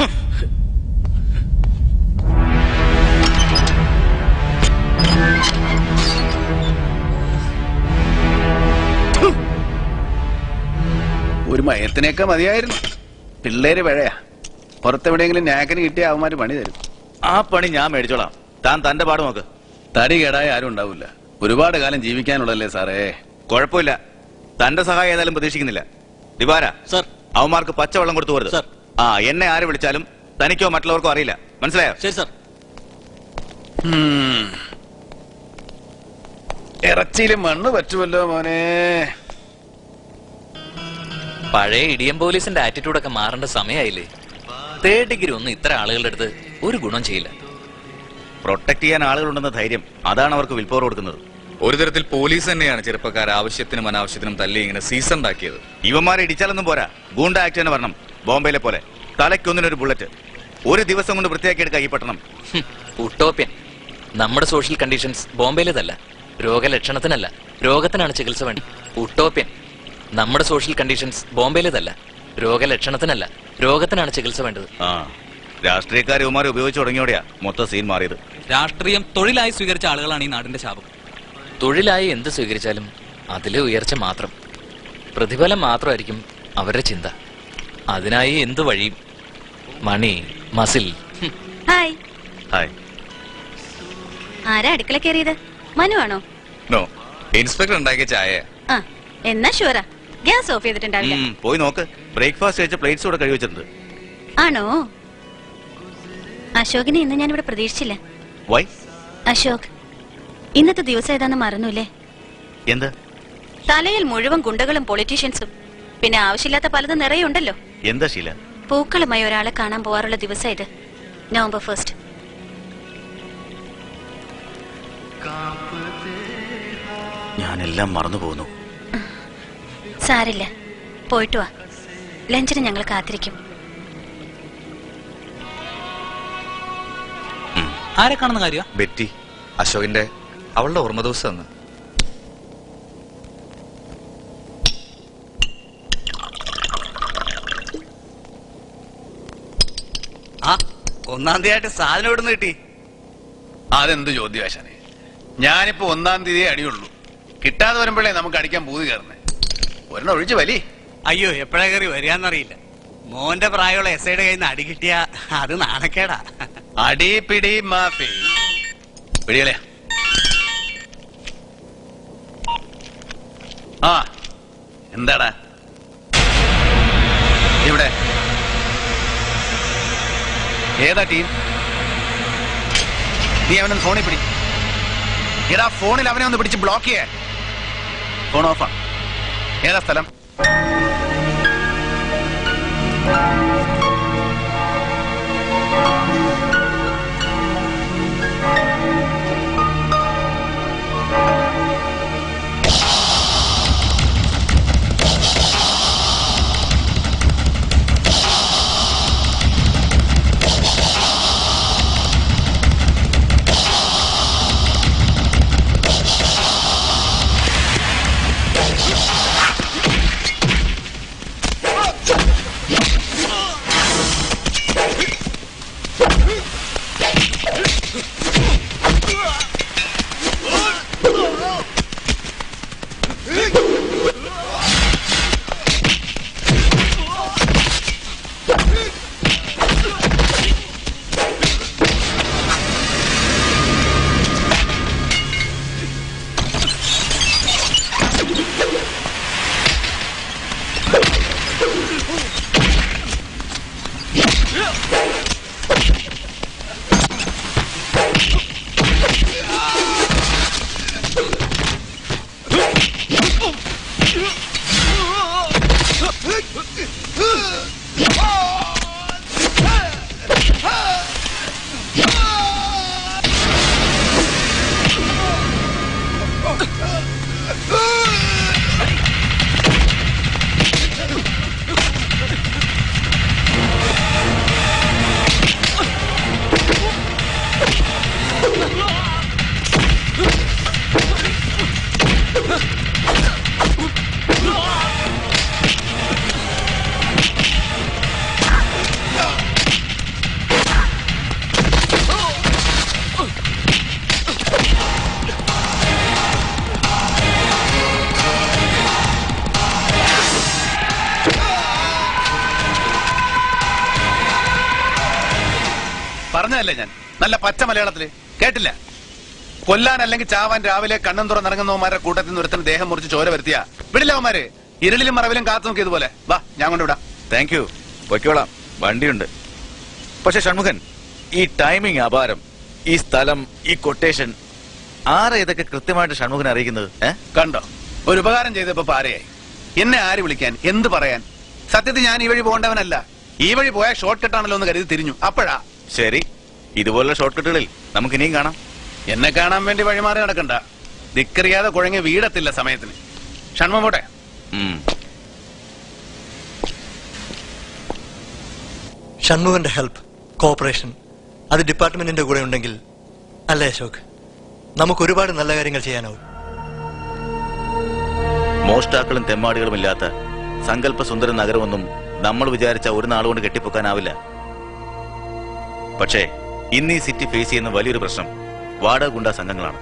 ഒരു മയത്തിനൊക്കെ മതിയായിരുന്നു. പിള്ളേര് പിഴയാ. പുറത്തെവിടെയെങ്കിലും നാക്കിന് കിട്ടിയ അവന്മാര് പണി തരും. ആ പണി ഞാൻ മേടിച്ചോളാം. താൻ തന്റെ പാട് നോക്ക്. തടി കേടായ ആരും ഉണ്ടാവില്ല. ഒരുപാട് കാലം ജീവിക്കാനുള്ളല്ലേ സാറേ. കുഴപ്പമില്ല, തന്റെ സഹായം ഏതായാലും പ്രതീക്ഷിക്കുന്നില്ല. ദിവാര സർ, അവന്മാർക്ക് പച്ചവെള്ളം കൊടുത്തു പോരുത്. ആ എന്നെ ആര് വിളിച്ചാലും തനിക്കോ മറ്റുള്ളവർക്കോ അറിയില്ല. മനസ്സിലായോ? ശരി സർ. ഇറച്ചിയില് മണ്ണ് പറ്റുമല്ലോ മോനെ. പഴയ ഇടിയം പോലീസിന്റെ ആറ്റിറ്റ്യൂഡൊക്കെ മാറേണ്ട സമയമായില്ലേ? തേർഡ് ഡിഗ്രി ഒന്നും ഇത്ര ആളുകളുടെ അടുത്ത് ഒരു ഗുണം ചെയ്യില്ല. പ്രൊട്ടക്ട് ചെയ്യാൻ ആളുകളുണ്ടെന്ന ധൈര്യം, അതാണ് അവർക്ക് വിൽ പവർ കൊടുക്കുന്നത്. ഒരു തരത്തിൽ പോലീസ് തന്നെയാണ് ചെറുപ്പക്കാർ ആവശ്യത്തിനും അനാവശ്യത്തിനും തല്ലി ഇങ്ങനെ സീസൺ ഉണ്ടാക്കിയത്. ഇവന്മാരെ ഇടിച്ചാലൊന്നും പോരാ, ഗൂണ്ട ആക്ട് തന്നെ വരണം. ബോംബെയിലെ പോലെ തലയ്ക്കൊന്നിനൊരു ബുള്ളറ്റ്. ഒരു ദിവസം കൊണ്ട് വൃത്തിയാക്കിയെടുക്കാം ഈ പട്ടണം. ഉട്ടോപ്യൻ. നമ്മുടെ സോഷ്യൽ കണ്ടീഷൻസ് ബോംബെയിലേതല്ല, രോഗലക്ഷണത്തിനല്ല, രോഗത്തിനാണ് ചികിത്സ വേണ്ടി. ഉട്ടോപ്യൻ. നമ്മുടെ സോഷ്യൽ കണ്ടീഷൻസ് ബോംബെയിലേതല്ല, രോഗലക്ഷണത്തിനല്ല, രോഗത്തിനാണ് ചികിത്സ വേണ്ടത്. ആ രാഷ്ട്രീയക്കാർ ഇവന്മാരെ ഉപയോഗിച്ചു തുടങ്ങിയോടെയാ മൊത്തം സീൻ മാറിയത്. രാഷ്ട്രീയം തൊഴിലായി സ്വീകരിച്ച ആളുകളാണ് ഈ നാടിന്റെ ശാപം. തൊഴിലായി എന്ത് സ്വീകരിച്ചാലും അതിലെ ഉയർച്ച മാത്രം, പ്രതിഫലം മാത്രമായിരിക്കും അവരുടെ ചിന്ത. അതിനായി എന്ത് വഴിയും. Money, muscle. ഹായ്. ഹായ്. ആരാ അടുക്കള കയറിയത്? മനു ആണോ? നോ, ഇൻസ്പെക്ടർ ഉണ്ടാക്കിയ ചായ. ആ എന്നാ ഷുവറാ, ഗ്യാസ് ഓഫ് ചെയ്തിട്ടുണ്ടാവില്ല. പോയി നോക്ക്, ബ്രേക്ക്ഫാസ്റ്റ് കഴിച്ച പ്ലേറ്റ്സ് കൂടെ കഴുകി വെച്ചിട്ടുണ്ട്. ആണോ? അശോകിനെ ഇന്ന് ഞാൻ ഇവിടെ പ്രതീക്ഷിച്ചില്ല. വൈ? അശോക്, ഇന്നത്തെ ദിവസം ഏതാന്ന് മറന്നൂല്ലേ? എന്ത്? തലയിൽ മുഴുവൻ ഗുണ്ടകളും പൊളിറ്റീഷ്യൻസും, പിന്നെ ആവശ്യമില്ലാത്ത പലതും നിറയെ ഉണ്ടല്ലോ. എന്താ ശീല? പൂക്കളുമായി ഒരാളെ കാണാൻ പോവാറുള്ള ദിവസം ഇത്, നവംബർ ഫസ്റ്റ്. ഞാനെല്ലാം മറന്നു പോകുന്നു. സാരില്ല, പോയിട്ട് വാ. ലഞ്ചിന് ഞങ്ങൾ കാത്തിരിക്കും. ആരെ കാണുന്ന കാര്യ? ബെറ്റി, അശോകിന്റെ അവളുടെ ഓർമ്മ ദിവസം അന്ന്. ആ ഒന്നാം തീയതി സാധനം എവിടെ നിന്ന് കിട്ടി? അതെന്ത് ചോദ്യവാശാനെ, ഞാനിപ്പോ ഒന്നാം തീയതി അടിയുള്ളൂ. കിട്ടാതെ വരുമ്പോഴേ നമുക്ക് അടിക്കാൻ പൂതി കയറുന്നേ. ഒരെണ്ണം ഒഴിച്ച് വലി. അയ്യോ, എപ്പോഴാ കയറി വരികയെന്നറിയില്ല. മോന്റെ പ്രായമുള്ള എസ് ഐയുടെ കയ്യിൽ നിന്ന് അടി കിട്ടിയ അത് നാണക്കേടാ. അടി പിടി മാഫി പിടികളെ. ആ എന്താടാ ഇവിടെ? ഏതാ ടീം? നീ അവനൊന്ന് ഫോണിൽ പിടി. എടാ ഫോണിൽ അവനെ ഒന്ന് പിടിച്ച് ബ്ലോക്ക് ചെയ്യേ. ഫോൺ ഓഫാ. ഏതാ സ്ഥലം? പറഞ്ഞതല്ലേ ഞാൻ നല്ല പച്ച മലയാളത്തില്, കേട്ടില്ല? കൊല്ലാൻ അല്ലെങ്കിൽ ചാവാൻ രാവിലെ കണ്ണും തുറന്നിറങ്ങുന്നവന്മാരുടെ കൂട്ടത്തിൽ നിന്ന് ഒരുത്തിന് ദേഹം മുറിച്ച് ചോര വരുത്തിയ വിടില്ലവന്മാര് ഇരുളിലും മറവിലും കാത്തു നോക്കിയതുപോലെ. വാ, ഞാൻ കൊണ്ടുവിടാം. താങ്ക് യു, വയ്ക്കോളാം, വണ്ടിയുണ്ട്. പക്ഷെ ഷൺമുഖൻ, ഈ ടൈമിംഗ് അപാരം, ഈ സ്ഥലം, ഈ കൊട്ടേഷൻ, ആരെ ഇതൊക്കെ കൃത്യമായിട്ട് ഷൺമുഖനെ അറിയിക്കുന്നത്? കണ്ടോ, ഒരു ഉപകാരം ചെയ്തപ്പോ പാരയായി. എന്നെ ആര് വിളിക്കാൻ, എന്ത് പറയാൻ? സത്യത്തിൽ ഞാൻ ഈ വഴി പോകേണ്ടവനല്ല. ഈ വഴി പോയാൽ ഷോർട്ട് കട്ടാണല്ലോ എന്ന് കരുതി തിരിഞ്ഞു. അപ്പോഴാ ശരി, ഇതുപോലുള്ള ഷോർട്ട് കട്ടുകളിൽ നമുക്ക് ഇനിയും കാണാം. എന്നെ കാണാൻ വേണ്ടി വഴിമാറി നടക്കണ്ട. ദിക്കറിയാതെ കുഴങ്ങി വീടത്തില്ല സമയത്തിന്. ഷൺമ പോട്ടെ. ഷൺമുഖന്റെ ഹെൽപ്പ്, കോഓപ്പറേഷൻ അത് ഡിപ്പാർട്ട്മെന്റിന്റെ കൂടെ ഉണ്ടെങ്കിൽ അല്ലേ അശോക്, നമുക്ക് ഒരുപാട് നല്ല കാര്യങ്ങൾ ചെയ്യാനാവും. മോഷ്ടാക്കളും തെമ്മാടികളും ഇല്ലാത്ത സങ്കല്പ സുന്ദര നഗരമൊന്നും നമ്മൾ വിചാരിച്ച ഒരു നാളുകൊണ്ട് കെട്ടിപ്പൊക്കാനാവില്ല. പക്ഷേ ഇന്ന് ഈ സിറ്റി ഫേസ് ചെയ്യുന്ന വലിയൊരു പ്രശ്നം വാടക ഗുണ്ടാ സംഘങ്ങളാണ്.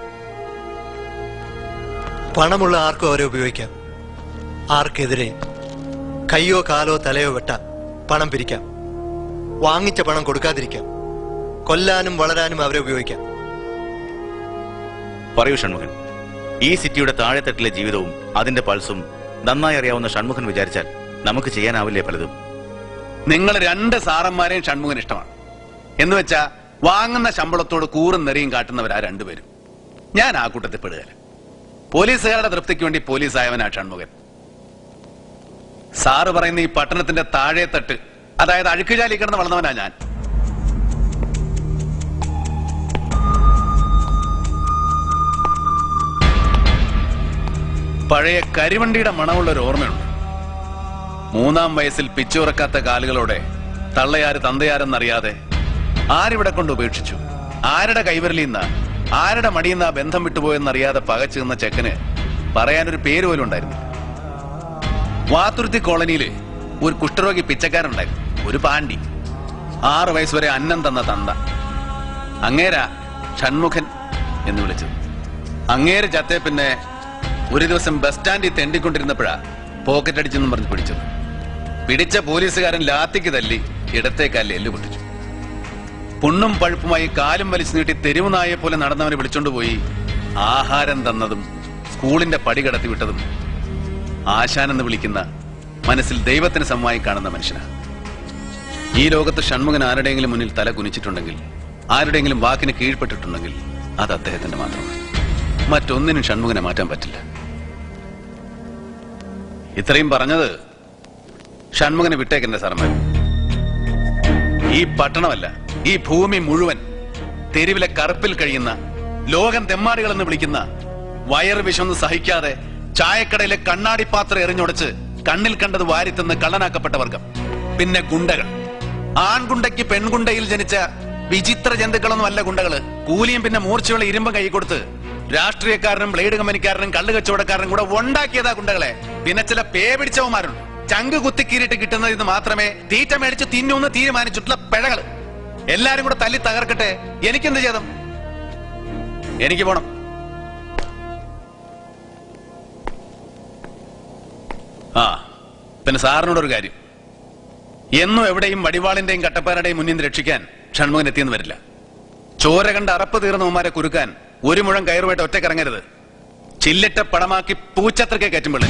പണമുള്ള ആർക്കും അവരെ ഉപയോഗിക്കാം. ആർക്കെതിരെ കയ്യോ കാലോ തലയോ വെട്ടാം, പണം പിരിക്കാം, വാങ്ങിച്ച പണം കൊടുക്കാതിരിക്കാം, കൊല്ലാനും വളരാനും അവരെ ഉപയോഗിക്കാം. പറയൂ ഷൺമുഖൻ, ഈ സിറ്റിയുടെ താഴെത്തട്ടിലെ ജീവിതവും അതിന്റെ പൾസും നന്നായി അറിയാവുന്ന ഷൺമുഖൻ വിചാരിച്ചാൽ നമുക്ക് ചെയ്യാനാവില്ലേ പലതും? നിങ്ങൾ രണ്ട് സാറന്മാരെയും ഷൺമുഖൻ ഇഷ്ടമാണ് എന്ന് വെച്ചാ വാങ്ങുന്ന ശമ്പളത്തോട് കൂറും നെറിയും കാട്ടുന്നവരാ രണ്ടുപേരും. ഞാൻ ആ കൂട്ടത്തിൽ പെടുകയില്ല. പോലീസുകാരുടെ തൃപ്തിക്ക് വേണ്ടി പോലീസായവനാ ഷൺമുഖൻ. സാറ് പറയുന്ന ഈ പട്ടണത്തിന്റെ താഴെത്തട്ട്, അതായത് അഴുക്കുചാലി കിടന്ന് വളർന്നവനാ ഞാൻ. പഴയ കരിവണ്ടിയുടെ മണമുള്ള ഒരു ഓർമ്മയുണ്ട്. മൂന്നാം വയസ്സിൽ പിച്ചുറക്കാത്ത കാലുകളോടെ തള്ളയാര് തന്തയാരെന്നറിയാതെ ആരിവിടെ കൊണ്ട് ഉപേക്ഷിച്ചു, ആരുടെ കൈവരലിന്ന ആരുടെ മടിയുന്ന ബന്ധം വിട്ടുപോയെന്നറിയാതെ പകച്ചു നിന്ന ചെക്കന് പറയാനൊരു പേര് പോലും ഉണ്ടായിരുന്നു. വാതുരുത്തി കോളനിയില് ഒരു കുഷ്ഠരോഗി പിച്ചക്കാരുണ്ടായിരുന്നു, ഒരു പാണ്ടി. ആറു വയസ്സ് വരെ അന്നം തന്ന തന്ത. അങ്ങേരാ ഷൺമുഖൻ എന്ന് വിളിച്ചത്. അങ്ങേര് ചത്തേ പിന്നെ ഒരു ദിവസം ബസ് സ്റ്റാൻഡിൽ തെണ്ടിക്കൊണ്ടിരുന്നപ്പോഴാ പോക്കറ്റ് അടിച്ചെന്നും പറഞ്ഞ് പിടിച്ചത്. പിടിച്ച പോലീസുകാരൻ ലാത്തിക്ക് തല്ലി ഇടത്തേക്കാലിൽ എല്ലു പൊട്ടിച്ചു. പുണ്ണും പഴുപ്പുമായി കാലും വലിച്ചു നീട്ടി തെരുവ് നായെ പോലെ നടന്നവനെ വിളിച്ചോണ്ടുപോയി ആഹാരം തന്നതും സ്കൂളിന്റെ പടി കടത്തി വിട്ടതും ആശാനെന്ന് വിളിക്കുന്ന, മനസ്സിൽ ദൈവത്തിന് സമമായി കാണുന്ന മനുഷ്യനാ. ഈ ലോകത്ത് ഷൺമുഖൻ ആരുടെയെങ്കിലും മുന്നിൽ തല കുനിച്ചിട്ടുണ്ടെങ്കിൽ, ആരുടെയെങ്കിലും വാക്കിന് കീഴ്പ്പെട്ടിട്ടുണ്ടെങ്കിൽ അത് അദ്ദേഹത്തിന്റെ മാത്രമാണ്. മറ്റൊന്നിനും ഷൺമുഖനെ മാറ്റാൻ പറ്റില്ല. ഇത്രയും പറഞ്ഞത് ഷൺമുഖനെ വിട്ടേക്കെന്റെ സാറന്മാർ. ഈ പട്ടണമല്ല, ഈ ഭൂമി മുഴുവൻ തെരുവിലെ കറുപ്പിൽ കഴിയുന്ന, ലോകം തെമ്മാടികളെന്ന് വിളിക്കുന്ന, വയറ് വിശന്ന് സഹിക്കാതെ ചായക്കടയിലെ കണ്ണാടി പാത്രം എറിഞ്ഞുടച്ച് കണ്ണിൽ കണ്ടത് വാരിത്തന്ന് കള്ളനാക്കപ്പെട്ട വർഗം. പിന്നെ ഗുണ്ടകൾ. ആൺഗുണ്ടയ്ക്ക് പെൺഗുണ്ടയിൽ ജനിച്ച വിചിത്ര ജന്തുക്കളൊന്നും അല്ല ഗുണ്ടകള്. കൂലിയും പിന്നെ മൂർച്ചയുള്ള ഇരുമ്പും കൈ കൊടുത്ത് രാഷ്ട്രീയക്കാരനും ബ്ലേഡ് കമ്പനിക്കാരനും കള്ളു കച്ചവടക്കാരനും കൂടെ ഉണ്ടാക്കിയതാ ഗുണ്ടകളെ. പിന്നെ ചില പേ പിടിച്ചവന്മാരുണ്ട്, ചങ്ക് കുത്തിക്കീറിട്ട് കിട്ടുന്നത് ഇത് മാത്രമേ തീറ്റ മേടിച്ച് തിന്നൂന്ന് തീരുമാനിച്ചിട്ടുള്ള പിഴകള്. എല്ലാരും കൂടെ തല്ലി തകർക്കട്ടെ, എനിക്കെന്ത് ചെയ്തം? എനിക്ക് പോണം. ആ പിന്നെ സാറിനോടൊരു കാര്യം, എന്നും എവിടെയും വടിവാളിന്റെയും കട്ടപ്പാറയുടെയും മുന്നിൽ നിന്ന് രക്ഷിക്കാൻ ഷൺമുഖൻ എത്തിയെന്ന് വരില്ല. ചോര കണ്ട് അറപ്പ് തീർന്നവന്മാരെ കുരുക്കാൻ ഒരു മുഴം കയറുമായിട്ട് ഒറ്റക്കിറങ്ങരുത്. ചില്ലിട്ട പടമാക്കി പൂച്ചത്രക്കെ കയറ്റുമ്പോൾ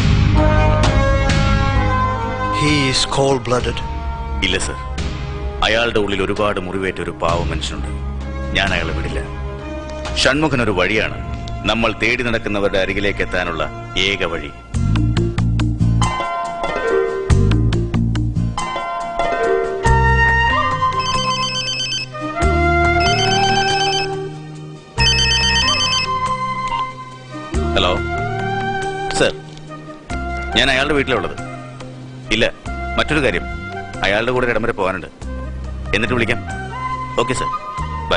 ഇല്ല സർ, അയാളുടെ ഉള്ളിൽ ഒരുപാട് മുറിവേറ്റ ഒരു പാവ മനുഷ്യനുണ്ട്. ഞാൻ അയാളെ വിടില്ല. ഷൺമുഖൻ ഒരു വഴിയാണ്, നമ്മൾ തേടി നടക്കുന്നവരുടെ അരികിലേക്ക് എത്താനുള്ള ഏക വഴി. ഹലോ സർ, ഞാൻ അയാളുടെ വീട്ടിലുള്ളത്. ഇല്ല, മറ്റൊരു കാര്യം, അയാളുടെ കൂടെ ഇടം വരെ പോകാനുണ്ട്. എന്നിട്ട് വിളിക്കാം. Okay sir, bye.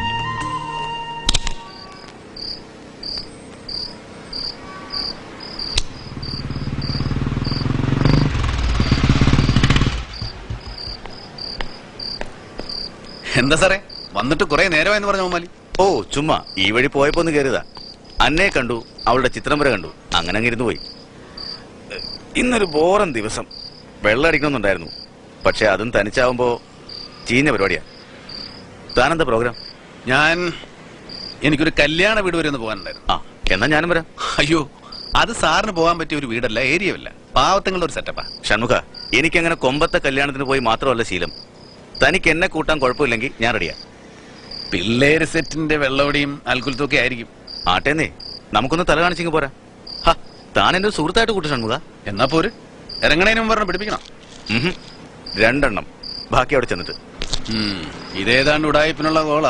എന്താ സാറേ വന്നിട്ട് കുറെ നേരമായെന്ന് പറഞ്ഞു മോമാലി? ഓ ചുമ്മാ ഈ വഴി പോയപ്പോ ഒന്ന് കയറിയതാ. അന്നെ കണ്ടു, അവളുടെ ചിത്രം വരെ കണ്ടു, അങ്ങനെ അങ്ങ് ഇരുന്നു പോയി. ഇന്നൊരു ബോറൻ ദിവസം. വെള്ളം അടിക്കണമെന്നുണ്ടായിരുന്നു, പക്ഷെ അതും തനിച്ചാവുമ്പോ ചീഞ്ഞ പരിപാടിയാ. താനെന്താ പ്രോഗ്രാം? ഞാൻ എനിക്കൊരു കല്യാണ വീട് വരെ ഒന്ന് പോകാനുണ്ടായിരുന്നു. ആ എന്നാ ഞാനും വരാം. അയ്യോ, അത് സാറിന് പോകാൻ പറ്റിയ ഒരു വീടല്ല, ഏരിയല്ല, പാവത്തങ്ങളുടെ ഒരു സെറ്റപ്പാ. ഷൺമുഖ, എനിക്കങ്ങനെ കൊമ്പത്തെ കല്യാണത്തിന് പോയി മാത്രമല്ല ശീലം. തനിക്ക് എന്നെ കൂട്ടാൻ കുഴപ്പമില്ലെങ്കിൽ ഞാൻ റെഡിയാ. പിള്ളേര് സെറ്റിന്റെ വെള്ളവടിയും അൽക്കുലത്തൊക്കെ ആയിരിക്കും. ആട്ടേന്നേ, നമുക്കൊന്ന് തല കാണിച്ചെങ്കിൽ പോരാ. ഹാ, താൻ എന്റെ ഒരു സുഹൃത്തായിട്ട് കൂട്ടു ഷൺമുഖ. എന്നാ പോര്, ഇറങ്ങണേനും പറഞ്ഞ് പിടിപ്പിക്കണം. ഉഹും. രണ്ടെണ്ണം. ബാക്കി അവിടെ ചെന്നിട്ട്. ഇതേതാണ്ട് ഉടായ്പിനുള്ള കോളാ.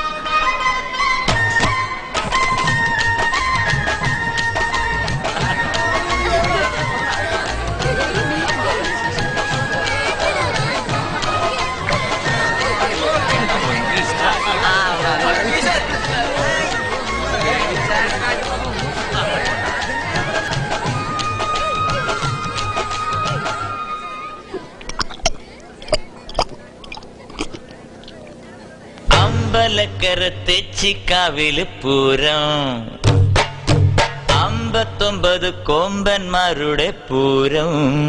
അമ്പലക്കര തെച്ചിക്കാവില് പൂരം, അമ്പത്തൊമ്പത് കൊമ്പന്മാരുടെ പൂരം.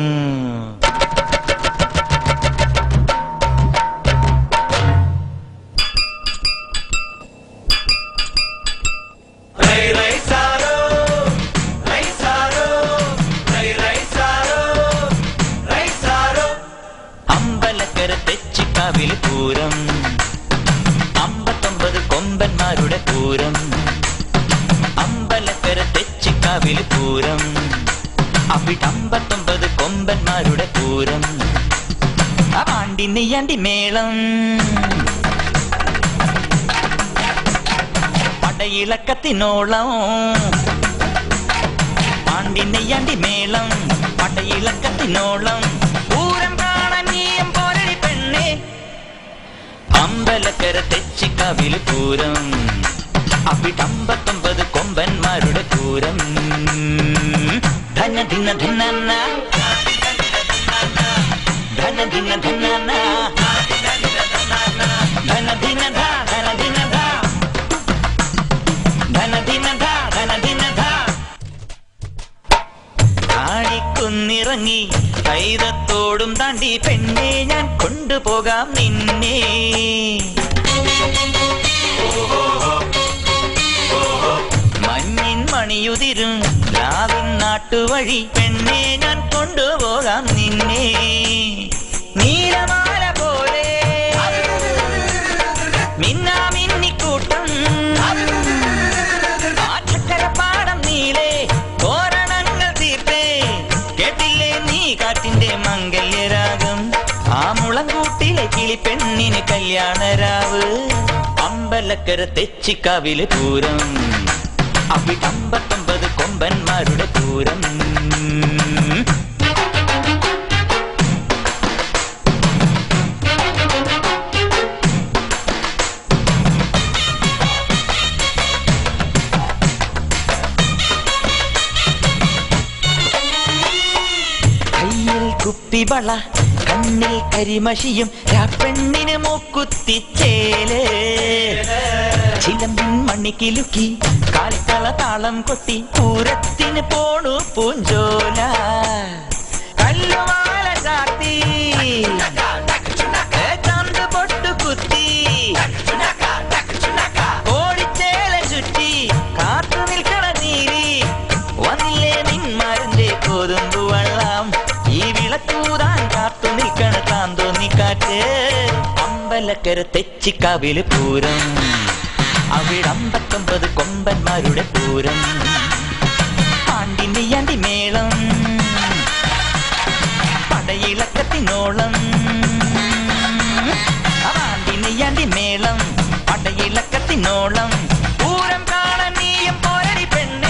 അമ്പലക്കര തെച്ചിക്കാവില് പൂരം, അമ്പത്തൊമ്പത് കൊമ്പന്മാരുടെ പൂരം. അമ്പലക്കര തെച്ചിക്കാവില് പൂരം, അവിടമ്പത്തൊമ്പത് കൊമ്പന്മാരുടെ പൂരം. ആണ്ടി നെയ്യാണ്ടി മേളം, പടയിളക്കത്തിനോളം. ആണ്ടി നെയ്യാണ്ടി മേളം, പടയിളക്കത്തിനോളം. പൂരം കാണാൻ നീയം പോരടി പെണ്ണേ. അമ്പലക്കര തെച്ചിക്കാവില് പൂരം, അവിടമ്പത്തൊമ്പത് കൊമ്പന്മാരുടെ പൂരം. ധന ധിന ധന ധന ധിന ധന ധന ധിന ധ ധന ധിന ധ ധന ധിന ധ ധന ധിന ധ. കാണിക്കുന്നിറങ്ങി കൈതത്തോടും താണ്ടി പെണ്ണെ ഞാൻ കൊണ്ടുപോകാം നിന്നെ. മഞ്ഞിൻ മണിയുതിരും ലാവിൻ നാട്ടുവഴി പെണ്ണെ ഞാൻ കൊണ്ടുപോകാം നിന്നെ. നീലമാല പോലെ മിന്നാ മിന്നിക്കൂട്ടം, ആറ്റക്കരപ്പാടം നീലേ തോരണങ്ങൾ തീർത്തേ. കേട്ടില്ലേ നീ കാറ്റിന്റെ മംഗല്യരാഗം, ആ മുളങ്കൂട്ടിലെ കിളിപ്പെണ്ണിന് കല്യാണരാവ്. അമ്പലക്കര തെച്ചിക്കാവില് പൂരം, അവിടമ്പത്തൊമ്പത് കൊമ്പന്മാരുടെ പൂരം. കയ്യിൽ കുപ്പിവള, കണ്ണിൽ കരിമഷിയും, പെണ്ണിന് മൂക്കുത്തിച്ചേല്. ചിലമ്പിൻ മണ്ണിക്കിലുക്കി കാൽക്കള താളം കൊട്ടി പൂരത്തിന് പോണു പൂഞ്ചോല. കല്ലുമാല ചാത്തി ചന്ത പൊട്ടു കുത്തി ഓടിച്ചേല ചുറ്റി കാത്തു നിൽക്കണ നീരി. വന്നില്ലേ നിന്മാരന്റെ കോതുമ്പു വള്ളം, ഈ വിളക്കൂതാൻ കാത്തു നിൽക്കണ താന്തോന്നിക്കാറ്റ്. അമ്പലക്കര തെച്ചിക്കാവില് പൂരം, അവിടമ്പത്തൊമ്പത് കൊമ്പന്മാരുടെ പൂരം. ആണ്ടി നെയ്യാണ്ടി മേളം, പടയിളക്കത്തിനോളം. ആണ്ടി നെയ്യാണ്ടി മേളം, പടയിളക്കത്തിനോളം. പൂരം കാണാൻ നീയും പോരടി പെണ്ണേ.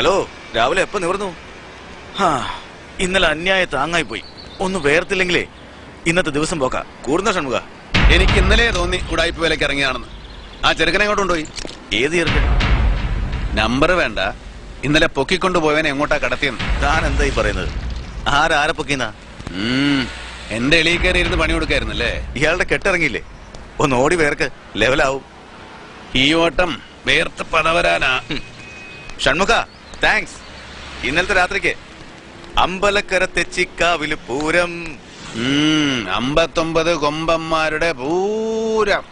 ഹലോ, രാവിലെ എപ്പോ നിവർന്നു? ഹാ, ഇന്നലെ അന്യായ താങ്ങായി പോയി. ഒന്ന് വേർത്തില്ലെങ്കിലേ ഇന്നത്തെ ദിവസം പോക്കാ. കൂടുന്ന ഷൺമുഖ. എനിക്ക് ഇന്നലെ തോന്നി ഉടായ്പ വിലക്ക് ഇറങ്ങിയാണെന്ന്. ആ ചെറുക്കനെ എങ്ങോട്ട് കൊണ്ടുപോയി? ഏത് ചെറുക്കൻ? നമ്പർ വേണ്ട, ഇന്നലെ പൊക്കിക്കൊണ്ടുപോയവനെ എങ്ങോട്ടാ കടത്തിയെന്ന്. താൻ എന്തായി പറയുന്നത്? ആരാരെ പൊക്കിന്നാ? എന്റെ എളിയിൽ കയറി ഇരുന്ന് പണി കൊടുക്കായിരുന്നല്ലേ? ഇയാളുടെ കെട്ടിറങ്ങിയില്ലേ? ഒന്ന് ഓടി വേർക്ക് ലെവലാവും. ഈ ഓട്ടം വേർത്ത് പടവരാനാ. ഷൺമുഖ, താങ്ക്സ്. ഇന്നലത്തെ രാത്രിക്ക് അമ്പലക്കര തെച്ചിക്കാവില് പൂരം. അമ്പത്തൊമ്പത് കൊമ്പന്മാരുടെ പൂരം.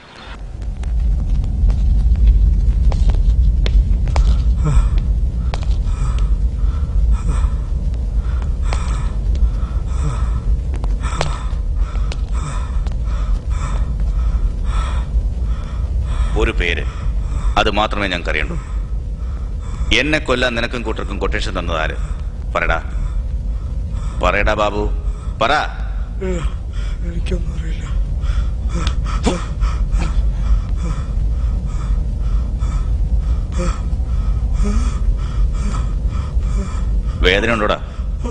ഒരു പേര്, അത് മാത്രമേ ഞങ്ങൾക്ക് അറിയണ്ടൂ. എന്നെ കൊല്ലാൻ നിനക്കും കൂട്ടർക്കും കൊട്ടേഷൻ തന്നതാര്? പറയടാ, പറയടാ ബാബു, പറ. എനിക്കൊന്നും അറിയില്ല. വേദന ഉണ്ടോടാ?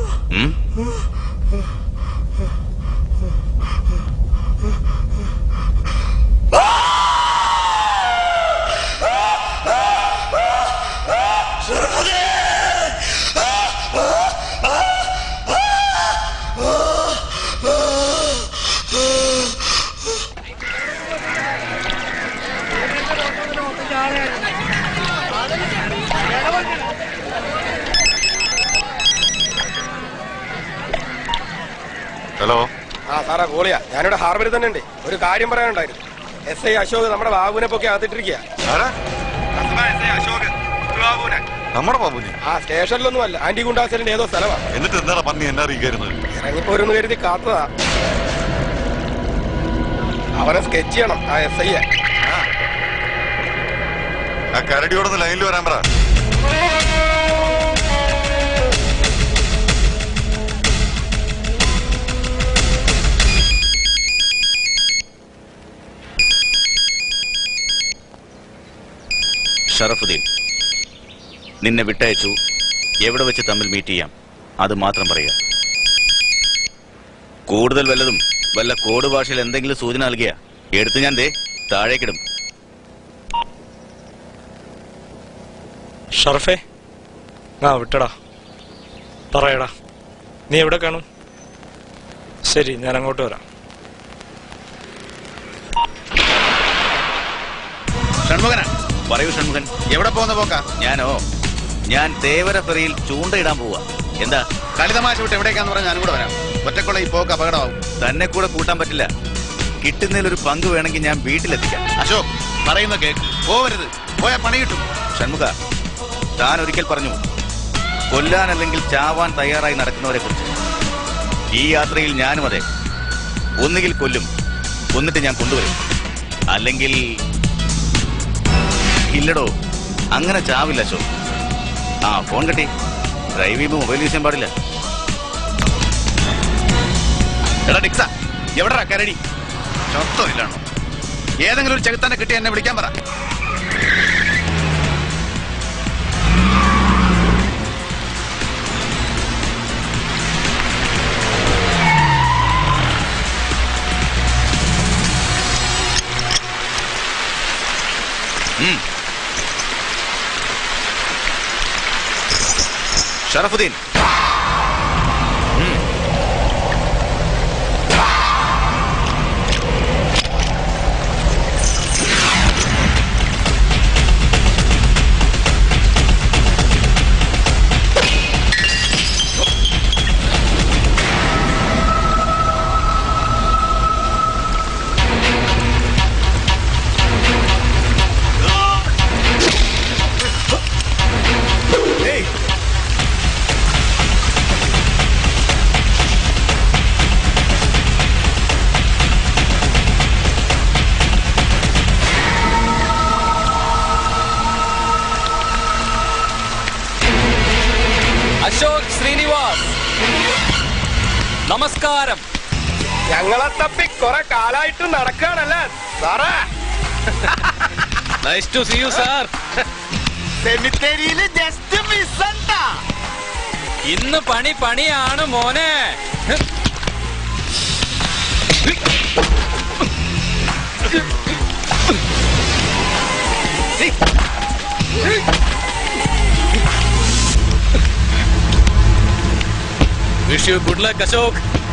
ഹലോ. ആ സാറാ കോളിയാ, ഞാനിവിടെ ഹാർബറിൽ തന്നെ ഉണ്ട്. ഒരു കാര്യം പറയാനുണ്ടായിരുന്നു. എസ് ഐ അശോക് നമ്മുടെ ബാബുവിനെ പൊക്കി അകത്തിട്ടിരിക്കുക. നമ്മുടെ ബാബുവിനെ? ആ സ്റ്റേഷനിലൊന്നും അല്ല, ആന്റി ഗുണ്ടാസലിന്റെ ഏതോ സ്ഥലമാണ്. എന്നിട്ട് എന്താണ് പന്നി എന്നെ അറിയിക്കായിരുന്നത്? ഇറങ്ങിപ്പോരെന്ന് കരുതി കാത്തതാ. അവനെ സ്കെച്ച് ചെയ്യണം ആ എസ് ഐ. ആ കരടിയോടൊന്ന് ലൈനിൽ വരാൻ പറ. ഷറഫുദ്ദീൻ, നിന്നെ വിട്ടയച്ചു. എവിടെ വെച്ച് തമ്മിൽ മീറ്റ് ചെയ്യാം അത് മാത്രം പറയുക. കൂടുതൽ വല്ലതും വല്ല കോഡ് ഭാഷയിൽ എന്തെങ്കിലും സൂചന നൽകിയ എടുത്ത് ഞാൻ ദേ താഴേക്കിടും. ഷറഫേ, ആ വിട്ടടാ, പറയടാ, നീ എവിടെ കാണും? ശരി, ഞാൻ അങ്ങോട്ട് വരാം. ഷൺമുഖനാ? പറയൂ ഷൺമുഖൻ. എവിടെ പോകുന്ന പോക്കാ? ഞാനോ, ഞാൻ തേവര ഫെറിയിൽ ചൂണ്ടയിടാൻ പോവാ. എന്താ? കളിതമാശ വിട്ട് എവിടേക്കാന്ന് പറഞ്ഞാൽ ഞാനും കൂടെ വരാം. ഒറ്റക്കുള്ള ഈ പോക്ക് അപകടമാവും. തന്നെ കൂടെ കൂട്ടാൻ പറ്റില്ല. കിട്ടുന്നതിലൊരു പങ്ക് വേണമെങ്കിൽ ഞാൻ വീട്ടിലെത്തിക്കാം. അശോക്, പറയുന്ന കേക്ക്. പോവരുത്, പോയാ പണി കിട്ടും. ഷൺമുഖ, താൻ ഒരിക്കൽ പറഞ്ഞു കൊല്ലാനല്ലെങ്കിൽ ചാവാൻ തയ്യാറായി നടക്കുന്നവരെ കുറിച്ച്. ഈ യാത്രയിൽ ഞാനും അതെ. ഒന്നുകിൽ കൊല്ലും, കൊന്നിട്ട് ഞാൻ കൊണ്ടുവരും. അല്ലെങ്കിൽ ഇല്ലടോ, അങ്ങനെ ചാവില്ല അശോക്. ആ ഫോൺ കെട്ടി. ഡ്രൈവ് ചെയ്യുമ്പോൾ മൊബൈൽ യൂസ് ചെയ്യാൻ പാടില്ല. എടാ ഡിക്സ, എവിടാ കരടി? ചൊത്തോ ഇല്ലാണോ? ഏതെങ്കിലും ഒരു ചെകുത്താനെ കിട്ടി എന്നെ വിളിക്കാൻ പറ. ഷറഫുദ്ദീൻ, അശോക് ശ്രീനിവാസ്, നമസ്കാരം. ഞങ്ങളെ തപ്പി കുറെ കാലായിട്ട് നടക്കാണല്ലേ സാറേ? Nice to see you sir. സെമിത്തേരിയില് ജസ്റ്റ് മിസ്സണ്ട. ഇന്ന് പണി പണിയാണ് മോനെ. Wish you good luck, Ashok.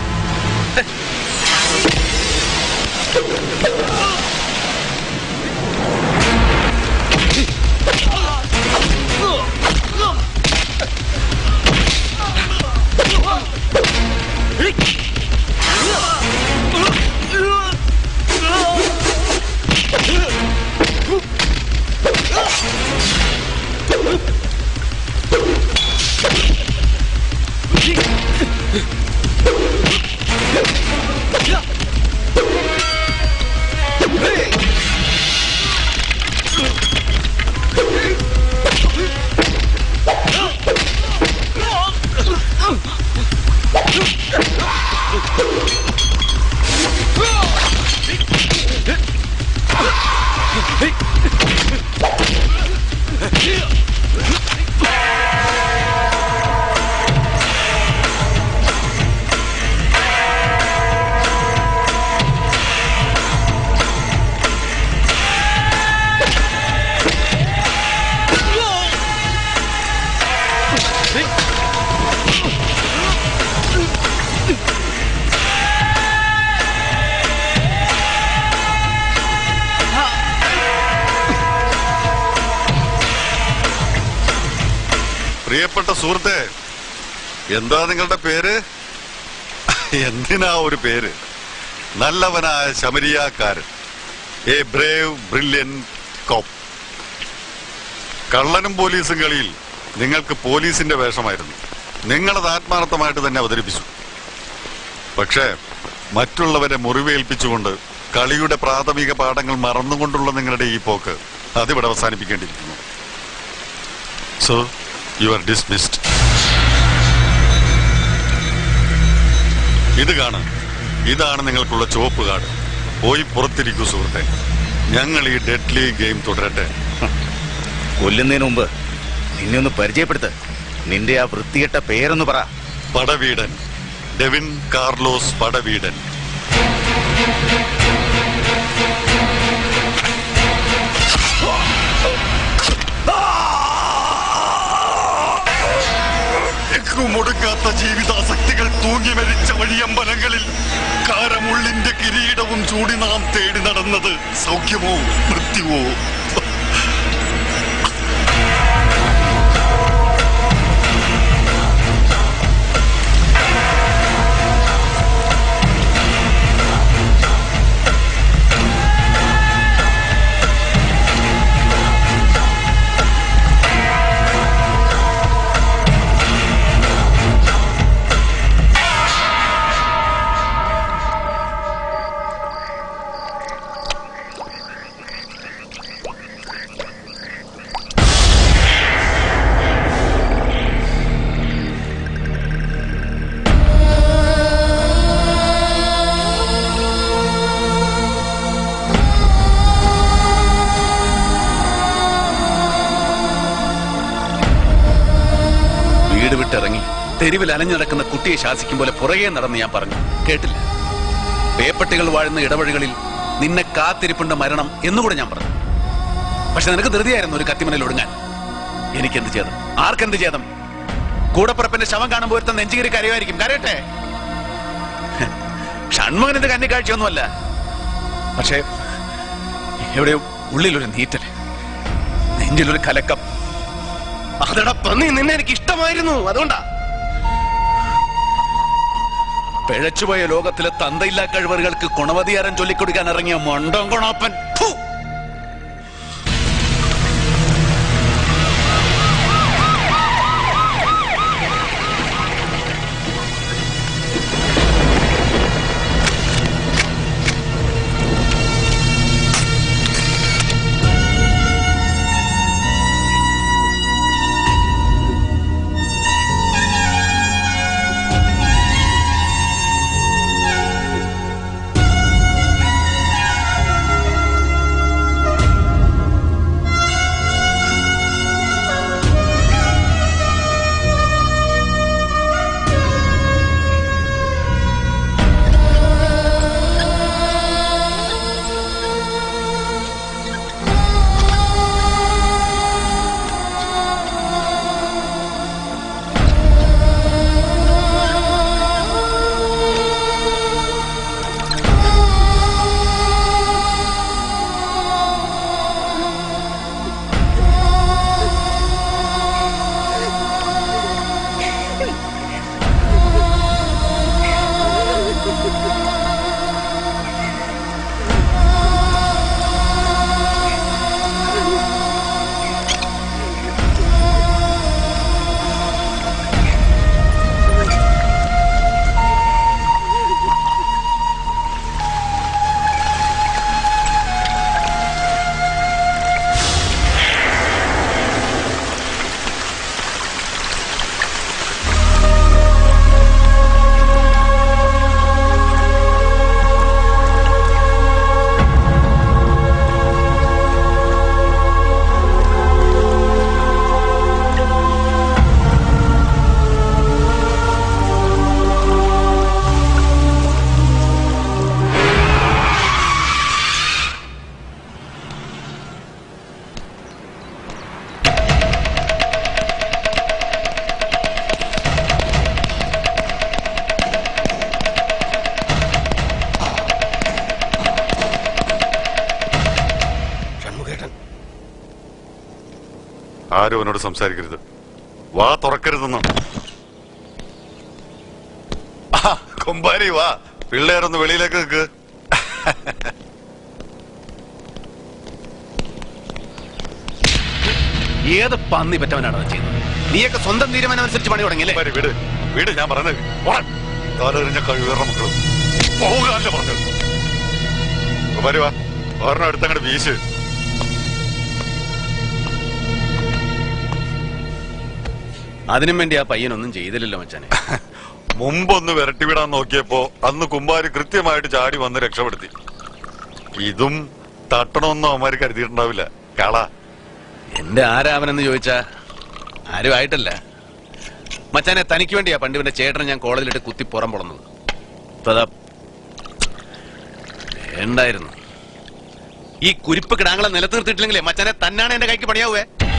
പ്രിയപ്പെട്ട സുഹൃത്തെ, എന്താ നിങ്ങളുടെ പേര്? എന്തിനാ ഒരു പേര്? നല്ലവനായ ശമരിയാക്കാരൻ, എ ബ്രേവ് ബ്രില്യൻ കോപ്പ്. കള്ളനും പോലീസും കളിയിൽ നിങ്ങൾക്ക് പോലീസിന്റെ വേഷമായിരുന്നു. നിങ്ങളത് ആത്മാർത്ഥമായിട്ട് തന്നെ അവതരിപ്പിച്ചു. പക്ഷേ മറ്റുള്ളവരെ മുറിവേൽപ്പിച്ചുകൊണ്ട് കളിയുടെ പ്രാഥമിക പാഠങ്ങൾ മറന്നുകൊണ്ടുള്ള നിങ്ങളുടെ ഈ പോക്ക് അതിവിടെ അവസാനിപ്പിക്കേണ്ടിയിരിക്കുന്നു. So you are dismissed. ഇത് കാണാം, ഇതാണ് നിങ്ങൾക്കുള്ള ചുവപ്പ് കാർഡ്. പോയി പുറത്തിരിക്കൂ സുഹൃത്തെ. ഞങ്ങൾ ഈ ഡെഡ്ലി ഗെയിം തുടരട്ടെ. കൊല്ലുന്നതിന് മുമ്പ് നിന്നെ ഒന്ന് പരിചയപ്പെടുത്ത്. നിന്റെ ആ വൃത്തികെട്ട പേരൊന്ന് പറ. പടവീടൻ, ഡെവിൻ കാർലോസ് പടവീടൻ. മുടുക്കാത്ത ജീവിതാസക്തികൾ തൂങ്ങി മരിച്ച വഴിയമ്പലങ്ങളിൽ കാരമുള്ളിന്റെ കിരീടവും ചൂടി നാം തേടി നടന്നത് സൗഖ്യമോ മൃത്യുവോ? ഇറങ്ങി തെരുവിൽ അലഞ്ഞു നടക്കുന്ന കുട്ടിയെ ശാസിക്കും പോലെ പുറകെ നടന്ന് ഞാൻ പറഞ്ഞു. കേട്ടില്ല. പേപ്പട്ടികൾ വാഴുന്ന ഇടവഴികളിൽ നിന്നെ കാത്തിരിപ്പുണ്ട് മരണം എന്നുകൂടെ ഞാൻ പറഞ്ഞു. പക്ഷെ നിനക്ക് ധൃതിയായിരുന്നു ഒരു കത്തിമണിൽ ഒടുങ്ങാൻ. എനിക്കെന്ത് ചെയ്തം? ആർക്കെന്ത് ചെയ്തം? കൂടപ്പുറപ്പിന്റെ ശവം കാണുമ്പോൾ ഒരുത്തൻ നെഞ്ചുകീറി കരയുമായിരിക്കും. കരയട്ടെ. ഷൺമുഖനിന്റെ കന്നിക്കാഴ്ചയൊന്നുമല്ല. പക്ഷേ എവിടെയോ ഉള്ളിലൊരു നീറ്റല്, നെഞ്ചിലൊരു കലക്കം. അതെടാ പന്നി, നിന്നെ എനിക്ക് ഇഷ്ടമായിരുന്നു, അതുകൊണ്ടാ. പിഴച്ചുപോയ ലോകത്തിലെ തന്തയില്ലാ കഴിവറുകൾക്ക് ഗുണവധികാരം ചൊല്ലിക്കൊടുക്കാൻ ഇറങ്ങിയ മൊണ്ടം കൊണാപ്പൻ. ആരും അവനോട് സംസാരിക്കരുത്, വാ തുറക്കരുതെന്ന്. കുമ്പാരി വാ, പിള്ളേരൊന്ന് വെളിയിലേക്ക് നിൽക്ക്. ഏത് പന്നി പറ്റവനാണ് അത് ചെയ്തത്? നീയൊക്കെ സ്വന്തം തീരുമാനം അനുസരിച്ച് പണി തുടങ്ങിയല്ലേ? വീട് വീട് ഞാൻ പറഞ്ഞത് കാലെറിഞ്ഞ കഴിവേറ മക്കളും പോകാനല്ലേ പറഞ്ഞത്. കുമാരി വാ, ഒരെണ്ണം എടുത്തങ്ങോട്ട് വീശ്. അതിനും വേണ്ടി ആ പയ്യനൊന്നും ചെയ്തില്ലല്ലോ മച്ചാനെ. മുമ്പൊന്ന് വിരട്ടി വിടാൻ നോക്കിയപ്പോ അന്ന് കുമ്പാരി കൃത്യമായിട്ട് ചാടി വന്ന് രക്ഷപ്പെടുത്തി. ഇതും തട്ടണമെന്നും അവന്മാര് കരുതിയിട്ടുണ്ടാവില്ല. കള എന്റെ ആരാവനെന്ന് ചോദിച്ചാ ആരും ആയിട്ടല്ല മച്ചാനെ. തനിക്ക് വേണ്ടിയാ പണ്ട് ചേട്ടനെ ഞാൻ കോളേജിലിട്ട് കുത്തി പുറം പൊളന്നത്. വേണ്ടായിരുന്നു. ഈ കുരിപ്പ് കിടാങ്ങളെ നിലനിർത്തിയിട്ടില്ലെങ്കിലേ മച്ചാനെ തന്നാണ് എന്റെ കൈക്ക് പണിയാവേ.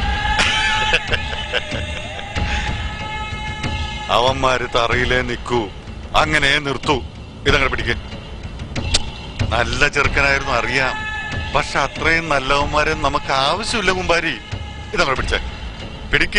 അവന്മാര് തറയിലേ നിൽക്കൂ, അങ്ങനെ നിർത്തൂ. ഇതങ്ങനെ പിടിക്ക. നല്ല ചെറുക്കനായിരുന്നു അറിയാം, പക്ഷെ അത്രയും നല്ലവന്മാരെ നമുക്ക് ആവശ്യമില്ല കുമ്പാരി. ഇതങ്ങനെ പിടിച്ചേ, പിടിക്ക്.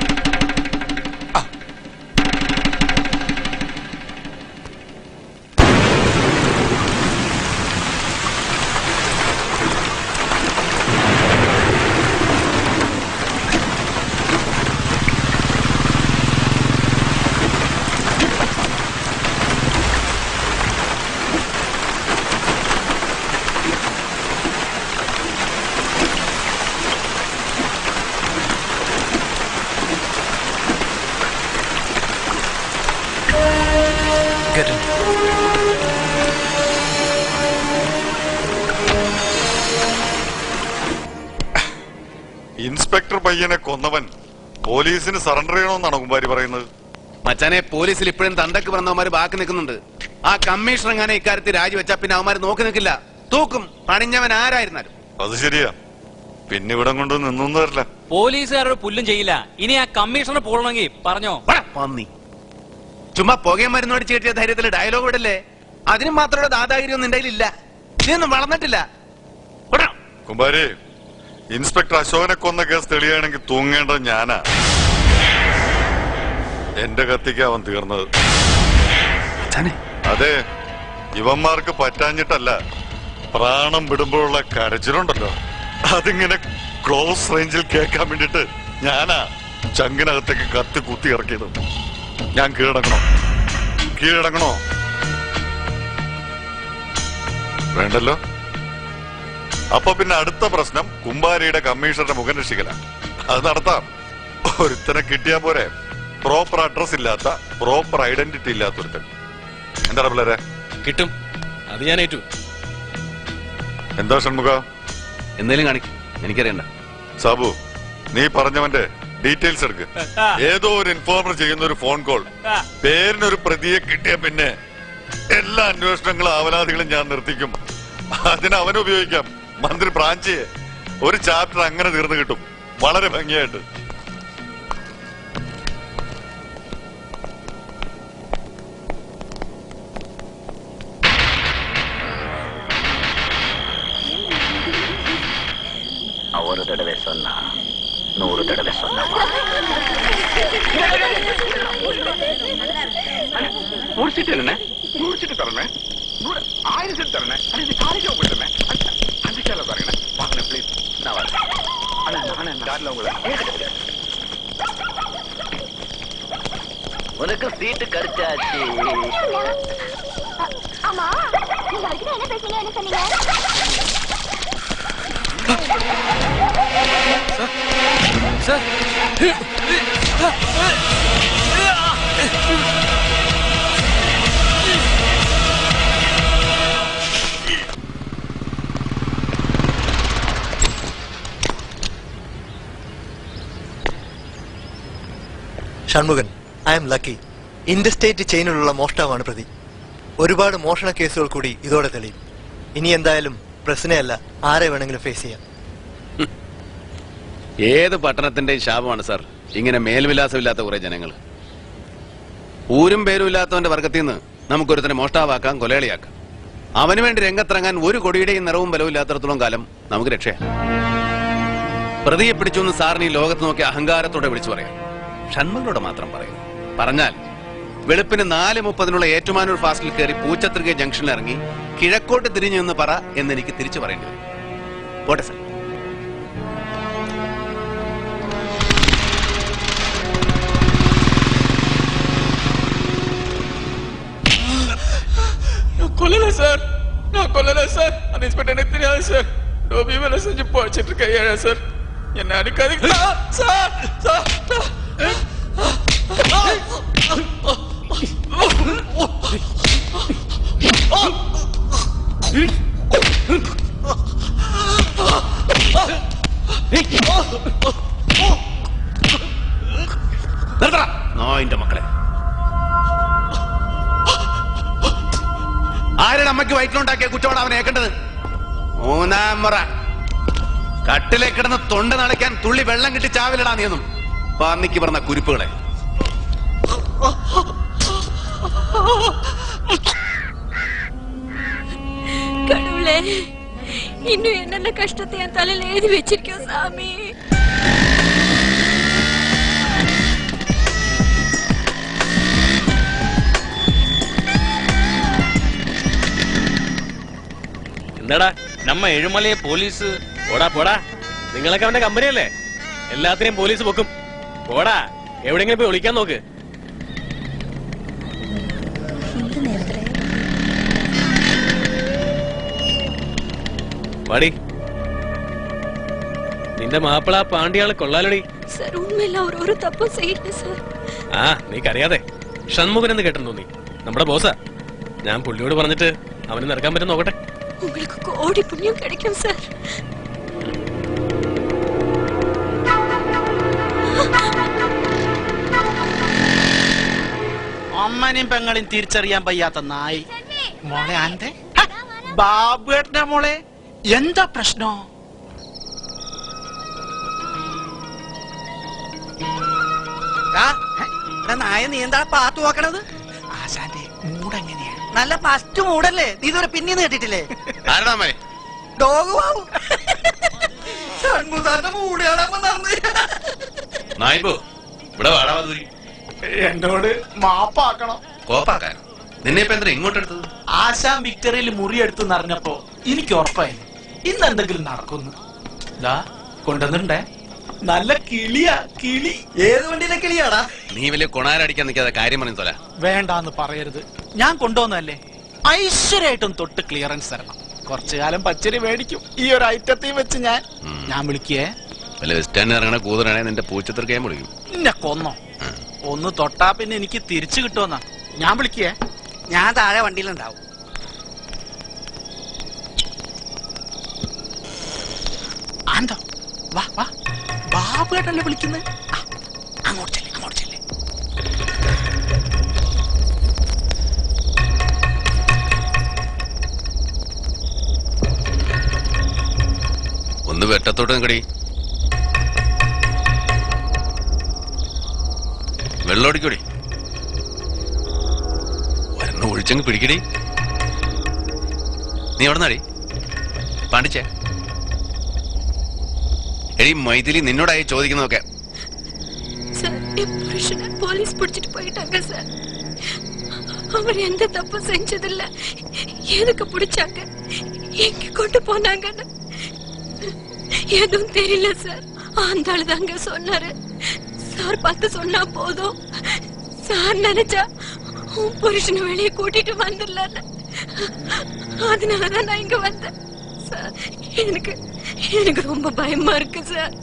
ഇൻസ്പെക്ടർ പയ്യനെ കൊന്നവൻ പോലീസിന് സറണ്ടർ ചെയ്യണമെന്നാണ് കുമ്പാരി പറയുന്നത്. മച്ചാനെ, പോലീസിൽ ഇപ്പോഴും തണ്ടക്ക് പറഞ്ഞവന്മാര് ബാക്കി നിൽക്കുന്നുണ്ട്. ആ കമ്മീഷണർ എങ്ങനെ ഇക്കാര്യത്തിൽ രാജിവെച്ചാ പിന്നെ അവന്മാര് നോക്കി നിൽക്കില്ല, തൂക്കും. പണിഞ്ഞവൻ ആരായിരുന്നാലും. അത് ശരിയാ, പിന്നെ ഇവിടെ കൊണ്ട് നിന്നു തരില്ല. പോലീസുകാരോട് പുല്ലും ചെയ്യില്ല. ഇനി ആ കമ്മീഷണർ പോകണമെങ്കിൽ പറഞ്ഞോ. പന്നി ചുമ്മാ പുകയും മരുന്നോടിച്ച് കിട്ടിയ ധൈര്യത്തിൽ ഡയലോഗ് വിടല്ലേ. അതിന് മാത്രമുള്ള ദാദാഗിരി ഒന്നും നിന്റെ കയ്യിലില്ല. നീയൊന്നും വളർന്നിട്ടില്ല. കുമ്പാരി, ഇൻസ്പെക്ടർ അശോകനെ കൊന്ന കേസ് തെളിയുകയാണെങ്കിൽ തൂങ്ങേണ്ടത് ഞാനാ. എന്റെ കത്തിക്ക് അവൻ തീർന്നത്. അതെ, ഇവന്മാർക്ക് പറ്റാഞ്ഞിട്ടല്ല, പ്രാണം വിടുമ്പോഴുള്ള കരച്ചിലുണ്ടല്ലോ, അതിങ്ങനെ ക്ലോസ് റേഞ്ചിൽ കേൾക്കാൻ വേണ്ടിട്ട് ഞാനാ ചങ്കിനകത്തേക്ക് കത്തി കുത്തി ഇറക്കിയത്. ഞാൻ കീഴടങ്ങണോ കീഴടങ്ങണോ വേണ്ടല്ലോ. അപ്പൊ പിന്നെ അടുത്ത പ്രശ്നം കുമ്പാരിയുടെ കമ്മീഷണറുടെ മുഖം രക്ഷിക്കല. അത് നടത്താം. ഒരുത്തനെ കിട്ടിയാ പോരെ, പ്രോപ്പർ അഡ്രസ് ഇല്ലാത്ത, പ്രോപ്പർ ഐഡന്റിറ്റി ഇല്ലാത്ത ഒരുത്തൻ. എന്താ പിള്ളേരെ? കിട്ടും, അത് ഞാൻ ഏറ്റു. എന്താ ഷൺമുഖ? എന്തേലും കാണിക്കും, എനിക്കറിയണ്ട. സാബു, നീ പറഞ്ഞവന്റെ ഡീറ്റെയിൽസ് എടുക്ക്. ഏതോ ഒരു ഇൻഫോർമർ ചെയ്യുന്ന ഒരു ഫോൺ കോൾ, പേരിനൊരു പ്രതിയെ കിട്ടിയ പിന്നെ എല്ലാ അന്വേഷണങ്ങളും ആവലാതികളും ഞാൻ നിർത്തിക്കും. അതിന് അവനുപയോഗിക്കാം മന്ത്രി ബ്രാഞ്ച്. ഒരു ചാപ്റ്റർ അങ്ങനെ തീർന്നു കിട്ടും, വളരെ ഭംഗിയായിട്ട്. ஒரு தடவை சொன்னா நூறு தடவை சொன்னா முடிச்சிட்டு இல்லைண்ணே, முடிச்சிட்டு தரேண்ணே, நூறு ஆயிரம் செட்டு தரேண்ணே. அது காலேஜ் போயிட்டேண்ணே. அந்த சேலை பாருங்கண்ணே, வாங்கண்ணே ப்ளீஸ். நான் வரேன். அண்ணா நானே காரில் உங்களை உனக்கு சீட்டு கடிச்சாச்சு. ஆமா, நீங்க வரைக்கும் என்ன பேசுறீங்க, என்ன சொன்னீங்க? Sir. Shanmughan, I'm lucky. Interstate ചെയിനിലുള്ള മോഷ്ടാവാണ് പ്രതി. ഒരുപാട് മോഷണ കേസുകൾ കൂടി ഇതോടെ തെളിയും. ഇനി എന്തായാലും പ്രശ്നമല്ല, ആരെ വേണമെങ്കിലും ഫേസ് ചെയ്യാം. ഏത് പട്ടണത്തിന്റെയും ശാപമാണ് സാർ ഇങ്ങനെ മേൽവിലാസമില്ലാത്ത കുറെ ജനങ്ങൾ. ഊരും പേരും ഇല്ലാത്തവന്റെ വർഗത്തിൽ നിന്ന് നമുക്കൊരുത്തനെ മോഷ്ടാവാക്കാം, കൊലയാളിയാക്കാം. അവന് വേണ്ടി രംഗത്തിറങ്ങാൻ ഒരു കൊടിയുടെയും നിറവും ബലവും ഇല്ലാത്തടത്തോളം കാലം നമുക്ക് രക്ഷയാണ്. പ്രതിയെ പിടിച്ചൊന്ന് സാറിന് ഈ ലോകത്ത് നോക്കി അഹങ്കാരത്തോടെ വിളിച്ചു പറയാം. ഷൺമുഖനോട് മാത്രം പറയും. പറഞ്ഞാൽ വെളുപ്പിന് നാല് മുപ്പതിനുള്ള ഏറ്റുമാനൂർ ഫാസ്റ്റിൽ കയറി പൂച്ചത്രിക ജംഗ്ഷനിൽ ഇറങ്ങി കിഴക്കോട്ട് തിരിഞ്ഞു എന്ന് പറ എന്നെനിക്ക് തിരിച്ചു പറയേണ്ടി വരും. പോട്ടെ സാർ. கொல்லல சார், நான் கொல்லல சார். அந்த இன்ஸ்பெக்டர் எனக்கு தெரியாது சார். டோபி வேலை செஞ்சு போச்சிட்டு இருக்க சார். என்ன அடிக்காதீங்க சார். சார் നോയിന്റെ മക്കളെ, ആരുടെ അമ്മയ്ക്ക് വയറ്റിലുണ്ടാക്കിയ കുറ്റമാണ് അവൻ ഏക്കേണ്ടത്? മൂന്നാം മുറ കട്ടിലെ കിടന്ന് തൊണ്ട നടക്കാൻ തുള്ളി വെള്ളം കിട്ടി ചാവിലിടാ നീയൊന്നും. പാന്നിക്ക് പറഞ്ഞ കുരിപ്പുകളെ. கடவுளே, இன்னும் என்னென்ன கஷ்டத்தை என் தலையில எழுதி வச்சிருக்கோம் சாமி. എന്താടാ നമ്മ എഴുമലയെ പോലീസ്? പോടാ പോടാ, നിങ്ങളൊക്കെ അവന്റെ കമ്പനിയല്ലേ? എല്ലാത്തിനെയും പോലീസ് പൊക്കും. പോടാ, എവിടെയെങ്കിലും പോയി ഒളിക്കാൻ നോക്ക്. വാടി, നിന്റെ മാപ്പിള പാണ്ടിയാള് കൊള്ളാലടി. சார் உண்மையில அவர் ஒரு தப்பும் செய்யல சார். ആ നീക്കറിയാതെ ഷൺമുഖൻ എന്ന് കേട്ടിരുന്നു നീ? നമ്മുടെ ബോസാ. ഞാൻ പുള്ളിയോട് പറഞ്ഞിട്ട് അവന് നിറക്കാൻ പറ്റും നോക്കട്ടെ. உங்களுக்கு கோடி புண்ணியம் கிடைக்கும் சார். അമ്മനെയും പെങ്ങളെയും തിരിച്ചറിയാൻ വയ്യാത്ത നായി. മോളെ ആന്റെ ബാബുവേട്ടന്റെ മോളെ, എന്താ പ്രശ്നം? നായ നീ എന്താ പാത്തു നോക്കണത്? ആശാന്റെ മൂടെങ്ങനെയാ? നല്ല ഫസ്റ്റ് മൂടല്ലേ? നീ ഇതുവരെ പിന്നീന്ന് കേട്ടിട്ടില്ലേ? ഡോഗ് ബാബു എന്നോട് മാപ്പാക്കണം. കോപ്പാക്കാൻ നിന്നെ ഇപ്പൊ എന്തിനാ ഇങ്ങോട്ട് എടുത്തത്? ആശാൻ വിക്ടറിയിൽ മുറി എടുത്തു നിറഞ്ഞപ്പോ എനിക്ക് ഉറപ്പായി ഇന്ന് എന്തെങ്കിലും നടക്കുന്നു. ദാ കൊണ്ടുവന്നിട്ടുണ്ടേ, നല്ല കിളിയാ കിളി. ഏത് വണ്ടിയിലെ കിളിയാടാ? നീ വലിയ കൊണാരടിക്കാൻ നിൽക്കാതെ കാര്യം പറഞ്ഞു തോല. വേണ്ടാന്ന് പറയരുത്, ഞാൻ കൊണ്ടുവന്നല്ലേ. ഐശ്വര്യമായിട്ടും തൊട്ട് ക്ലിയറൻസ് തരണം. കുറച്ചു കാലം പച്ചരി മേടിക്കും ഈ ഒരു ഐറ്റത്തെയും വെച്ച്. ഞാൻ ഞാൻ വിളിക്കേ, വല്ല വെസ്റ്റാൻഡ് ഇറങ്ങണ കൂതറാണെ നിന്റെ പൂച്ചത്തിർക്കാൻ വിളിക്കും. എന്നെ കൊന്നോ? ഒന്ന് തൊട്ടാ പിന്നെ എനിക്ക് തിരിച്ചു കിട്ടുമെന്നാ. ഞാൻ വിളിക്കേ, ഞാൻ താഴെ വണ്ടിയിലുണ്ടാവും. ആന്തോ വാ വാ, ബാബുവേട്ടല്ലേ വിളിക്കുന്നത്? അങ്ങോട്ട് ചെല്ലേ, അങ്ങോട്ട് ചെല്ലേ. ഒന്ന് വെട്ടത്തോട്ട് നിക്കടി. വെള്ളമടിക്കൂടി. ഒരെണ്ണം ഒഴിച്ചങ്ങ് പിടിക്കടി. നീ എവിടെ നിന്നാടി? പാണ്ടിച്ചേ എടി മൈഥിലി, നിന്നോടായി ചോദിക്കുന്നതൊക്കെ. சார், என் புருஷனை போலீஸ் பிடிச்சிட்டு போயிட்டாங்க சார். அவர் எந்த தப்பு செஞ்சதில்ல. எதுக்கு பிடிச்சாங்க, எங்க கொண்டு போனாங்கன்னு எதுவும் தெரியல சார். அந்த ஆளு தாங்க சொன்னாரு. சார் பார்த்து சொன்னா போதும். சார் நினைச்சா உன் புருஷனை வெளியே கூட்டிட்டு வந்துடல. அதனாலதான் நான் இங்க வந்தேன் சார். எனக்கு எனக்கு ரொம்ப பயமா இருக்கு சார்.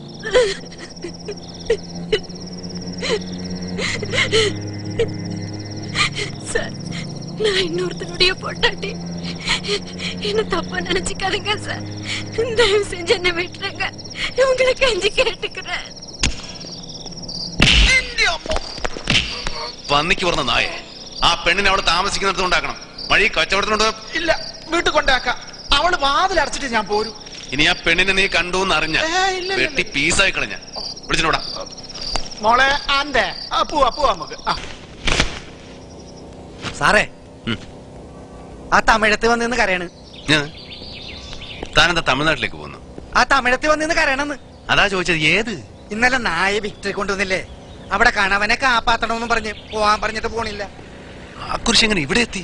சார், நான் இன்னொருத்தனுடைய பொட்டாட்டி. என்ன தப்பா நினைச்சுக்காதுங்க சார். தயவு செஞ்சு என்ன விட்டுருங்க. உங்களை கஞ்சி கேட்டுக்கிறேன். പന്നിക്ക് പറഞ്ഞ നായെ, ആ പെണ്ണിനെ അവിടെ താമസിക്കുന്നിടത്ത് കൊണ്ടാക്കണം. വഴി കച്ചവടത്തിനുണ്ടോ? ഇല്ല, വീട്ടിൽ കൊണ്ടാക്കാം. അവള് വാതിൽ അടച്ചിട്ട് ഞാൻ പോരും. ഇനി ആ പെണ്ണിനെ നീ കണ്ടു എന്ന് അറിഞ്ഞ വെട്ടി പീസായി കളഞ്ഞ വിളിച്ചിട്ടോടാ. മോളെ ആന്റെ പോവാ പോവാ നമുക്ക്. സാറേ, ആ തമിഴത്ത് വന്നിന്ന് കരയണ്. താനെന്താ തമിഴ്നാട്ടിലേക്ക് പോകുന്നു? ആ തമിഴത്ത് വന്നിന്ന് കരയണെന്ന്. അതാ ചോദിച്ചത് ഏത്? ഇന്നലെ നായ വിക്ടറി കൊണ്ടുവന്നില്ലേ, അവിടെ കണവനെ കാപ്പാത്തണമെന്നും പറഞ്ഞ് പോവാൻ പറഞ്ഞിട്ട് പോണില്ല. ആ കുരിശ് എങ്ങനെ ഇവിടെ എത്തി?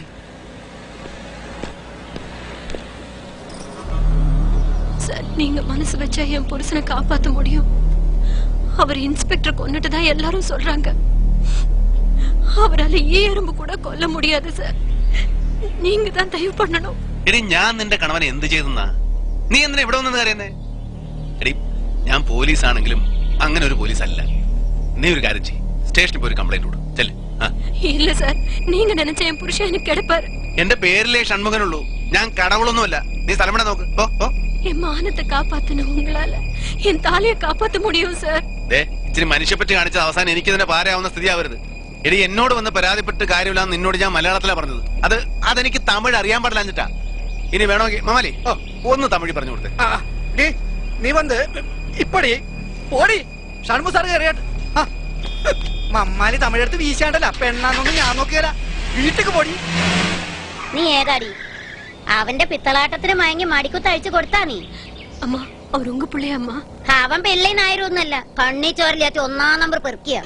சார், நீங்க மனசு வச்சா என் புருஷனை காப்பாத்த முடியும். அவர் இன்ஸ்பெக்டர் கொன்னுட்டுதான் எல்லாரும் சொல்றாங்க. அவரால ഈ എറുമ്പ് கூட കൊല്ല முடியாது சார். நீங்க தான் ദയവ് பண்ணணும். എടി ഞാൻ നിന്റെ കണവനെ എന്ത് ചെയ്തെന്നാ? നീ എന്തിനാ ഇവിടെ വന്നെന്ന് അറിയുന്നേ? എടി ഞാൻ പോലീസ് ആണെങ്കിലും അങ്ങനെ ഒരു പോലീസ് അല്ല. നീ ഒരു കാര്യം ചെയ്യ്, സ്റ്റേഷനിൽ പോയി ഒരു കംപ്ലൈന്റ് കൊടു. ചെല്ല്. இல்ல சார், நீங்க நினைச்ச என் புருஷன் எனக்கு கிடைப்பாரு. എന്റെ പേരിലെ ഷൺമുഖനുള്ളൂ, ഞാൻ കടവുളൊന്നുമല്ല. നീ സ്ഥലം വിടാൻ നോക്ക്. ഓ ഓ என் மானத்தை காப்பாத்தணும் உங்களால. என் தாலியை காப்பாத்த முடியும் சார். ദേ ഇച്ചിരി മനുഷ്യപ്പറ്റി കാണിച്ച അവസാനം എനിക്ക് തന്നെ പാരയാവുന്ന സ്ഥിതി ആവരുത്. എടി എന്നോട് വന്ന് പരാതിപ്പെട്ട് കാര്യമില്ലാന്ന് നിന്നോട് ഞാൻ മലയാളത്തിലാ പറഞ്ഞത്. അത് അതെനിക്ക് തമിഴ് അറിയാൻ പാടില്ലാഞ്ഞിട്ടാ. ഇനി വേണമെങ്കിൽ മമാലി ഒന്ന് തമിഴ് പറഞ്ഞു കൊടുത്തേ. നീ വന്ന് ഇപ്പടി ഓടി ഷൺമു സാർ കയറിയാട്ട്. മമ്മാലി തമിഴെടുത്ത് വീശാണ്ടല്ല, പെണ്ണാന്നൊന്നും ഞാൻ നോക്കിയല്ല. വീട്ടിക്ക് പോടി. നീ ഏതാടി? അവന്റെ പിത്തളാട്ടത്തിന് മയങ്ങി മടിക്കുത്ത് അഴിച്ചു കൊടുത്താ നീ? അമ്മ, അവർ ഉങ്ക പിള്ളേ അമ്മ. അവൻ പെള്ളേനായിരുന്നല്ല, കണ്ണി ചോരല്ലാത്ത ഒന്നാം നമ്പർ പെറുക്കിയ.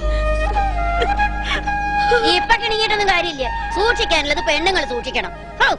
ഇപ്പൊ കിണിങ്ങിട്ടൊന്നും കാര്യമില്ല. സൂക്ഷിക്കാനുള്ളത് പെണ്ണുങ്ങൾ സൂക്ഷിക്കണം.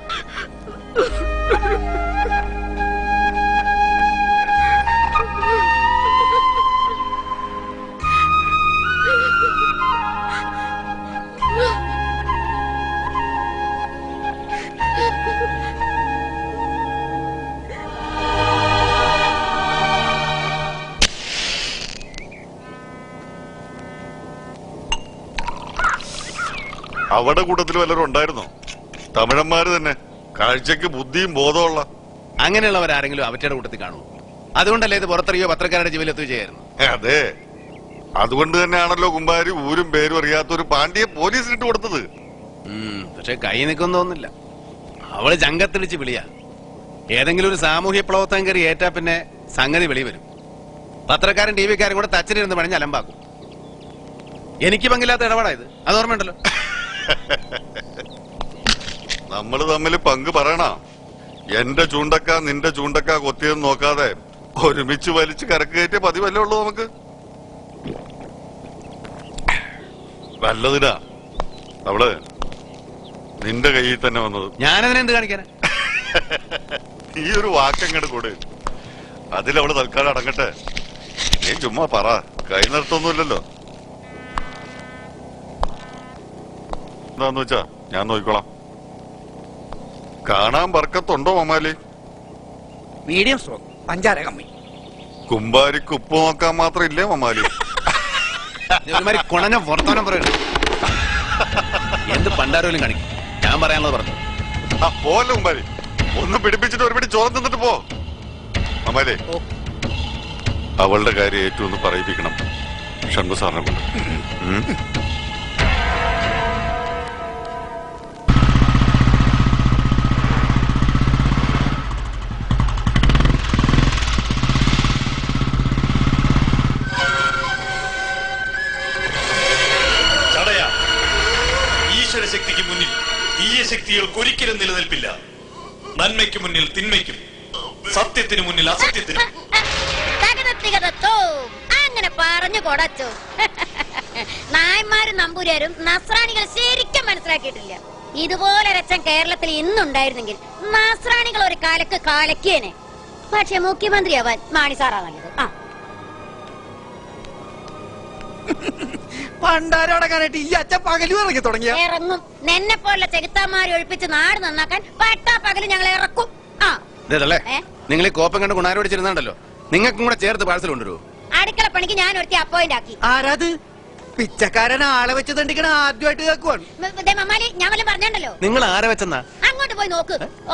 അവിടെ കൂട്ടത്തിൽ വല്ലവരും ഉണ്ടായിരുന്നോ? തമിഴന്മാര് തന്നെ, കാഴ്ചക്ക് ബുദ്ധിയും ബോധമുള്ള. അങ്ങനെയുള്ളവരാരെങ്കിലും അവറ്റയുടെ കൂട്ടത്തിൽ കാണുമോ? അതുകൊണ്ടല്ലേ ഇത് പുറത്തറിയോ പത്രക്കാരുടെ ജീവനെത്തുക ചെയ്യായിരുന്നു. അതെ, അതുകൊണ്ട് തന്നെയാണല്ലോ കുമ്പാരി ഊരും പേരും അറിയാത്ത ഒരു പാണ്ഡ്യെ പോലീസിനിട്ട് കൊടുത്തത്. പക്ഷെ കൈ നിൽക്കും തോന്നില്ല. അവള് ജങ്കത്തിടിച്ച് വിളിയാ. ഏതെങ്കിലും ഒരു സാമൂഹ്യ പ്രവർത്തനം കയറി ഏറ്റാ പിന്നെ സംഗതി വെളി വരും. പത്രക്കാരൻ ടി വിക്കാരും കൂടെ തച്ചനിരുന്ന് പണിഞ്ഞ് അലമ്പാക്കും. എനിക്ക് പങ്കില്ലാത്ത ഇടപാടായത്, അത് ഓർമ്മയുണ്ടല്ലോ. നമ്മള് തമ്മിൽ പങ്ക് പറയണ. എന്റെ ചൂണ്ടക്ക നിന്റെ ചൂണ്ടക്ക കൊത്തിയെന്ന് നോക്കാതെ ഒരുമിച്ച് വലിച്ച് കരക്ക് കയറ്റിയ പതിവല്ലേ ഉള്ളൂ നമുക്ക്. നല്ലതിനാ അവള് നിന്റെ കയ്യിൽ തന്നെ വന്നത്. ഞാനതിനെന്ത് കാണിക്കാനാ? ഈ ഒരു വാക്കങ്ങട് കൂടെ അതിലവള് തൽക്കാലം അടങ്ങട്ടെ. നീ ചുമ്മാ പറ, കൈ നിർത്തൊന്നുമില്ലല്ലോ. എന്താന്ന് വെച്ചാ ഞാൻ നോക്കിക്കോളാം. കാണാൻ ബർക്കത്തുണ്ടോ മമാലി? മീഡിയം സ്ട്രോങ്, പഞ്ചാര കമ്മി. കുമ്പാരിക്ക് ഉപ്പ് നോക്കാൻ മാത്രം ഇല്ലേ മമാലി? കുണഞ്ഞ വർത്തമാനം പറയുന്നു. എന്ത് പണ്ടാരോലും കാണിക്കും. ഞാൻ പറയാനുള്ളത് പറഞ്ഞു. ആ പോലെ കുമ്പാരി, ഒന്ന് പിടിപ്പിച്ചിട്ട് ഒരു പിടി ചോറ് തിന്നിട്ട് പോ. മമാലി, അവളുടെ കാര്യം ഏറ്റവും ഒന്ന് പറയിപ്പിക്കണം ഷൺമു സാറിനെ കൊണ്ട്. ശക്തിക്ക് മുന്നിൽ തീയ ശക്തികൾക്ക് ഒരിക്കലും നിലനിൽപ്പില്ല. നന്മയ്ക്ക് മുന്നിൽ തിന്മയ്ക്കും, സത്യത്തിന് മുന്നിൽ അസത്യത്തിനും. അങ്ങനെ പറഞ്ഞു കൊടച്ചു. നായന്മാരും നമ്പൂരാരും നസ്രാണികൾ ശരിക്കും മനസ്സിലാക്കിയിട്ടില്ല. ഇതുപോലെ രച്ചം കേരളത്തിൽ ഇന്നുണ്ടായിരുന്നെങ്കിൽ നസ്രാണികൾ ഒരു കാലക്ക് കാലക്കേനെ. പക്ഷെ മുഖ്യമന്ത്രിയാവാൻ മാണി സാറാ നല്ലത്. ആ പണ്ടാരടക്കാനായിട്ട് ഈ അച്ഛൻ പകലും ഇറങ്ങി തുടങ്ങിയ ഇറങ്ങും. നിന്നെ പോലുള്ള ചെകുത്താന്മാരെ ഒഴിപ്പിച്ച് നാട് നന്നാക്കാൻ പട്ടാ പകല് ഞങ്ങൾ ഇറക്കും. ആ നിങ്ങൾ ഈ കോപ്പം കണ്ട് ഗുണാരോടിച്ചിരുന്നുണ്ടല്ലോ, നിങ്ങൾക്കും കൂടെ ചേർത്ത് പാഴ്സൽ കൊണ്ടുവരുമോ? അടുക്കള പണിക്ക് ഞാൻ ഒരുത്തി അപ്പോയിന്റ് ആക്കി. ആരാത്? പിച്ചക്കാരൻ ആളെ വെച്ച് തണ്ടിക്കണ ആദ്യമായിട്ട് കേൾക്കുവാണ്. മമ്മാലി, ഞാൻ വല്ലതും പറഞ്ഞല്ലോ. നിങ്ങൾ ആരെ വെച്ചെന്നാ? അങ്ങോട്ട് പോയി നോക്ക്. ഓ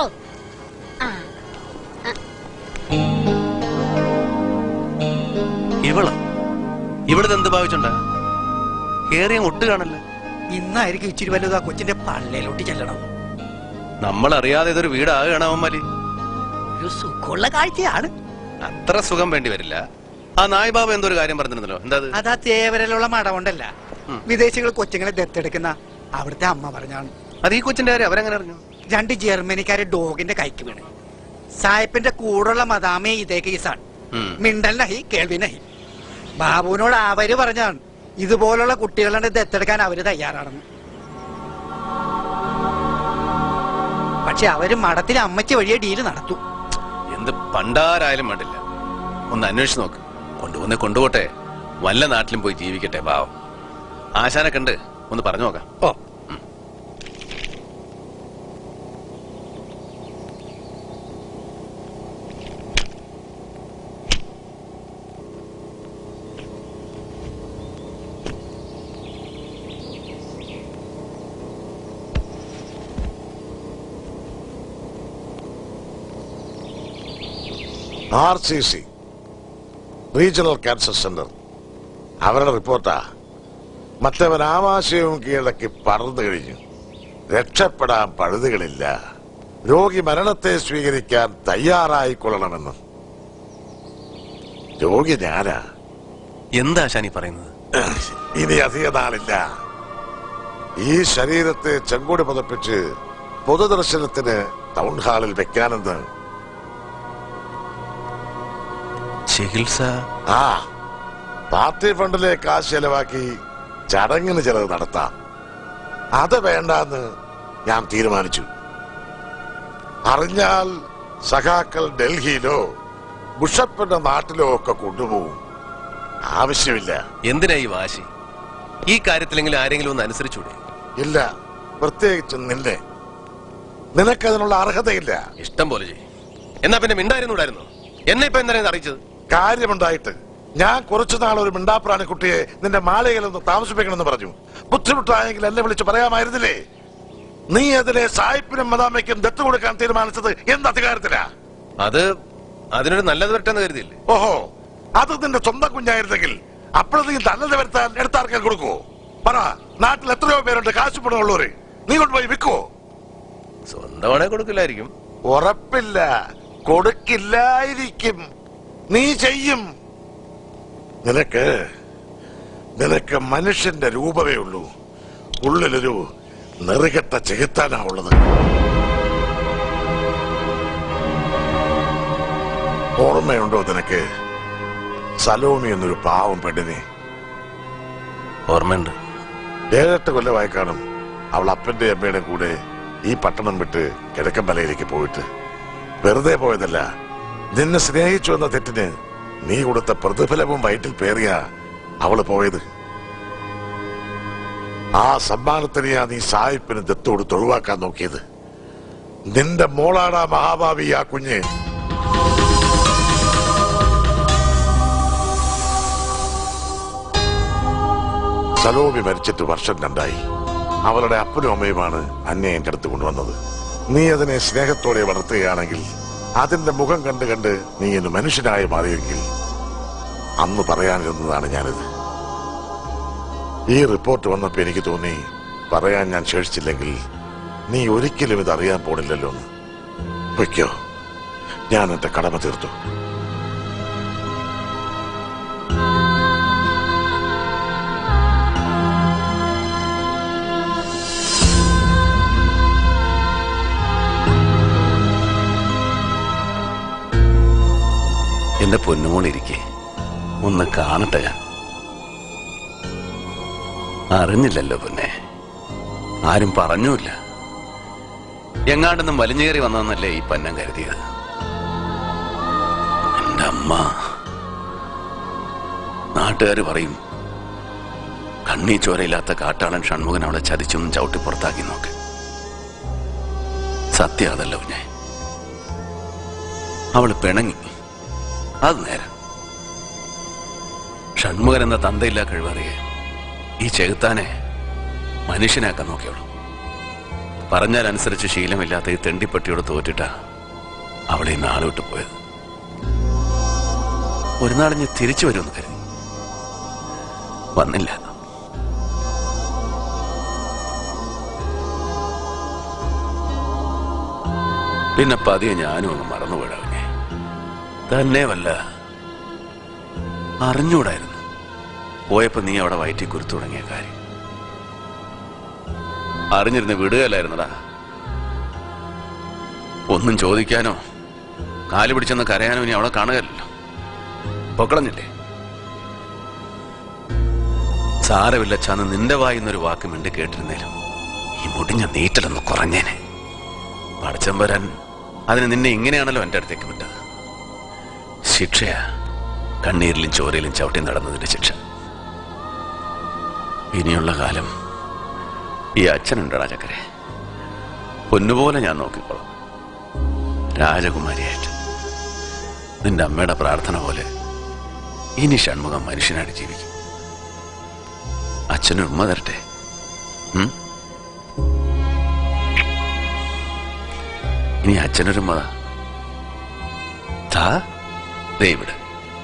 ഇവളോ? ഇവിടുത്തെ എന്ത് ഭാവിച്ചുണ്ടാ? കേറിയ ഒട്ട് കാണല്ലോ. ഇന്നായിരിക്കും ഇച്ചിരി വലുതാ കൊച്ചിന്റെ പള്ളയിലോട്ട് ചെല്ലണം. നമ്മളറിയാതെ ഇതൊരു വീടാകണം അവന്മാര്. ഒരു സുഖമുള്ള കാഴ്ചയാണ്. അത്ര സുഖം വേണ്ടി വരില്ല. ആ നായ്ബാബ എന്തോ ഒരു കാര്യം പറഞ്ഞിരുന്നല്ലോ, എന്താ? അതാ തേവരലുള്ള മടമുണ്ടല്ല, വിദേശികൾ കൊച്ചുങ്ങളെ ദത്തെടുക്കുന്ന അവിടുത്തെ അമ്മ പറഞ്ഞാണ്. അത് ഈ കൊച്ചിന്റെ കാര്യം അവരെങ്ങനെ അറിഞ്ഞു? രണ്ട് ജർമ്മനിക്കാരെ ഡോഗിന്റെ കൈക്ക് വീണ്. സായിപ്പിന്റെ കൂടുള്ള മദാമേ ഇതേ കേസാണ്. മിണ്ടൽ നഹി കേൾവി നഹി. ബാബുവിനോട് അവര് പറഞ്ഞാണ് ഇതുപോലുള്ള കുട്ടികളുടെ ദത്തെടുക്കാൻ അവര് തയ്യാറാണെന്ന്. പക്ഷെ അവര് മഠത്തിലെ അമ്മച്ചി വഴിയെ ഡീല് നടത്തും. എന്ത് പണ്ടാരായാലും വേണ്ടില്ല, ഒന്ന് അന്വേഷിച്ച് നോക്ക്. കൊണ്ടുപോന്നെ കൊണ്ടുപോട്ടെ, വല്ല നാട്ടിലും പോയി ജീവിക്കട്ടെ. പാവം ആശാനെ കണ്ട് ഒന്ന് പറഞ്ഞു നോക്കാം. Oh R C C regional cancer centre അവരുടെ റിപ്പോർട്ടാ. മറ്റവൻ ആമാശയവും കീഴടക്കി പറന്നു കഴിഞ്ഞു. രക്ഷപ്പെടാൻ പഴുതുകളില്ല. രോഗി മരണത്തെ സ്വീകരിക്കാൻ തയ്യാറായിക്കൊള്ളണമെന്ന്. രോഗി ഞാനാ. എന്താ ശാനി പറയുന്നത്? ഇനി അധിക നാളില്ല. ഈ ശരീരത്തെ ചെങ്കോട് പതപ്പിച്ച് പൊതുദർശനത്തിന് ടൗൺ ഹാളിൽ വെക്കാനെന്ന്. ചികിത്സ ആ പാർട്ടി ഫണ്ടിലെ കാശ് ചെലവാക്കി ചടങ്ങിന് ചിലത് നടത്താം. അത് വേണ്ടാന്ന് ഞാൻ തീരുമാനിച്ചു. അറിഞ്ഞാൽ സഖാക്കൾ ഡൽഹിയിലോ ബുഷപ്പിന്റെ നാട്ടിലോ ഒക്കെ കൊണ്ടുപോകും. ആവശ്യമില്ല. എന്തിനാ ഈ വാശി? ഈ കാര്യത്തിലെങ്കിലും ആരെങ്കിലും ഒന്ന് അനുസരിച്ചൂടെ? ഇല്ല, പ്രത്യേകിച്ച് നിന്നെ. നിനക്കതിനുള്ള അർഹതയില്ല. ഇഷ്ടം പോലെ ചെയ്യും. എന്നാ പിന്നെ മിണ്ടായിരുന്നൂടായിരുന്നു? എന്നെ ഇപ്പൊ എന്താണ് അറിയിച്ചത്? കാര്യമുണ്ടായിട്ട് ഞാൻ കുറച്ചു നാൾ ഒരു മിണ്ടാപ്രാണി കുട്ടിയെ നിന്റെ മാളികയിലൊന്ന് താമസിപ്പിക്കണമെന്ന് പറഞ്ഞു. ബുദ്ധിമുട്ടായെങ്കിൽ എന്നെ വിളിച്ച് പറയാമായിരുന്നില്ലേ? നീ അതിലെ സായിപ്പിനും മദാമയ്ക്കും ദത്ത് കൊടുക്കാൻ തീരുമാനിച്ചത് എന്ത് അധികാരത്തിലാ? അത് അതിനൊരു നല്ലത് വരട്ടെന്ന് കരുതിയില്ലേ? ഓഹോ, അത് നിന്റെ സ്വന്തം കുഞ്ഞായിരുന്നെങ്കിൽ അപ്പോഴത്തേക്കും നല്ലത് വരുത്താൻ എടുത്താർക്കാൻ കൊടുക്കുവോ? പറ, നാട്ടിൽ എത്രയോ പേരുണ്ട് കാശ് പണമുള്ളവര്. നീ കൊണ്ടുപോയി വിൽക്കുവോ? സ്വന്തമാണെ കൊടുക്കില്ലായിരിക്കും. ഉറപ്പില്ല, കൊടുക്കില്ലായിരിക്കും. നീ ചെയ്യും. നിനക്ക് നിനക്ക് മനുഷ്യന്റെ രൂപമേ ഉള്ളൂ. ഉള്ളിലൊരു നെറുകെട്ട ചെകുത്താനാ ഉള്ളത്. ഓർമ്മയുണ്ടോ നിനക്ക് സലോമി എന്നൊരു പാവം പെണ്ണിനെ? ഓർമ്മയുണ്ട്. ഏഴെട്ട് കൊല്ലമായി കാണും അവൾ അപ്പന്റെ അമ്മയുടെ കൂടെ ഈ പട്ടണം വിട്ട് കിഴക്കമ്പലയിലേക്ക് പോയിട്ട്. വെറുതെ പോയതല്ല, നിന്നെ സ്നേഹിച്ചു എന്ന തെറ്റിന് നീ കൊടുത്ത പ്രതിഫലവും വയറ്റിൽ പേറിയ അവള് പോയത്. ആ സമ്മാനത്തിനെയാ നീ സായിപ്പിന് ദത്തോട് തൊഴിവാക്കാൻ നോക്കിയത്. നിന്റെ മോളാടാ മഹാഭാവി ആ കുഞ്ഞ്. സലോമി മരിച്ചിട്ട് വർഷം രണ്ടായി. അവളുടെ അപ്പനും അമ്മയുമാണ് അന്നെ എന്റെ അടുത്ത് കൊണ്ടുവന്നത്. നീ അതിനെ സ്നേഹത്തോടെ വളർത്തുകയാണെങ്കിൽ, അതിന്റെ മുഖം കണ്ട് കണ്ട് നീ ഇന്ന് മനുഷ്യനായി മാറിയെങ്കിൽ അന്ന് പറയാനിരുന്നതാണ് ഞാനിത്. ഈ റിപ്പോർട്ട് വന്നപ്പോ എനിക്ക് തോന്നി, പറയാൻ ഞാൻ ശേഷിച്ചില്ലെങ്കിൽ നീ ഒരിക്കലും ഇത് അറിയാൻ പോണില്ലല്ലോ എന്ന്. വയ്ക്കോ, ഞാൻ എന്റെ കടമ തീർത്തു. എന്റെ പൊന്നുമോളിരിക്കെ ഒന്ന് കാണട്ടെ. ഞാൻ അറിഞ്ഞില്ലല്ലോ പൊന്നെ, ആരും പറഞ്ഞൂല്ല. എങ്ങാണ്ടൊന്നും വലിഞ്ഞേറി വന്നതെന്നല്ലേ ഈ പന്നം കരുതിയത്. എന്റെ അമ്മ. നാട്ടുകാർ പറയും കണ്ണീ ചോരയില്ലാത്ത കാട്ടാളൻ ഷൺമുഖൻ അവളെ ചതിച്ചൊന്നും ചവിട്ടി പുറത്താക്കി നോക്ക്. സത്യം അതല്ലോ കുഞ്ഞെ. അവള് പിണങ്ങി, അത് നേരം. ഷൺമുഖൻ എന്ന തന്തയില്ലാ കഴിവറിയെ ഈ ചെകുത്താനെ മനുഷ്യനാക്കാൻ നോക്കിയോളൂ. പറഞ്ഞാൽ അനുസരിച്ച് ശീലമില്ലാത്ത ഈ തെണ്ടിപ്പട്ടിയോട് തോറ്റിട്ടാ അവളെ ഈ നാളോട്ട് പോയത്. ഒരു നാളിഞ്ഞ് തിരിച്ചു വരുമെന്ന് കരുതി, വന്നില്ല. പിന്നെ പതിയെ ഞാനും ഒന്ന് മറന്നുപോയിടവനെ. തന്നെ വല്ല അറിഞ്ഞൂടായിരുന്നു പോയപ്പോ നീ അവിടെ വയറ്റി കുരുത്തു തുടങ്ങിയ കാര്യം. അറിഞ്ഞിരുന്ന് വിടുകയല്ലായിരുന്നടാ. ഒന്നും ചോദിക്കാനോ കാല് പിടിച്ചെന്ന് കരയാനോ ഇനി അവളെ കാണുകയല്ലോ. പൊക്കളഞ്ഞില്ലേ? സാരമില്ല ചാന്ന് നിന്റെ വായിന്നൊരു വാക്ക് മിണ്ടി കേട്ടിരുന്നേലും ഈ മുടിഞ്ഞ നീറ്റലൊന്ന് കുറഞ്ഞേനെ. പഠിച്ചം വരാൻ അതിന് നിന്നെ ഇങ്ങനെയാണല്ലോ എന്റെ അടുത്തേക്ക് വിട്ടത്. ശിക്ഷയാ കണ്ണീരിലും ചോരയിലും ചവിട്ടി നടന്നതിന്റെ ശിക്ഷ. ഇനിയുള്ള കാലം ഈ അച്ഛനുണ്ടടാ ചക്കരെ, പൊന്നുപോലെ ഞാൻ നോക്കിക്കോളാം. രാജകുമാരിയായിട്ട് നിന്റെ അമ്മയുടെ പ്രാർത്ഥന പോലെ ഇനി ഷൺമുഖം മനുഷ്യനായിട്ട് ജീവിക്കും. അച്ഛന് ഉമ്മ തരട്ടെ. ഇനി അച്ഛനൊരുമ്മ താ ദേ ഇവിടെ.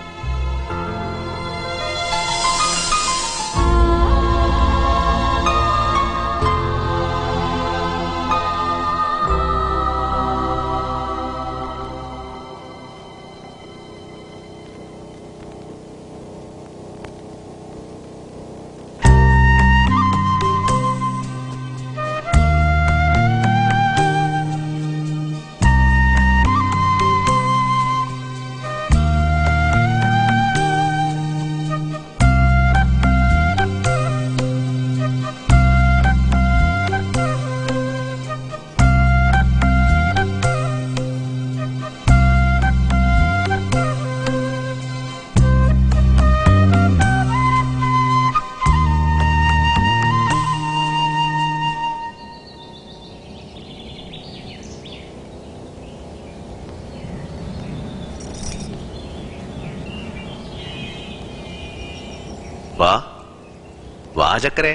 വാ വാ ചക്കരെ.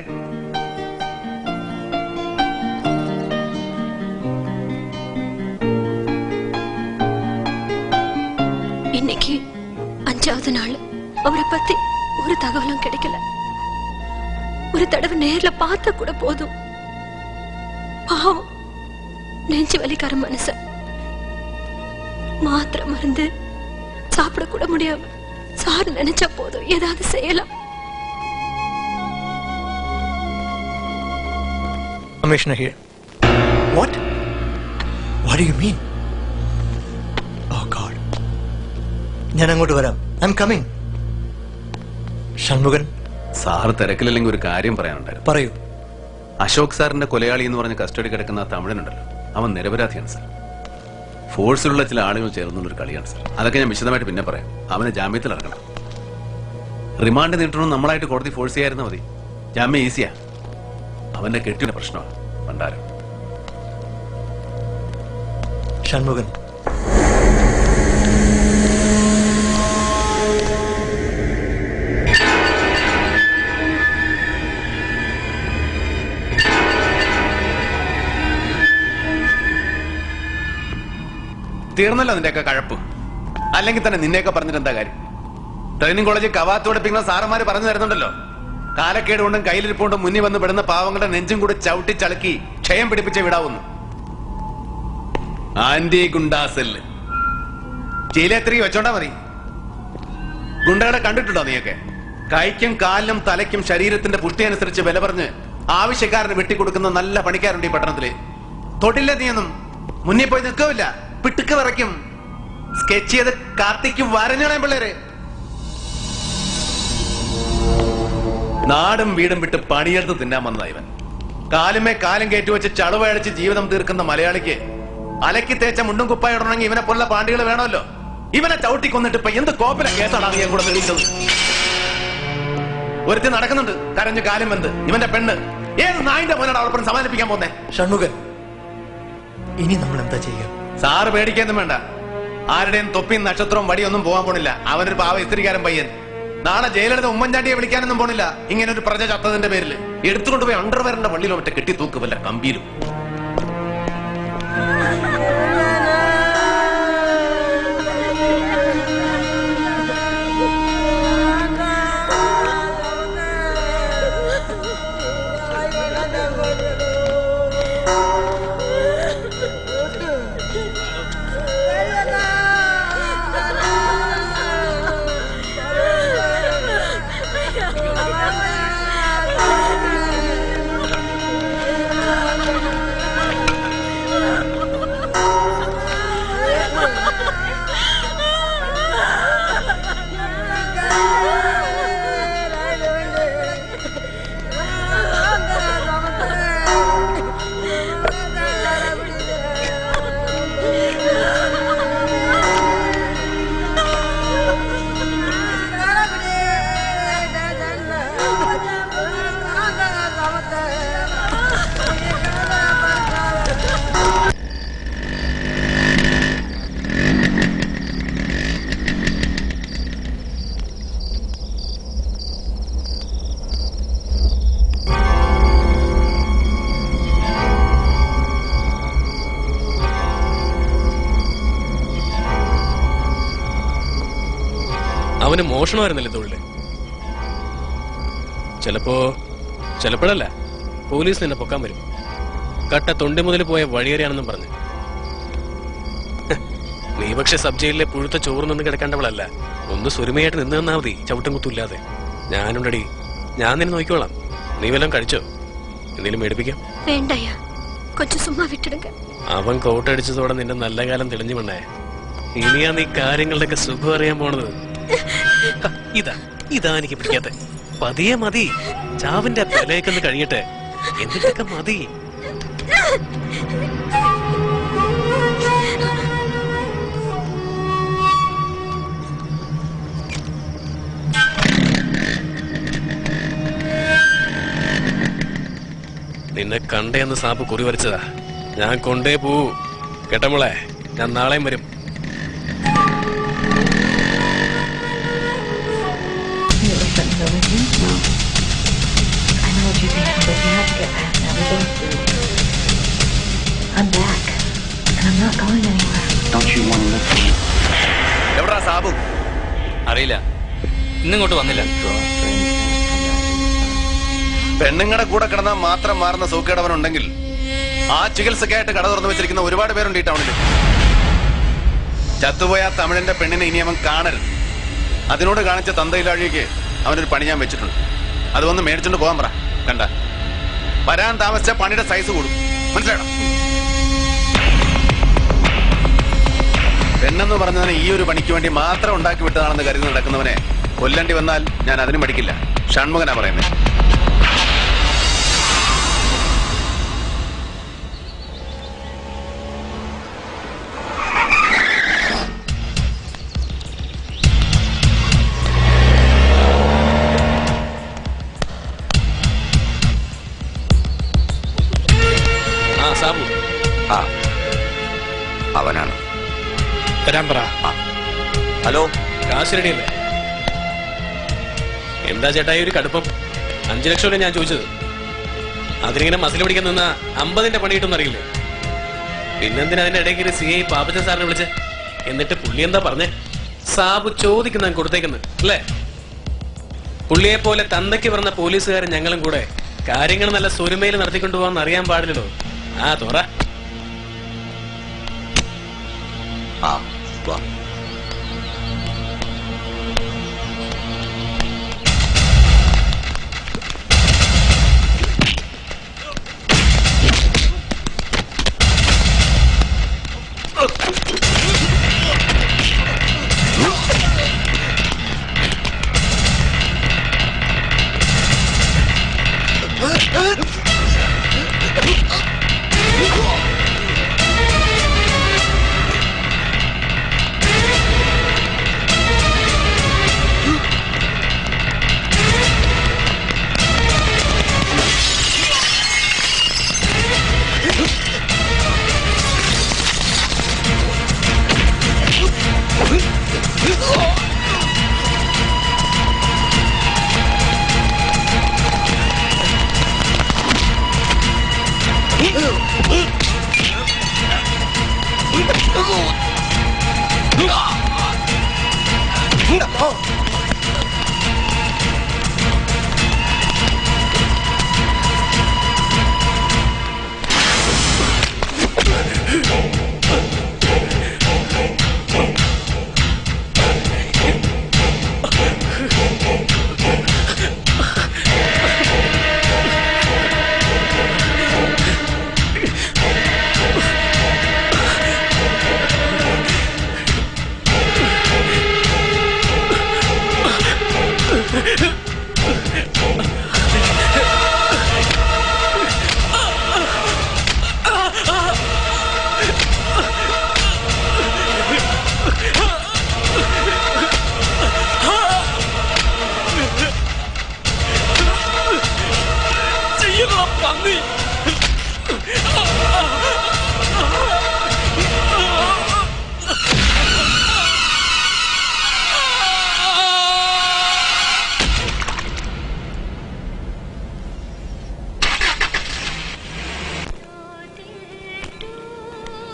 இன்னைக்கு அஞ்சாவது நாள் அவரை பத்தி ஒரு தகவலும் கிடைக்கல. ஒரு தடவை நேர்ல பார்த்த கூட போதும். பாவம், நெஞ்சு வலிக்கார மனுஷன். மாத்திரை மருந்து சாப்பிட கூட முடியாம சார் நினைச்சா போதும் ஏதாவது செய்யலாம். Commissioner here. What? What do you mean? Oh God. ഞാൻ അങ്ങോട്ട് വരാം. I'm coming. ഷൺമുഖൻ സാർ തിരക്കില്ലെങ്കിൽ ഒരു കാര്യം പറയാനുണ്ടായിരുന്നു. പറയൂ. അശോക് സാറിന്റെ കൊലയാളി എന്ന് പറഞ്ഞ് കസ്റ്റഡി കിടക്കുന്ന ആ തമിഴനുണ്ടല്ലോ, അവൻ നിരപരാധിയാണ് സാർ. ഫോഴ്സിലുള്ള ചില ആളുകൾ ചേർന്നുള്ളൊരു കളിയാണ് സാർ. അതൊക്കെ ഞാൻ വിശദമായിട്ട് പിന്നെ പറയാം. അവനെ ജാമ്യത്തിൽ ഇറക്കണം. റിമാൻഡ് നീട്ടണം നമ്മളായിട്ട് കോടതി ഫോഴ്സ് ചെയ്യായിരുന്ന മതി. ജാമ്യം ഈസിയാ. അവന്റെ കെട്ടിയുടെ പ്രശ്നമാണ് പണ്ടാരം. ഷൺമുഖൻ തീർന്നല്ലോ നിന്റെയൊക്കെ കഴപ്പ്. അല്ലെങ്കിൽ തന്നെ നിന്നെയൊക്കെ പറഞ്ഞിട്ട് എന്താ കാര്യം? ട്രെയിനിങ് കോളേജിൽ കവാത്ത് പഠിപ്പിക്കുന്ന സാറന്മാര് പറഞ്ഞു തരുന്നുണ്ടല്ലോ, കാലക്കേട് കൊണ്ടും കയ്യിലിരിപ്പുകൊണ്ടും മുന്നിൽ വന്ന് പെടുന്ന പാവങ്ങളുടെ നെഞ്ചും കൂടെ ചവിട്ടി ചളുക്കി ക്ഷയം പിടിപ്പിച്ച് വിടാവുന്നു. ആന്റി ഗുണ്ടാസെല്ല് ജയിലെത്തിരി വെച്ചോണ്ടാ മതി. ഗുണ്ടകളെ കണ്ടിട്ടുണ്ടോ നീയൊക്കെ? കൈക്കും കാലിനും തലയ്ക്കും ശരീരത്തിന്റെ പുഷ്ടി അനുസരിച്ച് വില പറഞ്ഞ് ആവശ്യക്കാരന് വെട്ടിക്കൊടുക്കുന്ന നല്ല പണിക്കാരുണ്ട് ഈ പട്ടണത്തില്. തൊട്ടില്ല നീയൊന്നും. മുന്നിൽ പോയി നിൽക്കില്ല, പിട്ടുക്ക് വിറയ്ക്കും. സ്കെച്ച് ചെയ്ത് കാർത്തിക്കും വരഞ്ഞോളാൻ പിള്ളേര്. നാടും വീടും വിട്ട് പണിയെടുത്ത് തിന്നാൻ വന്നതാ ഇവൻ. കാലുമേ കാലും കയറ്റുവെച്ച് ചളുവയടിച്ച് ജീവിതം തീർക്കുന്ന മലയാളിക്ക് അലക്കി തേച്ച മുണ്ടും കുപ്പായിടണമെങ്കിൽ ഇവനെ പോലുള്ള പാണ്ടികൾ വേണമല്ലോ. ഇവനെ ചവിട്ടി കൊന്നിട്ട് ഇപ്പൊ എന്ത് കോപ്പിലെ കേസാണ് ഞാൻ കൂടെ തെളിയിച്ചത്. ഒരുത്തി നടക്കുന്നുണ്ട് കരഞ്ഞ് കാലും വെന്ത്. ഇവന്റെ പെണ്ണ് ഏത് നായിന്റെ മോനാണ് അവളെ സമാധാനിപ്പിക്കാൻ പോന്നെ? ഷൺമുഖൻ, ഇനി നമ്മൾ എന്താ ചെയ്യുക? സാറ് പേടിക്കൊന്നും വേണ്ട. ആരുടെയും തൊപ്പിയും നക്ഷത്രവും വടിയൊന്നും പോകാൻ പോണില്ല. അവനൊരു പാവ ഇസ്ത്രീകാരൻ പയ്യൻ. നാളെ ജയിലെടുത്ത് ഉമ്മൻചാണ്ടിയെ വിളിക്കാനൊന്നും പോണില്ല. ഇങ്ങനെ ഒരു പ്രജ ചത്തതിന്റെ പേരിൽ എടുത്തുകൊണ്ടുപോയി അണ്ടർവെയറിന്റെ വള്ളിയിലോ മറ്റേ കെട്ടി തൂക്ക് വല്ല കമ്പിയിലും. അവന് മോഷണമായിരുന്നല്ലേ തൊഴില്. ചിലപ്പോ ചിലപ്പോഴല്ല പോലീസ് നിന്നെ പൊക്കാൻ വരും. കട്ട തൊണ്ടി മുതൽ പോയ വഴിയേറിയാണെന്നും പറഞ്ഞു. നീ പക്ഷെ സബ് ജയിലിലെ പുഴുത്ത ചോറ് നിന്ന് കിടക്കേണ്ടവളല്ല. ഒന്ന് സ്വരുമയായിട്ട് നിന്ന് തന്നാ മതി, ചവിട്ടും കുത്തുമില്ലാതെ. ഞാനുണ്ടടി, ഞാൻ നിന്നെ നോക്കിക്കോളാം. നീ വല്ലതും കഴിച്ചോ? എന്തെങ്കിലും മേടിപ്പിക്കാം. വേണ്ടയ്യ, കൊച്ചു സുമ്മാ വിട്ടിടുക. അവൻ കോട്ടടിച്ചതോടെ നിന്റെ നല്ല കാലം തെളിഞ്ഞു മണ്ണേ. ഇനിയാ നീ കാര്യങ്ങളുടെയൊക്കെ സുഖം അറിയാൻ പോണത്. ഇതാ ഇതാ എനിക്ക് പിടിക്കാത്ത. പതിയെ മതി, ചാവിന്റെ തലയൊക്കെ കഴിയട്ടെ, എന്നിട്ടൊക്കെ മതി. നിന്നെ കണ്ടേന്ന് സാപ്പ് കുറി വരച്ചതാ. ഞാൻ കൊണ്ടേ പോവൂ കേട്ടമോളെ. ഞാൻ നാളെയും വരും. എവിടാ സാബു? അറിയില്ല, ഇന്നിങ്ങോട്ട് വന്നില്ല. പെണ്ണുങ്ങളുടെ കൂടെ കിടന്നാൽ മാത്രം മാറുന്ന സൂക്കേടവനുണ്ടെങ്കിൽ ആ ചികിത്സക്കായിട്ട് കട തുറന്നു വെച്ചിരിക്കുന്ന ഒരുപാട് പേരുണ്ട് ഈ ടൗണിൽ. ചത്തുപോയ ആ തമിഴന്റെ പെണ്ണിനെ ഇനി അവൻ കാണരുത്. അതിനോട് കാണിച്ച തന്തയിലാഴിക്ക് അവനൊരു പണി ഞാൻ വെച്ചിട്ടുണ്ട്. അത് വന്ന് മേടിച്ചോണ്ട് പോകാൻ പറ. കണ്ട വരാൻ താമസിച്ച പണിയുടെ സൈസ് കൂടും, മനസ്സിലാക്കണം? പെണ്ണെന്ന് പറഞ്ഞതിന് ഈ ഒരു പണിക്ക് വേണ്ടി മാത്രം ഉണ്ടാക്കി വിട്ടതാണെന്ന് കരുതി നടക്കുന്നവനെ കൊല്ലേണ്ടി വന്നാൽ ഞാൻ അതിനും പഠിക്കില്ല. ഷൺമുഖനാ പറയുന്നത്. അവനാണ്. വരാൻ പറ. ഹലോ, കാശ് റെഡിയല്ലേ? എന്താ ചേട്ടായി ഒരു കടുപ്പം? അഞ്ചു ലക്ഷമല്ലേ ഞാൻ ചോദിച്ചത്. അതിനിങ്ങനെ മസിൽ പിടിക്കാൻ നിന്ന അമ്പതിന്റെ പണി കിട്ടുമെന്ന് അറിയില്ലേ? പിന്നെന്തിനാ അതിന്റെ ഇടയ്ക്ക് സി ഐ പാപ്പച്ചൻ സാറിനെ വിളിച്ച്? എന്നിട്ട് പുള്ളി എന്താ പറഞ്ഞേ? സാബു ചോദിക്കുന്ന കൊടുത്തേക്കുന്നു അല്ലേ? പുള്ളിയെ പോലെ തന്തയ്ക്ക് പറഞ്ഞ പോലീസുകാരൻ ഞങ്ങളും കൂടെ കാര്യങ്ങൾ നല്ല സ്വരുമയിൽ നടത്തിക്കൊണ്ടുപോകാന്ന് അറിയാൻ പാടില്ലല്ലോ. ആ തോറ. ആ വാ.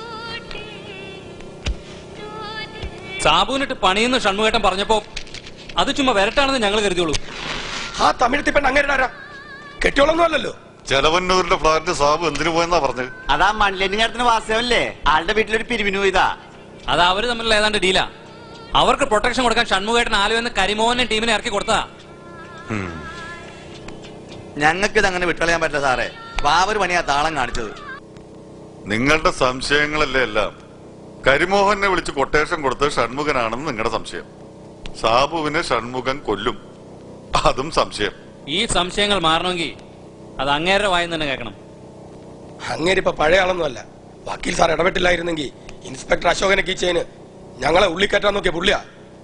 സാബുവിനിട്ട് പണിയെന്ന് ഷൺമുഖേട്ടൻ പറഞ്ഞപ്പോ അത് ചുമ്മാ വരട്ടാണെന്ന് ഞങ്ങൾ കരുതിയോളൂ. ആ തമിഴത്തി പെണ്ണ് അങ്ങനെ ആരാ? കെട്ടിയോളൊന്നും അല്ലല്ലോ. ചെലവന്നൂരിന്റെ ഫ്ലാറ്റ് സാബു എന്തിനു പോയെന്നാ പറഞ്ഞത്? അതാ മണ്ണിലിന്റെ വാസവല്ലേ, ആളുടെ വീട്ടിലൊരു പിരിവിന് പോയതാ. അത് അവര് തമ്മിലുള്ള ഏതാണ്ട് ഡീലാ. അവർക്ക് പ്രൊട്ടക്ഷൻ കൊടുക്കാൻ ഷൺമുഖേട്ടൻ ആലുവെന്ന് കരിമോഹനെ ടീമിനെ ഇറക്കി കൊടുത്താ. ഞങ്ങൾക്ക് ഇത് അങ്ങനെ വിട്ടുകളയാൻ പറ്റില്ല സാറേ. വാവർ പണിയാ താളം കാണിച്ചത്. നിങ്ങളുടെ സംശയങ്ങളല്ലേ എല്ലാം. കരിമോഹനെ വിളിച്ച് കൊട്ടേഷൻ കൊടുത്തത് ഷൺമുഖനാണെന്ന് നിങ്ങളുടെ സംശയം. സാബുവിനെ ഷൺമുഖൻ കൊല്ലും, അതും സംശയം. ഈ സംശയങ്ങൾ മാറണമെങ്കിൽ അത് അങ്ങേരുടെ വായിന്ന് തന്നെ കേൾക്കണം. അങ്ങേരിപ്പോ പഴയ ആളൊന്നുമല്ല. വക്കീൽ സാർ ഇടപെട്ടില്ലായിരുന്നെങ്കിൽ ഇൻസ്പെക്ടർ അശോകനെ കീച്ചേന് ഞങ്ങളെ ഉള്ളിക്കറ്റാൻ നോക്കിയ പുള്ളിയാ.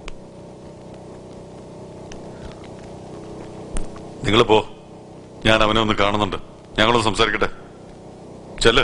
നിങ്ങൾ പോ, ഞാൻ അവനെ ഒന്ന് കാണുന്നുണ്ട്. ഞങ്ങളൊന്ന് സംസാരിക്കട്ടെ. ചെല്ല്.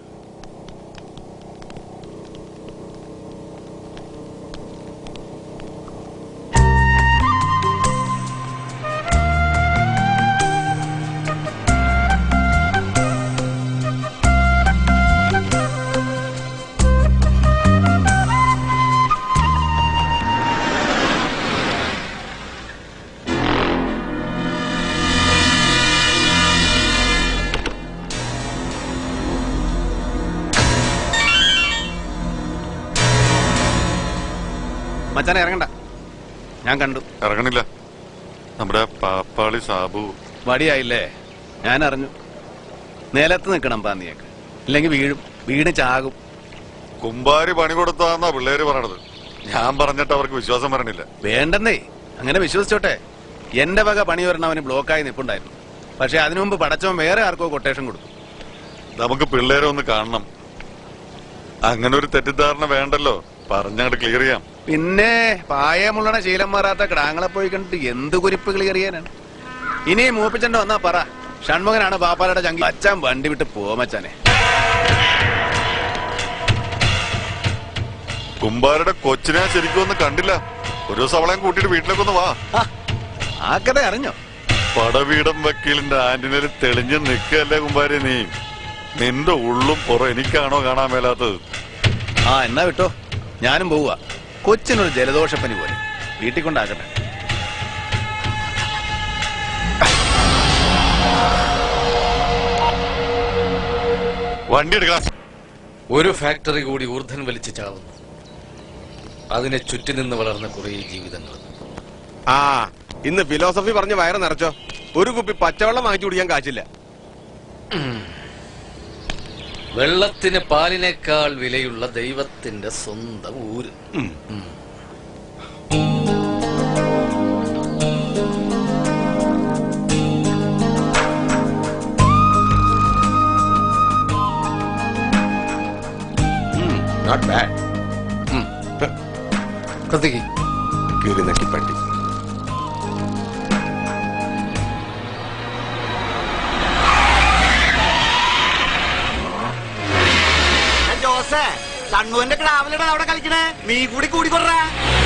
മച്ചാനെ ഇറങ്ങണ്ട, ഞാൻ കണ്ടു. ഇറങ്ങണില്ല. നമ്മുടെ പാപ്പാളി സാബു വടിയായില്ലേ? ഞാൻ അറിഞ്ഞു. നിലത്ത് നിൽക്കണം പാന്നിയൊക്കെ, ഇല്ലെങ്കിൽ വീഴും, വീണ് ചാകും. കുമ്പാരി പണി കൊടുത്താന്നാ പിള്ളേര് പറയണത്. ഞാൻ പറഞ്ഞിട്ട് അവർക്ക് വിശ്വാസം വരണില്ല. വേണ്ടെന്നേ, അങ്ങനെ വിശ്വസിച്ചോട്ടെ. എന്റെ വക പണി വരണം അവന് ബ്ലോക്കായി നിൽപ്പുണ്ടായിരുന്നു. പക്ഷെ അതിനു മുമ്പ് പടച്ചവൻ വേറെ ആർക്കോ കൊട്ടേഷൻ കൊടുത്തു. നമുക്ക് പിള്ളേരെ ഒന്ന് കാണണം. അങ്ങനെ ഒരു തെറ്റിദ്ധാരണ വേണ്ടല്ലോ, പറഞ്ഞങ്ങോട്ട് ക്ലിയർ ചെയ്യാം. പിന്നെ പായമുള്ളണ ശീലം മാറാത്ത കിടാങ്ങളെ പോയി കണ്ടിട്ട് എന്ത് കുരിപ്പ് ക്ലിയർ ചെയ്യാനാണ്? ഇനി മൂപ്പിച്ചണ്ട വന്നാ പറ, ഷൺമുഖനാണ് പാപ്പാലയുടെ ചങ്കി. അച്ഛൻ വണ്ടി വിട്ട് പോമച്ചാനെ. കുമ്പാരുടെ കൊച്ചിനെ ശരിക്കും ഒന്നും കണ്ടില്ല. ഒരു ദിവസം അവളെയും കൂട്ടിട്ട് വീട്ടിലേക്കൊന്ന് വാ. ആ കഥ അറിഞ്ഞോ? പടവീടം വക്കീലിന്റെ ആന്റിനയിൽ തെളിഞ്ഞ് നിൽക്കല്ലേ കുമ്പാരി നീ? നിന്റെ ഉള്ളും പുറം എനിക്കാണോ കാണാൻ മേലാത്തത്? ആ എന്നാ വിട്ടോ, ഞാനും പോവുക. കൊച്ചിനൊരു ജലദോഷപ്പനി പോലെ, വീട്ടിൽ കൊണ്ടാക്കട്ടെ. വണ്ടി എടുക്കാം. ഒരു ഫാക്ടറി കൂടി ഊർധൻ വലിച്ചു ചാവുന്നു. അതിനെ ചുറ്റി നിന്ന് വളർന്ന കുറെ ജീവിതങ്ങൾ. ആ ഇന്ന് ഫിലോസഫി പറഞ്ഞ് വയറ് നിറച്ചോ. ഒരു കുപ്പി പച്ചവെള്ളം വാങ്ങിച്ചു കുടിക്കാൻ കാശില്ല. വെള്ളത്തിന് പാലിനേക്കാൾ വിലയുള്ള ദൈവത്തിന്റെ സ്വന്തം ഊര്. Not bad. കീറി നക്കിപ്പട്ടി. ജോസേ, ഷൺമുഖന്റെ ക്രാവലാണ് അവിടെ കളിക്കണേ. നീ കൂടി കൂടി കൊറ.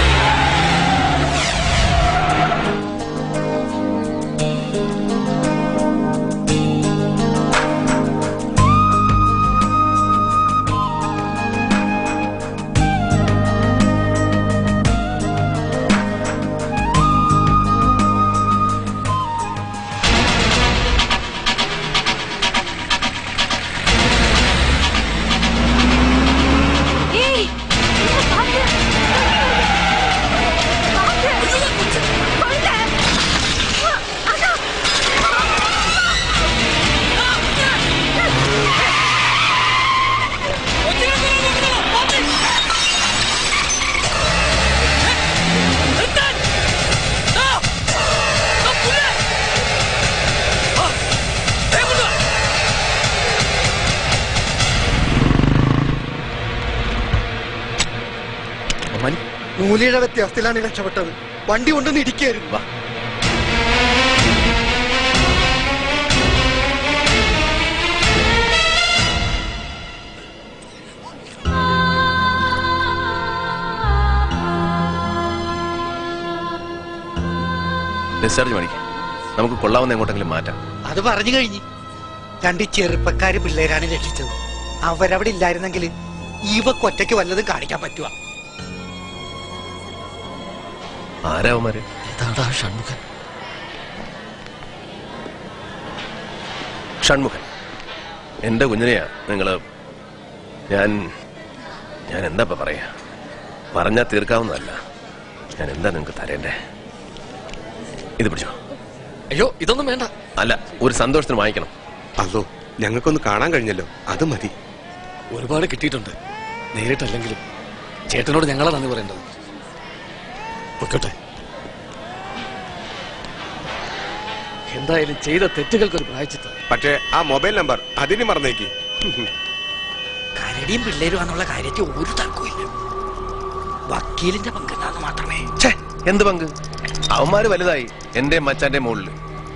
മൂലിയുടെ വ്യത്യാസത്തിലാണ് രക്ഷപ്പെട്ടത്. വണ്ടി കൊണ്ടൊന്ന് ഇടിക്കായിരുന്നു. ഡിസ്ചാർജ് മണിക്ക് നമുക്ക് കൊള്ളാവുന്ന എങ്ങോട്ടെങ്കിലും മാറ്റാം. അത് പറഞ്ഞു കഴിഞ്ഞു. രണ്ട് ചെറുപ്പക്കാര് പിള്ളേരാണ് രക്ഷിച്ചത്. അവരവിടെ ഇല്ലായിരുന്നെങ്കിൽ ഇവ കൊറ്റയ്ക്ക് വല്ലതും കാണിക്കാൻ പറ്റുക. ആരാവന്മാര്? അതാടാ ഷൺമുഖൻ. ഷൺമുഖൻ, എന്റെ കുഞ്ഞിനെയാ നിങ്ങള്. ഞാൻ ഞാൻ എന്താ ഇപ്പൊ പറയാ, പറഞ്ഞാ തീർക്കാവുന്നതല്ല. ഞാൻ എന്താ നിങ്ങക്ക് തരേണ്ടേ? ഇത് പിടിച്ചോ. അയ്യോ, ഇതൊന്നും വേണ്ട. അല്ല, ഒരു സന്തോഷത്തിന് വാങ്ങിക്കണം. അതോ ഞങ്ങൾക്കൊന്ന് കാണാൻ കഴിഞ്ഞല്ലോ, അത് മതി. ഒരുപാട് കിട്ടിയിട്ടുണ്ട്, നേരിട്ടല്ലെങ്കിലും. ചേട്ടനോട് ഞങ്ങളാ നന്ദി പറയേണ്ടത്. പൊയ്ക്കോട്ടെ. എന്തായാലും ചെയ്ത തെറ്റുകൾക്ക് ഒരു പ്രായച്ചിത്തം. പക്ഷേ ആ മൊബൈൽ നമ്പർ അതിന് മറന്നേക്ക്. കരടിയും പിള്ളേരും എന്നുള്ള കാര്യത്തിൽ ഒരു തർക്കമില്ല. വക്കീലിന്റെ പങ്കെന്നാന്ന് മാത്രമേ. എന്ത് പങ്ക്? അവന്മാര് വലുതായി എന്റെ മച്ചാന്റെ മുകളില്.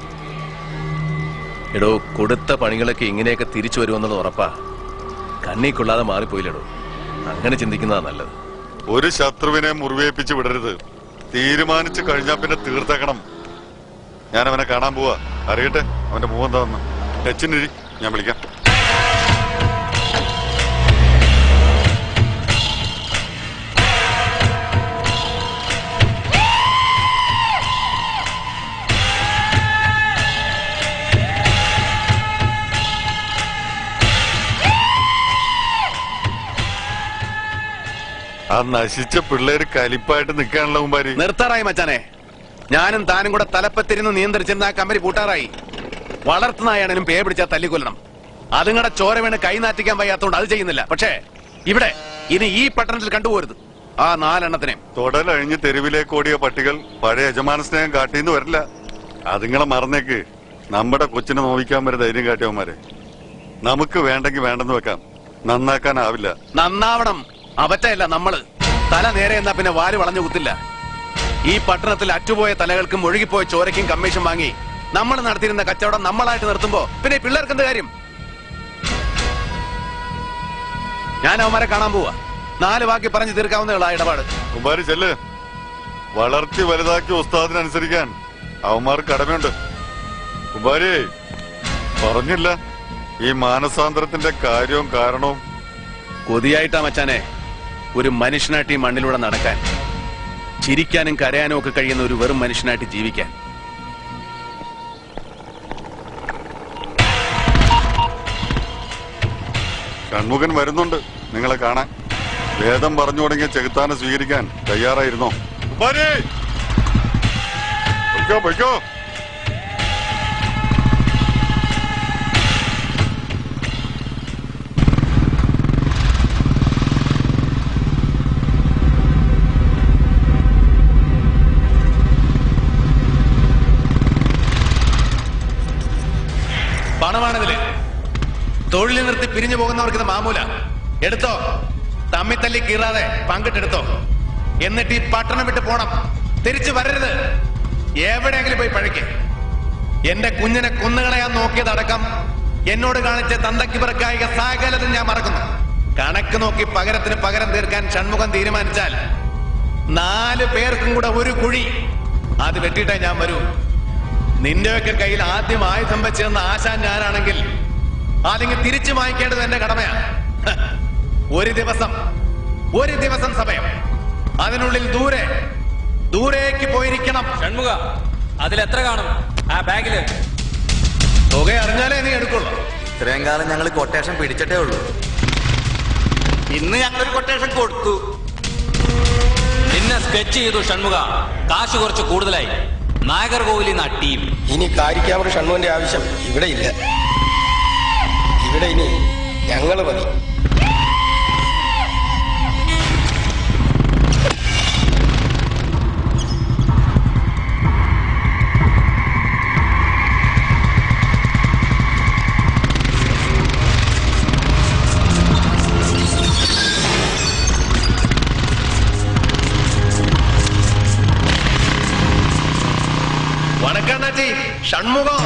എടോ, കൊടുത്ത പണികളൊക്കെ ഇങ്ങനെയൊക്കെ തിരിച്ചു വരുമെന്നുള്ളത് ഉറപ്പാ. കണ്ണി കൊള്ളാതെ മാറിപ്പോയില്ലടോ. അങ്ങനെ ചിന്തിക്കുന്നതാ നല്ലത്. ഒരു ശത്രുവിനെ മുറിവേൽപ്പിച്ച് വിടരുത്. തീരുമാനിച്ചു കഴിഞ്ഞാൽ പിന്നെ തീർത്തേക്കണം. ഞാൻ അവനെ കാണാൻ പോവാ. അറിയട്ടെ അവന്റെ മുഖം എന്താന്ന്. ടച്ചിനിരി, ഞാൻ വിളിക്കാം. ആ നശിച്ച പിള്ളേര് കലിപ്പായിട്ട് നിൽക്കാനുള്ള മുമ്പാരി. നിർത്താറായി മച്ചാനെ. ഞാനും താനും കൂടെ തലപ്പത്തിരുന്ന് നിയന്ത്രിച്ചിരുന്ന ആ കമ്പനി പൂട്ടാറായി. വളർത്തുന്നായാലും പേ പിടിച്ചാൽ തല്ലിക്കൊല്ലണം. അതുങ്ങടെ ചോര വീണ് കൈനാറ്റിക്കാൻ വയ്യാത്തോണ്ട് അത് ചെയ്യുന്നില്ല. പക്ഷേ ഇവിടെ ഇനി ഈ പട്ടണത്തിൽ കണ്ടുപോരുത് ആ നാലെണ്ണത്തിനെ. തൊടലഴിഞ്ഞ് തെരുവിലേക്ക് ഓടിയ പട്ടികൾ പഴയ യജമാന സ്നേഹം കാട്ടിന്ന് വരില്ല. അതുങ്ങളെ മറന്നേക്ക്. നമ്മുടെ കൊച്ചിനെ നോവിക്കാൻ വരെ ധൈര്യം കാട്ടിയവന്മാരെ. നമുക്ക് വേണ്ടെങ്കിൽ വേണ്ടെന്ന് വെക്കാം, നന്നാക്കാനാവില്ല. നന്നാവണം അവറ്റല്ല നമ്മള്. തല നേരെ എന്നാ പിന്നെ വാല് വളഞ്ഞു കുത്തില്ല. ഈ പട്ടണത്തിൽ അറ്റുപോയ തലകൾക്കും ഒഴുകിപ്പോയ ചോരയ്ക്കും കമ്മീഷൻ വാങ്ങി നമ്മൾ നടത്തിയിരുന്ന കച്ചവടം നമ്മളായിട്ട് നിർത്തുമ്പോ പിന്നെ പിള്ളേർക്ക് എന്ത് കാര്യം? ഞാൻ അവന്മാരെ കാണാൻ പോവാ. നാല് വാക്കി പറഞ്ഞു തീർക്കാവുന്നതാണ് ഇടപാട്. കുമാരി ചെല്ല്. വളർത്തി വലുതാക്കി ഉസ്താദിനനുസരിക്കാൻ അവന്മാർക്ക് കടമയുണ്ട്. കുമാരി പറഞ്ഞില്ല ഈ മാനസാന്തരത്തിന്റെ കാര്യവും കാരണവും. കൊതിയായിട്ടാ മച്ചാനെ ഒരു മനുഷ്യനായിട്ട് ഈ മണ്ണിലൂടെ നടക്കാൻ, ചിരിക്കാനും കരയാനും ഒക്കെ കഴിയുന്ന ഒരു വെറും മനുഷ്യനായിട്ട് ജീവിക്കാൻ. ഷൺമുഖൻ വരുന്നുണ്ട് നിങ്ങളെ കാണാൻ. വേദം പറഞ്ഞു തുടങ്ങിയ ചെകുത്താനെ സ്വീകരിക്കാൻ തയ്യാറായിരുന്നോ? പൊയ്ക്കോ പൊയ്ക്കോ. പണമാണിതില്. തൊഴിൽ നിർത്തി പിരിഞ്ഞു പോകുന്നവർക്ക് ഇത് മാമൂല. എടുത്തോ, തമ്മിത്തല്ലി കീറാതെ പങ്കിട്ടെടുത്തോ. എന്നിട്ട് ഈ പട്ടണം വിട്ട് പോണം. തിരിച്ചു വരരുത്. എവിടെയെങ്കിലും പോയി പഴയ്ക്ക്. എന്റെ കുഞ്ഞിനെ കൊന്നുകളയാൻ നോക്കിയതടക്കം എന്നോട് കാണിച്ച തന്തയ്ക്ക് പിറക്കായിക സകലതും ഞാൻ മറക്കുന്നു. കണക്ക് നോക്കി പകരത്തിന് പകരം തീർക്കാൻ ഷൺമുഖം തീരുമാനിച്ചാൽ നാല് പേർക്കും കൂടെ ഒരു കുഴി അത് വെട്ടിയിട്ടേ ഞാൻ വരൂ. നിന്റെയൊക്കെ കയ്യിൽ ആദ്യം ആയുധം വെച്ചെന്ന ആശാൻ ഞാനാണെങ്കിൽ അല്ലെങ്കിൽ തിരിച്ചു വാങ്ങിക്കേണ്ടത് എന്റെ കടമയാണ്. ഒരു ദിവസം ഒരു ദിവസം സമയം, അതിനുള്ളിൽ ദൂരെ ദൂരേക്ക് പോയിരിക്കണം. ഷൺമുഖ, അതിലെത്ര കാണും ആ ബാഗില്? തുക അറിഞ്ഞാലേ നീ എടുക്കുള്ളൂ. ഇത്രയും കാലം ഞങ്ങൾ കൊട്ടേഷൻ പിടിച്ചിട്ടേ ഉള്ളൂ. ഇന്ന് ഞങ്ങളൊരു കൊട്ടേഷൻ കൊടുത്തു. നിന്നെ സ്കെച്ച് ചെയ്തു ഷൺമുഖ. കാശ് കുറച്ച് കൂടുതലായി. നാഗർകോവിലിൽ നിന്ന് ടീം. ഇനി കാരിക്കാമറ ഷൺമുഖന്റെ ആവശ്യം ഇവിടെ ഇല്ല. ഇവിടെ ഇനി ഞങ്ങള് മതി. വണക്കണ്ണാച്ചി, ഷൺമുഖം.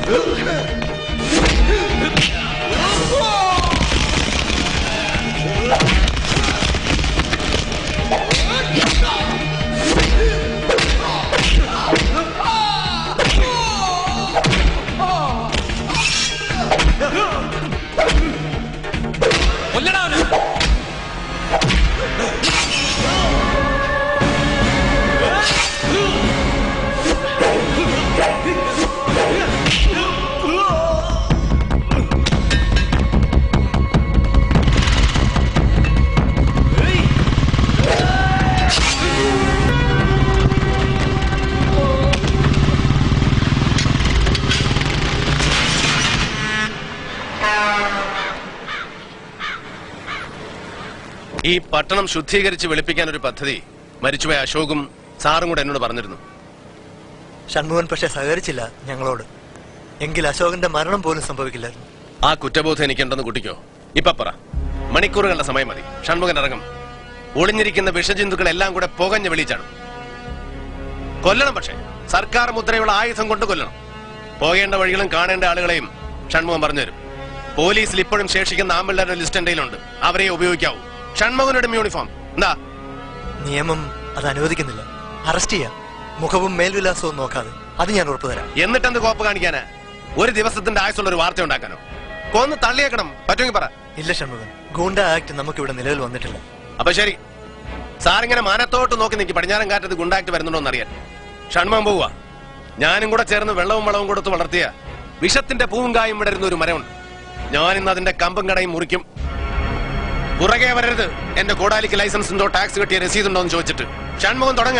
ഈ പട്ടണം ശുദ്ധീകരിച്ച് വെളുപ്പിക്കാൻ ഒരു പദ്ധതി മരിച്ചുപോയ അശോകും സാറും കൂടെ എന്നോട് പറഞ്ഞിരുന്നു. ഷൺമുഖൻ പക്ഷെ സഹകരിച്ചില്ല ഞങ്ങളോട്. എങ്കിൽ അശോകന്റെ മരണം പോലും സംഭവിക്കില്ലായിരുന്നു. ആ കുറ്റബോധം എനിക്കുണ്ടെന്ന് കുട്ടിക്കോ? ഇപ്പൊ പറ. മണിക്കൂറുകളുടെ സമയം മതി. ഷൺമുഖൻ ഇറങ്ങും. ഒളിഞ്ഞിരിക്കുന്ന വിഷജന്തുക്കളെല്ലാം കൂടെ പുകഞ്ഞ് വെളിച്ചാണ്. കൊല്ലണം, പക്ഷേ സർക്കാർ മുദ്രയുള്ള ആയുധം കൊണ്ട് കൊല്ലണം. പോകേണ്ട വഴികളും കാണേണ്ട ആളുകളെയും ഷൺമുഖൻ പറഞ്ഞുതരും. പോലീസിൽ ഇപ്പോഴും ശേഷിക്കുന്ന ആമ്പിള്ളേരുടെ ലിസ്റ്റ് എന്തെങ്കിലുണ്ട്. അവരെ ഉപയോഗിക്കാവൂ. ഷൺമുഖനുടെ യൂണിഫോം എന്താ? നിയമം അത് അനുവദിക്കുന്നില്ല. അറസ്റ്റ് ചെയ്യാം, മുഖവും മേൽവിലാസവും നോക്കാതെ. അത് ഞാൻ ഉറപ്പു തരാം. എന്നിട്ടെന്ത് കോപ്പ് കാണിക്കാനാ? ഒരു ദിവസത്തിന്റെ ആയുസുള്ള ഒരു വാർത്ത ഉണ്ടാക്കാനോ? കൊന്ന് തള്ളിയേക്കണം. പറ്റുമെങ്കിൽ പറ. ഇല്ല ഷൺമുഖൻ, ഗൂണ്ട ആക്ട് നമുക്കിവിടെ നിലവിൽ വന്നിട്ടില്ല. അപ്പൊ ശരി, സാറിങ്ങനെ മാനത്തോട്ട് നോക്കി നിൽക്കി പടിഞ്ഞാറൻ കാറ്റത്ത് ഗുണ്ട ആക്ട് വരുന്നുണ്ടോ എന്നറിയാൻ. ഷൺമുഖൻ പോവുക. ഞാനും കൂടെ ചേർന്ന് വെള്ളവും വളവും കൊടുത്ത് വളർത്തിയ വിഷത്തിന്റെ പൂവും കായും വിടരുന്ന ഒരു മരമുണ്ട്. ഞാൻ ഇന്ന് അതിന്റെ കമ്പും കടയും മുറിക്കും. പുറകെ വരരുത്. എന്റെ കോടാലിക്ക് ലൈസൻസ് ഉണ്ടോ, ടാക്സ് കെട്ടിയ രസീതുണ്ടോ എന്ന് ചോദിച്ചിട്ട്. ഷൺമുഖൻ തുടങ്ങ.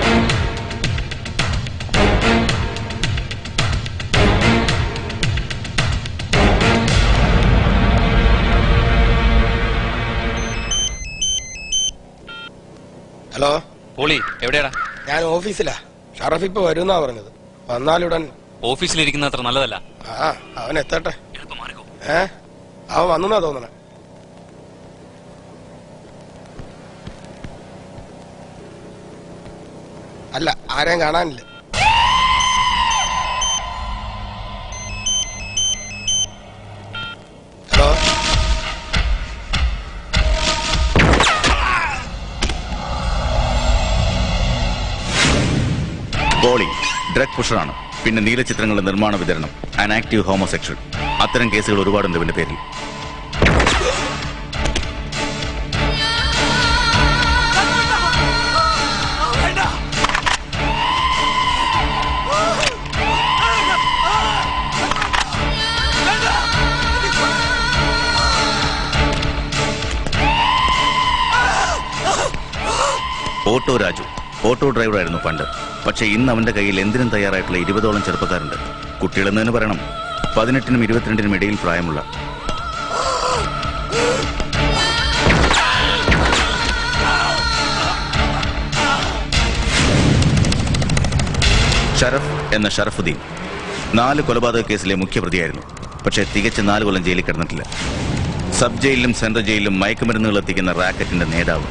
ഹലോ പോളി, എവിടെയാടാ? ഞാൻ ഓഫീസിലാ. ഷറഫ് ഇപ്പൊ വരുന്നാ പറഞ്ഞത്. വന്നാലുടൻ. ഓഫീസിലിരിക്കുന്ന അത്ര നല്ലതല്ല. ആ, അവൻ എത്തട്ടെ. ഏ അവൻ വന്നാ തോന്നണേ. അല്ല, ആരെയും കാണാനില്ല. ഹലോ പോളി ഡ്രഗ് പുഷറാണ്. പിന്നെ നീലചിത്രങ്ങളുടെ നിർമ്മാണ വിതരണം, ആൻ ആക്റ്റീവ് ഹോമോസെക്ഷൽ. അത്തരം കേസുകൾ ഒരുപാടുണ്ട് ഇവന്റെ പേരിൽ. ഓട്ടോ രാജു ഓട്ടോ ഡ്രൈവറായിരുന്നു പണ്ട്. പക്ഷെ ഇന്ന് അവന്റെ കയ്യിൽ എന്തിനും തയ്യാറായിട്ടുള്ള ഇരുപതോളം ചെറുപ്പക്കാരുണ്ട്. കുട്ടികളെന്ന് തന്നെ പറയണം. പതിനെട്ടിനും ഇരുപത്തിരണ്ടിനും ഇടയിൽ പ്രായമുള്ള. ഷറഫ് എന്ന ഷറഫുദ്ദീൻ നാല് കൊലപാതക കേസിലെ മുഖ്യപ്രതിയായിരുന്നു. പക്ഷെ തികച്ച നാല് കൊല്ലം ജയിലിൽ കിടന്നിട്ടില്ല. സബ് ജയിലിലും സെൻട്രൽ ജയിലിലും മയക്കുമരുന്നുകൾ എത്തിക്കുന്ന റാക്കറ്റിന്റെ നേതാവ്.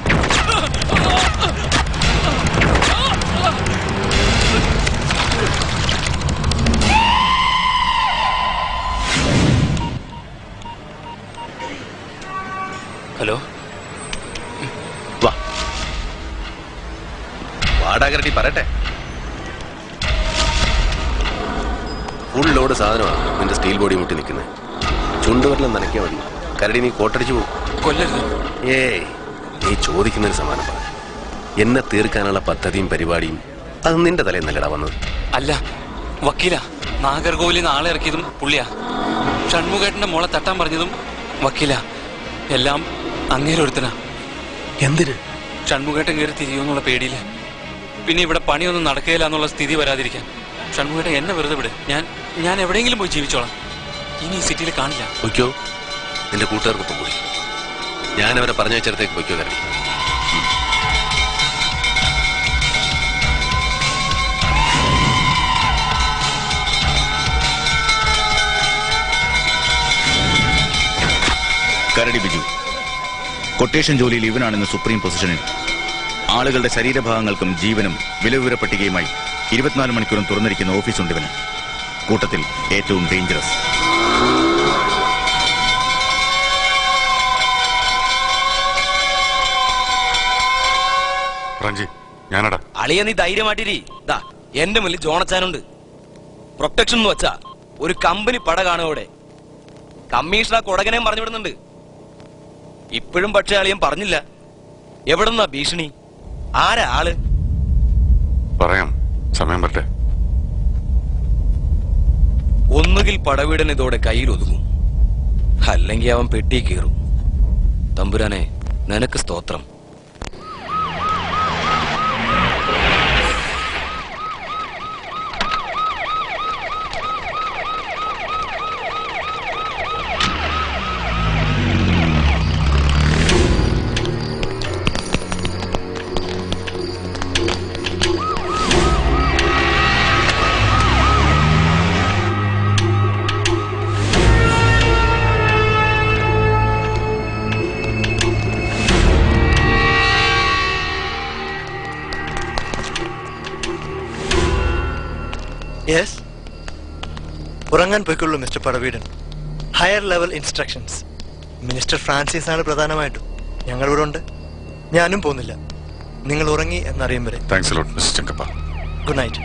ഹലോ, വാ. വാടാകരട്ടി പറയട്ടെ. ഫുൾ ലോഡ് സാധനമാണ് നിന്റെ സ്റ്റീൽ ബോഡി മുട്ടി നിൽക്കുന്നത്. ചുണ്ടുവരെല്ലാം നനയ്ക്കാൻ മതി. കരടി നീ കോട്ടടിച്ചു പോകും. കൊല്ലരുത്. ഏയ്, നീ ചോദിക്കുന്നതിന് സമാനം പറ. എന്നെ തീർക്കാനുള്ള പദ്ധതിയും പരിപാടിയും അത് നിന്റെ തലയിൽ നല്ലടാ വന്നത്. അല്ല വക്കീല, നാഗർകോവിലിൽ നിന്ന് ആളെ ഇറക്കിയതും പുള്ളിയാ. ഷൺമുഖേട്ടന്റെ മോളെ തട്ടാൻ പറഞ്ഞതും വക്കീല. എല്ലാം അങ്ങേരൊരുത്തനാ. എന്തിന്? ഷൺമുഖേട്ടൻ കയറി തിരിയുമെന്നുള്ള പേടിയില്ല. പിന്നെ ഇവിടെ പണിയൊന്നും നടക്കുകയില്ല എന്നുള്ള സ്ഥിതി വരാതിരിക്കാൻ. ഷൺമുഖേട്ടൻ എന്നെ വെറുതെ വിട്. ഞാൻ ഞാൻ എവിടെയെങ്കിലും പോയി ജീവിച്ചോളാം. ഇനി ഈ സിറ്റിയിൽ കാണില്ല. പൊയ്ക്കോ, നിന്റെ കൂട്ടുകാർക്കൊപ്പം പോയി. ഞാൻ അവരെ പറഞ്ഞ വെച്ചിടത്തേക്ക് പൊയ്ക്കോ കരടി. കരടി ബിജു കൊട്ടേഷൻ ജോലിയിൽ ഇവനാണെന്ന് സുപ്രീം പൊസിഷനിൽ. ആളുകളുടെ ശരീരഭാഗങ്ങൾക്കും ജീവനും വിലവിവര പട്ടികയുമായി ഇരുപത്തിനാല് മണിക്കൂറും തുറന്നിരിക്കുന്ന ഓഫീസുണ്ട് ഇവന്. കൂട്ടത്തിൽ ഏറ്റവും ഡേഞ്ചറസ്. ഞാനടാ അളിയ നീ ധൈര്യമായിട്ടിരി. ദാ എന്റെ മുന്നിൽ ജോണച്ചാനുണ്ട്. പ്രൊട്ടക്ഷൻ എന്ന് വെച്ചാ ഒരു കമ്പനി പട കാണുവോടെ. കമ്മീഷണർ കൊടകനെയും പറഞ്ഞു വിടുന്നുണ്ട്. ഇപ്പോഴും പക്ഷെ അളിയൻ പറഞ്ഞില്ല എവിടെന്നാ ഭീഷണി, ആരാ ആള്. പറയാം, സമയം പറ്റേ. ഒന്നുകിൽ പടവീടൻ ഇതോടെ കയ്യിൽ ഒതുങ്ങും, അല്ലെങ്കിൽ അവൻ പെട്ടി കീറും. തമ്പുരാനെ നിനക്ക് സ്തോത്രം. യെസ്, ഉറങ്ങാൻ പോയിക്കൊള്ളൂ mister Padaveedan. Higher level instructions. Minister Francis ആണ് പ്രധാനമായിട്ടും. ഞങ്ങളിവിടെ ഉണ്ട്. ഞാനും പോകുന്നില്ല. നിങ്ങൾ ഉറങ്ങി എന്നറിയും വരെ. Thanks lot mister Chengappa. Good night.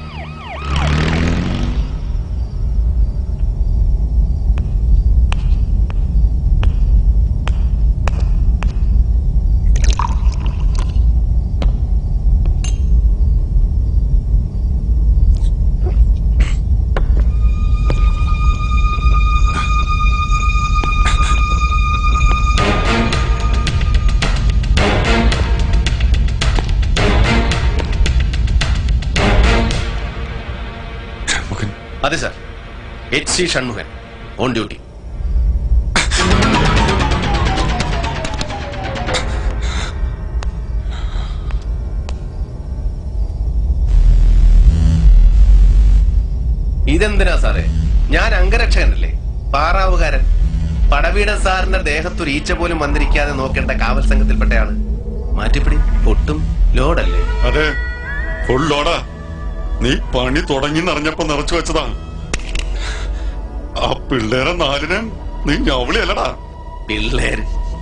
അതെ sir, H C Shanmughan on duty. ഇതെന്തിനാ സാറേ? ഞാൻ അംഗരക്ഷകനല്ലേ, പാറാവുകാരൻ. പടവീടൻ സാറിന്റെ ദേഹത്തൊരു ഈച്ച പോലും വന്നിരിക്കാതെ നോക്കേണ്ട കാവൽ സംഘത്തിൽപ്പെട്ടയാണ്. മാറ്റിപ്പിടി, പൊട്ടും ലോഡല്ലേ? അതെ, ഫുൾ ലോഡാ. നീ പണി തുടങ്ങി നിറഞ്ഞപ്പോ നിറച്ചു വെച്ചതാ. ആ പിള്ളേരെ നാലിനെ നീ ഞവളിയല്ലടാ. പിള്ളേര്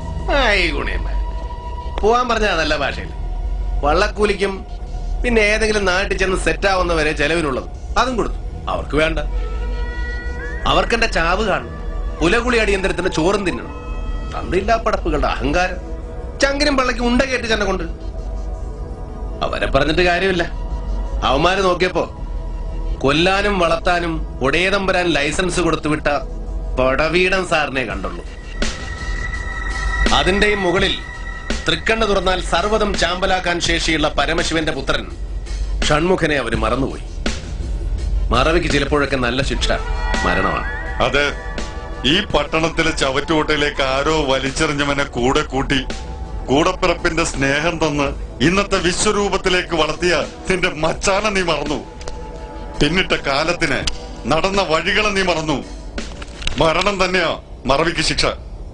പോവാൻ പറഞ്ഞ നല്ല ഭാഷയിൽ. വള്ളക്കൂലിക്കും പിന്നെ ഏതെങ്കിലും നാട്ടിൽ ചെന്ന് സെറ്റ് ആവുന്നവരെ ചെലവിനുള്ളത് അതും കൊടുത്തു. അവർക്ക് വേണ്ട, അവർക്കെന്റെ ചാവ് കാണും. പുലകുളി അടിയന്തരത്തിന്റെ ചോറും തിന്നണം. തന്തില്ലാ പടപ്പുകളുടെ അഹങ്കാരം. ചങ്കിനും പള്ളക്ക് ഉണ്ട കേട്ട് ചെന്നെ കൊണ്ട് അവരെ പറഞ്ഞിട്ട് കാര്യമില്ല. അവന്മാര് നോക്കിയപ്പോ കൊല്ലാനും വളർത്താനും ഒടേതമ്പരാൻ ലൈസൻസ് കൊടുത്തുവിട്ട പടവീടൻ സാറിനെ കണ്ടുള്ളൂ. അതിന്റെയും മുകളിൽ തൃക്കണ്ണ തുറന്നാൽ സർവ്വതും ചാമ്പലാക്കാൻ ശേഷിയുള്ള പരമശിവന്റെ പുത്രൻ ഷൺമുഖനെ അവര് മറന്നുപോയി. മറവിക്ക് ചിലപ്പോഴൊക്കെ നല്ല ശിക്ഷ മരണമാണ്. അതെ, ഈ പട്ടണത്തിലെ ചവറ്റുകൊട്ടയിലേക്ക് ആരോ വലിച്ചെറിഞ്ഞവനെ കൂടെ കൂട്ടി കൂടപ്പിറപ്പിന്റെ സ്നേഹം തന്ന് ഇന്നത്തെ വിശ്വരൂപത്തിലേക്ക് വളർത്തിയ നിന്റെ മച്ചാനെ നീ മറന്നു. പിന്നിട്ട കാലത്തിന് നടന്ന വഴികളെ നീ മറന്നു. മരണം തന്നെയാ മറവിക്ക് ശിക്ഷ.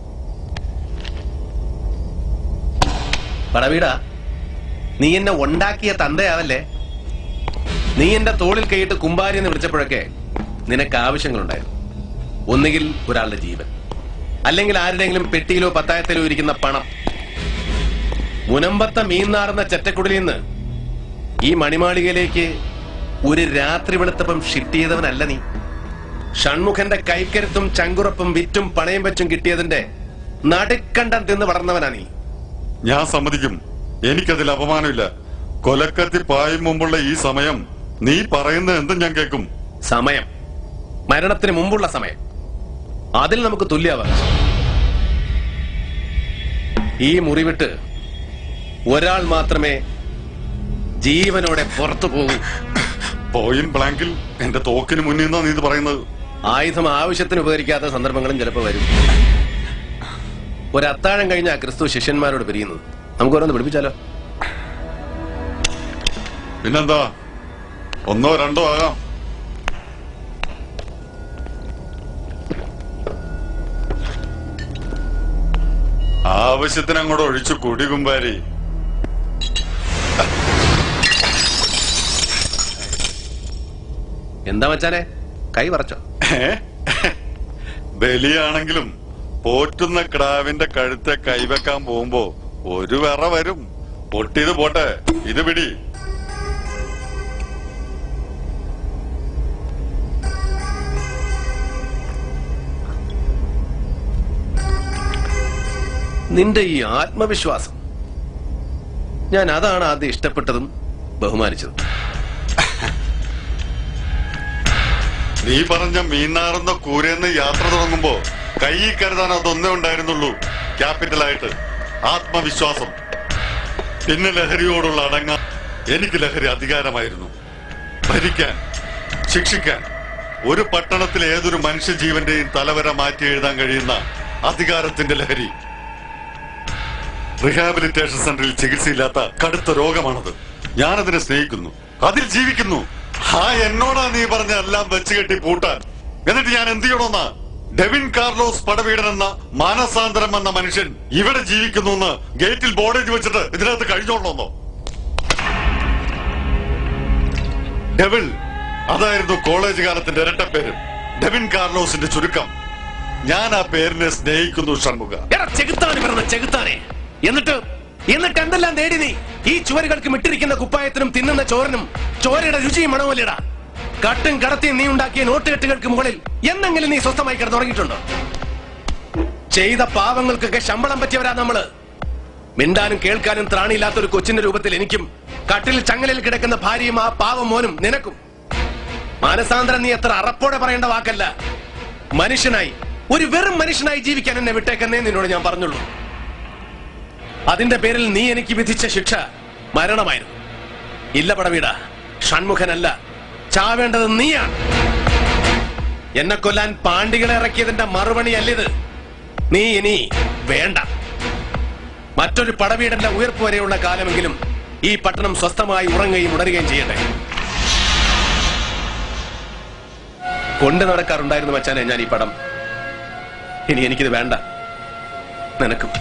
പടവീടാ, നീ എന്നെ ഉണ്ടാക്കിയ തന്തയാവല്ലേ? നീ എന്റെ തോളിൽ കൈയിട്ട് കുമ്പാരി എന്ന് വിളിച്ചപ്പോഴൊക്കെ നിനക്ക് ആവശ്യങ്ങളുണ്ടായിരുന്നു. ഒന്നുകിൽ ഒരാളുടെ ജീവൻ, അല്ലെങ്കിൽ ആരുടെയെങ്കിലും പെട്ടിയിലോ പത്തായത്തിലോ ഇരിക്കുന്ന പണം. മുനമ്പത്ത മീൻനാറുന്ന ചെറ്റക്കുടിൽ നിന്ന് ഈ മണിമാളികയിലേക്ക് ഒരു രാത്രി വെളുത്തപ്പം ഷിഫ്റ്റ് ചെയ്തവനല്ല നീ. ഷൺമുഖന്റെ കൈക്കരുത്തും ചങ്കുറപ്പും വിറ്റും പണയം വെച്ചും കിട്ടിയതിന്റെ നടുക്കണ്ടം തിന്ന് വളർന്നവനാ നീ. ഞാൻ സമ്മതിക്കും, എനിക്കതിൽ അപമാനമില്ല. കൊലക്കത്തി പായും മുമ്പുള്ള ഈ സമയം നീ പറയുന്നത് എന്തും ഞാൻ കേൾക്കും. സമയം, മരണത്തിന് മുമ്പുള്ള സമയം, അതിൽ നമുക്ക് തുല്യാവകാശം. ഈ മുറിവിട്ട് ഒരാൾ മാത്രമേ ജീവനോടെ പുറത്തു പോകൂ. പോയിന്റ് ബ്ലാങ്കിൽ എന്റെ തോക്കിന് മുന്നിൽ നിന്നാ നീ ഇത് പറയുന്നത്. ആയുധം ആവശ്യത്തിന് ഉപകരിക്കാത്ത സന്ദർഭങ്ങളും ചിലപ്പോൾ വരും. ഒരത്താഴം കഴിഞ്ഞാ ക്രിസ്തു ശിഷ്യന്മാരോട് പിരിയുന്നത്. നമുക്ക് ഓരോന്ന് പിടിപ്പിച്ചാലോ? പിന്നെന്താ, ഒന്നോ രണ്ടോ ആകാം. ആവശ്യത്തിന് അങ്ങോട്ട് ഒഴിച്ചു കുടി കുമ്പാരി. എന്താ മച്ചാനെ, കൈ വറച്ചോ? ബലിയാണെങ്കിലും പോറ്റുന്ന കിടാവിന്റെ കഴുത്തെ കൈവെക്കാൻ പോകുമ്പോ ഒരു വിറ വരും. പൊട്ടിയത് പോട്ടെ, ഇത് പിടി. നിന്റെ ഈ ആത്മവിശ്വാസം, ഞാൻ അതാണ് ആദ്യം ഇഷ്ടപ്പെട്ടതും ബഹുമാനിച്ചതും. നീ പറഞ്ഞ മീനാറുന്ന കൂരെന്ന് യാത്ര തുടങ്ങുമ്പോ കൈ കരുതാൻ അതൊന്നേ ഉണ്ടായിരുന്നുള്ളൂ, ക്യാപിറ്റലായിട്ട് ആത്മവിശ്വാസം. പിന്നെ ലഹരിയോടുള്ള അടങ്ങ എനിക്ക് ലഹരി അധികാരമായിരുന്നു. ഭരിക്കാൻ, ശിക്ഷിക്കാൻ, ഒരു പട്ടണത്തിലെ ഏതൊരു മനുഷ്യജീവന്റെയും തലവര മാറ്റി എഴുതാൻ കഴിയുന്ന അധികാരത്തിന്റെ ലഹരി. റിഹാബിലിറ്റേഷൻ സെന്ററിൽ ചികിത്സയില്ലാത്ത കടുത്ത രോഗമാണത്. ഞാനതിനെ സ്നേഹിക്കുന്നു, അതിൽ ജീവിക്കുന്നു. ആ എന്നോടാ നീ പറഞ്ഞ എല്ലാം വെച്ച് കെട്ടി പൂട്ടാൻ. എന്നിട്ട് ഞാൻ എന്ത് ചെയ്യണമെന്നാ? ഡെവിൻ കാർലോസ് പടവീടൻ എന്ന മാനസാന്തരം എന്ന മനുഷ്യൻ ഇവിടെ ജീവിക്കുന്നു എന്ന് ഗേറ്റിൽ ബോർഡേജ് വെച്ചിട്ട് ഇതിനകത്ത് കഴിഞ്ഞോളണമെന്നോ? ഡെവിൾ, അതായിരുന്നു കോളേജ് കാലത്തിന്റെ ഇരട്ടപ്പേര്. ഡെവിൻ കാർലോസിന്റെ ചുരുക്കം. ഞാൻ ആ പേരിനെ സ്നേഹിക്കുന്നു ഷൺമുഖ. ചെകുത്താനെ എന്നിട്ട് എന്നിട്ട് എന്തെല്ലാം നേടി നീ? ഈ ചുവരുകൾക്ക് മിട്ടിരിക്കുന്ന കുപ്പായത്തിനും തിന്നുന്ന ചോറിനും ചോരയുടെ രുചിയും മണവുമല്ലേടാ. കട്ടും കടത്തിയും നീ ഉണ്ടാക്കിയ നോട്ടുകെട്ടുകൾക്ക് മുകളിൽ എന്നെങ്കിലും നീ സ്വസ്ഥമായി കിടന്നുറങ്ങിയിട്ടുണ്ടോ? ചെയ്ത പാവങ്ങൾക്കൊക്കെ ശമ്പളം പറ്റിയവരാ നമ്മള്. മിണ്ടാനും കേൾക്കാനും ത്രാണിയില്ലാത്ത ഒരു കൊച്ചിന്റെ രൂപത്തിൽ എനിക്കും കട്ടിൽ ചങ്ങലിൽ കിടക്കുന്ന ഭാര്യയും ആ പാവം മോനും നിനക്കും. മാനസാന്തരം നീ എത്ര അറപ്പോടെ പറയേണ്ട വാക്കല്ല. മനുഷ്യനായി, ഒരു വെറും മനുഷ്യനായി ജീവിക്കാൻ എന്നെ വിട്ടേക്കെന്നേ നിന്നോട് ഞാൻ പറഞ്ഞുള്ളൂ. അതിന്റെ പേരിൽ നീ എനിക്ക് വിധിച്ച ശിക്ഷ മരണമായിരുന്നു. ഇല്ല പടവീട, ഷൺമുഖനല്ല, ചാവേണ്ടത് നീയാണ്. എന്നെ കൊല്ലാൻ പാണ്ഡികളെ ഇറക്കിയതിന്റെ മറുപണി അല്ലിത്. നീ ഇനി വേണ്ട. മറ്റൊരു പടവീടന്റെ ഉയർപ്പ് വരെയുള്ള കാലമെങ്കിലും ഈ പട്ടണം സ്വസ്ഥമായി ഉറങ്ങുകയും ഉണരുകയും ചെയ്യട്ടെ. കൊണ്ടു നടക്കാറുണ്ടായിരുന്നു വച്ചാലേ ഞാൻ ഈ പടം. ഇനി എനിക്കിത് വേണ്ട, നിനക്കും.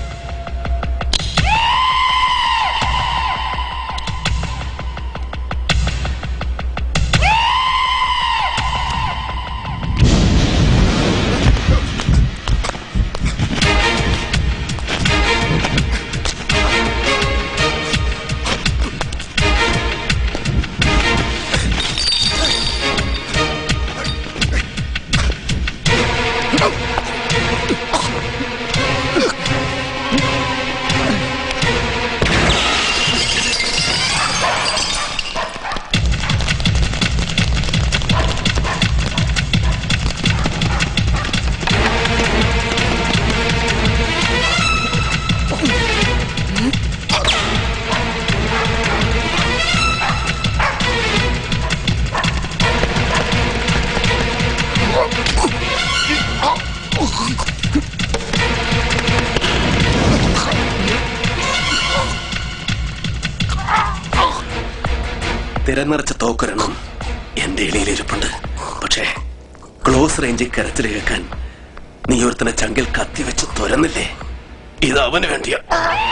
തിരനിറച്ച തോക്കൊരെണ്ണം എന്റെ ഇലയിലിരിപ്പുണ്ട്. പക്ഷേ ക്ലോസ് റേഞ്ചിൽ കരച്ചിൽ കേൾക്കാൻ നീ ഒരുത്തനെ ചങ്കിൽ കത്തിവെച്ച് തുരന്നില്ലേ? ഇത് അവന് വേണ്ടിയാ.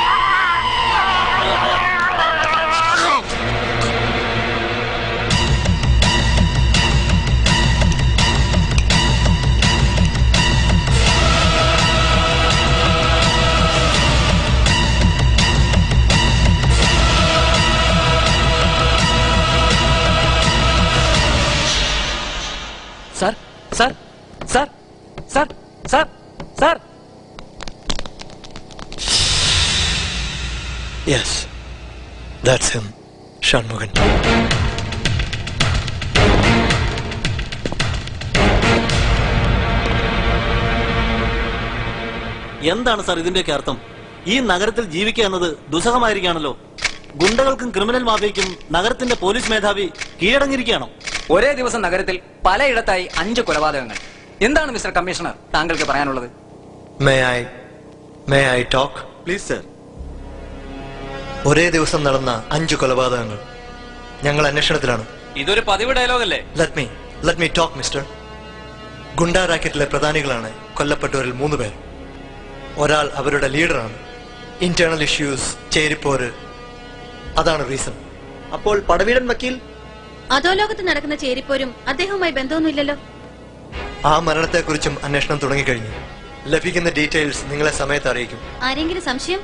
Sir, sir, sir, sir, sir, sir. Yes, that's him, Shanmugan. എന്താണ് സാർ ഇതിന്റെയൊക്കെ അർത്ഥം? ഈ നഗരത്തിൽ ജീവിക്കുക എന്നത് ദുസ്സഹമായിരിക്കുകയാണല്ലോ. ഗുണ്ടകൾക്കും ക്രിമിനൽ മാഫിയയ്ക്കും നഗരത്തിന്റെ പോലീസ് മേധാവി കീഴടങ്ങിയിരിക്കുകയാണോ? ഒരേ ദിവസം നഗരത്തിൽ പലയിടത്തായി അഞ്ച് കൊലപാതകങ്ങൾ. എന്താണ് മിസ്റ്റർ കമ്മീഷണർ താങ്കൾക്ക് പറയാനുള്ളത്? May I, may I talk? Please, sir. ഒരേ ദിവസം നടന്ന അഞ്ചു കൊലപാതകങ്ങൾ. ഞങ്ങൾ അന്വേഷണത്തിലാണ്. ഇതൊരു പതിവ് ഡയലോഗല്ലേ? Let me, let me talk, mister. ഗുണ്ട റാക്കറ്റിലെ പ്രധാനികളാണ് കൊല്ലപ്പെട്ടവരിൽ മൂന്ന് പേർ. ഒരാൾ അവരുടെ ലീഡറാണ്. ഇന്റേണൽ ഇഷ്യൂസ്, ചേരിപ്പോര്, അതാണ് റീസൺ. അപ്പോൾ പടവീടൻ വക്കീൽ? അധോലോകത്ത് നടക്കുന്ന ചേരിപ്പോരും അദ്ദേഹവുമായി ബന്ധമൊന്നുമില്ലല്ലോ. ആ മരണത്തെക്കുറിച്ചും അന്വേഷണം തുടങ്ങിക്കഴിഞ്ഞു. ലഭിക്കുന്ന ഡീറ്റെയിൽസ് നിങ്ങളെ സമയത്ത് അറിയിക്കും. ആരെങ്കിലും സംശയം?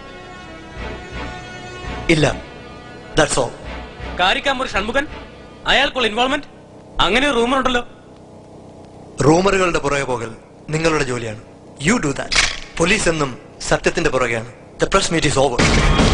ഇല്ല, ദാറ്റ്സ് ഓൾ. കാരിക്കാമ്പൂർ ഷൺമുഖൻ, അയാൾക്കുള്ള ഇൻവോൾവ്മെന്റ്, അങ്ങനെ ഒരു റൂമർ ഉണ്ടല്ലോ. റൂമറുകളുടെ പുറകെ പോകൽ നിങ്ങളുടെ ജോലിയാണ്. You do that. പോലീസ് എന്നും സത്യത്തിന്റെ പുറകെയാണ്. The press meet is over.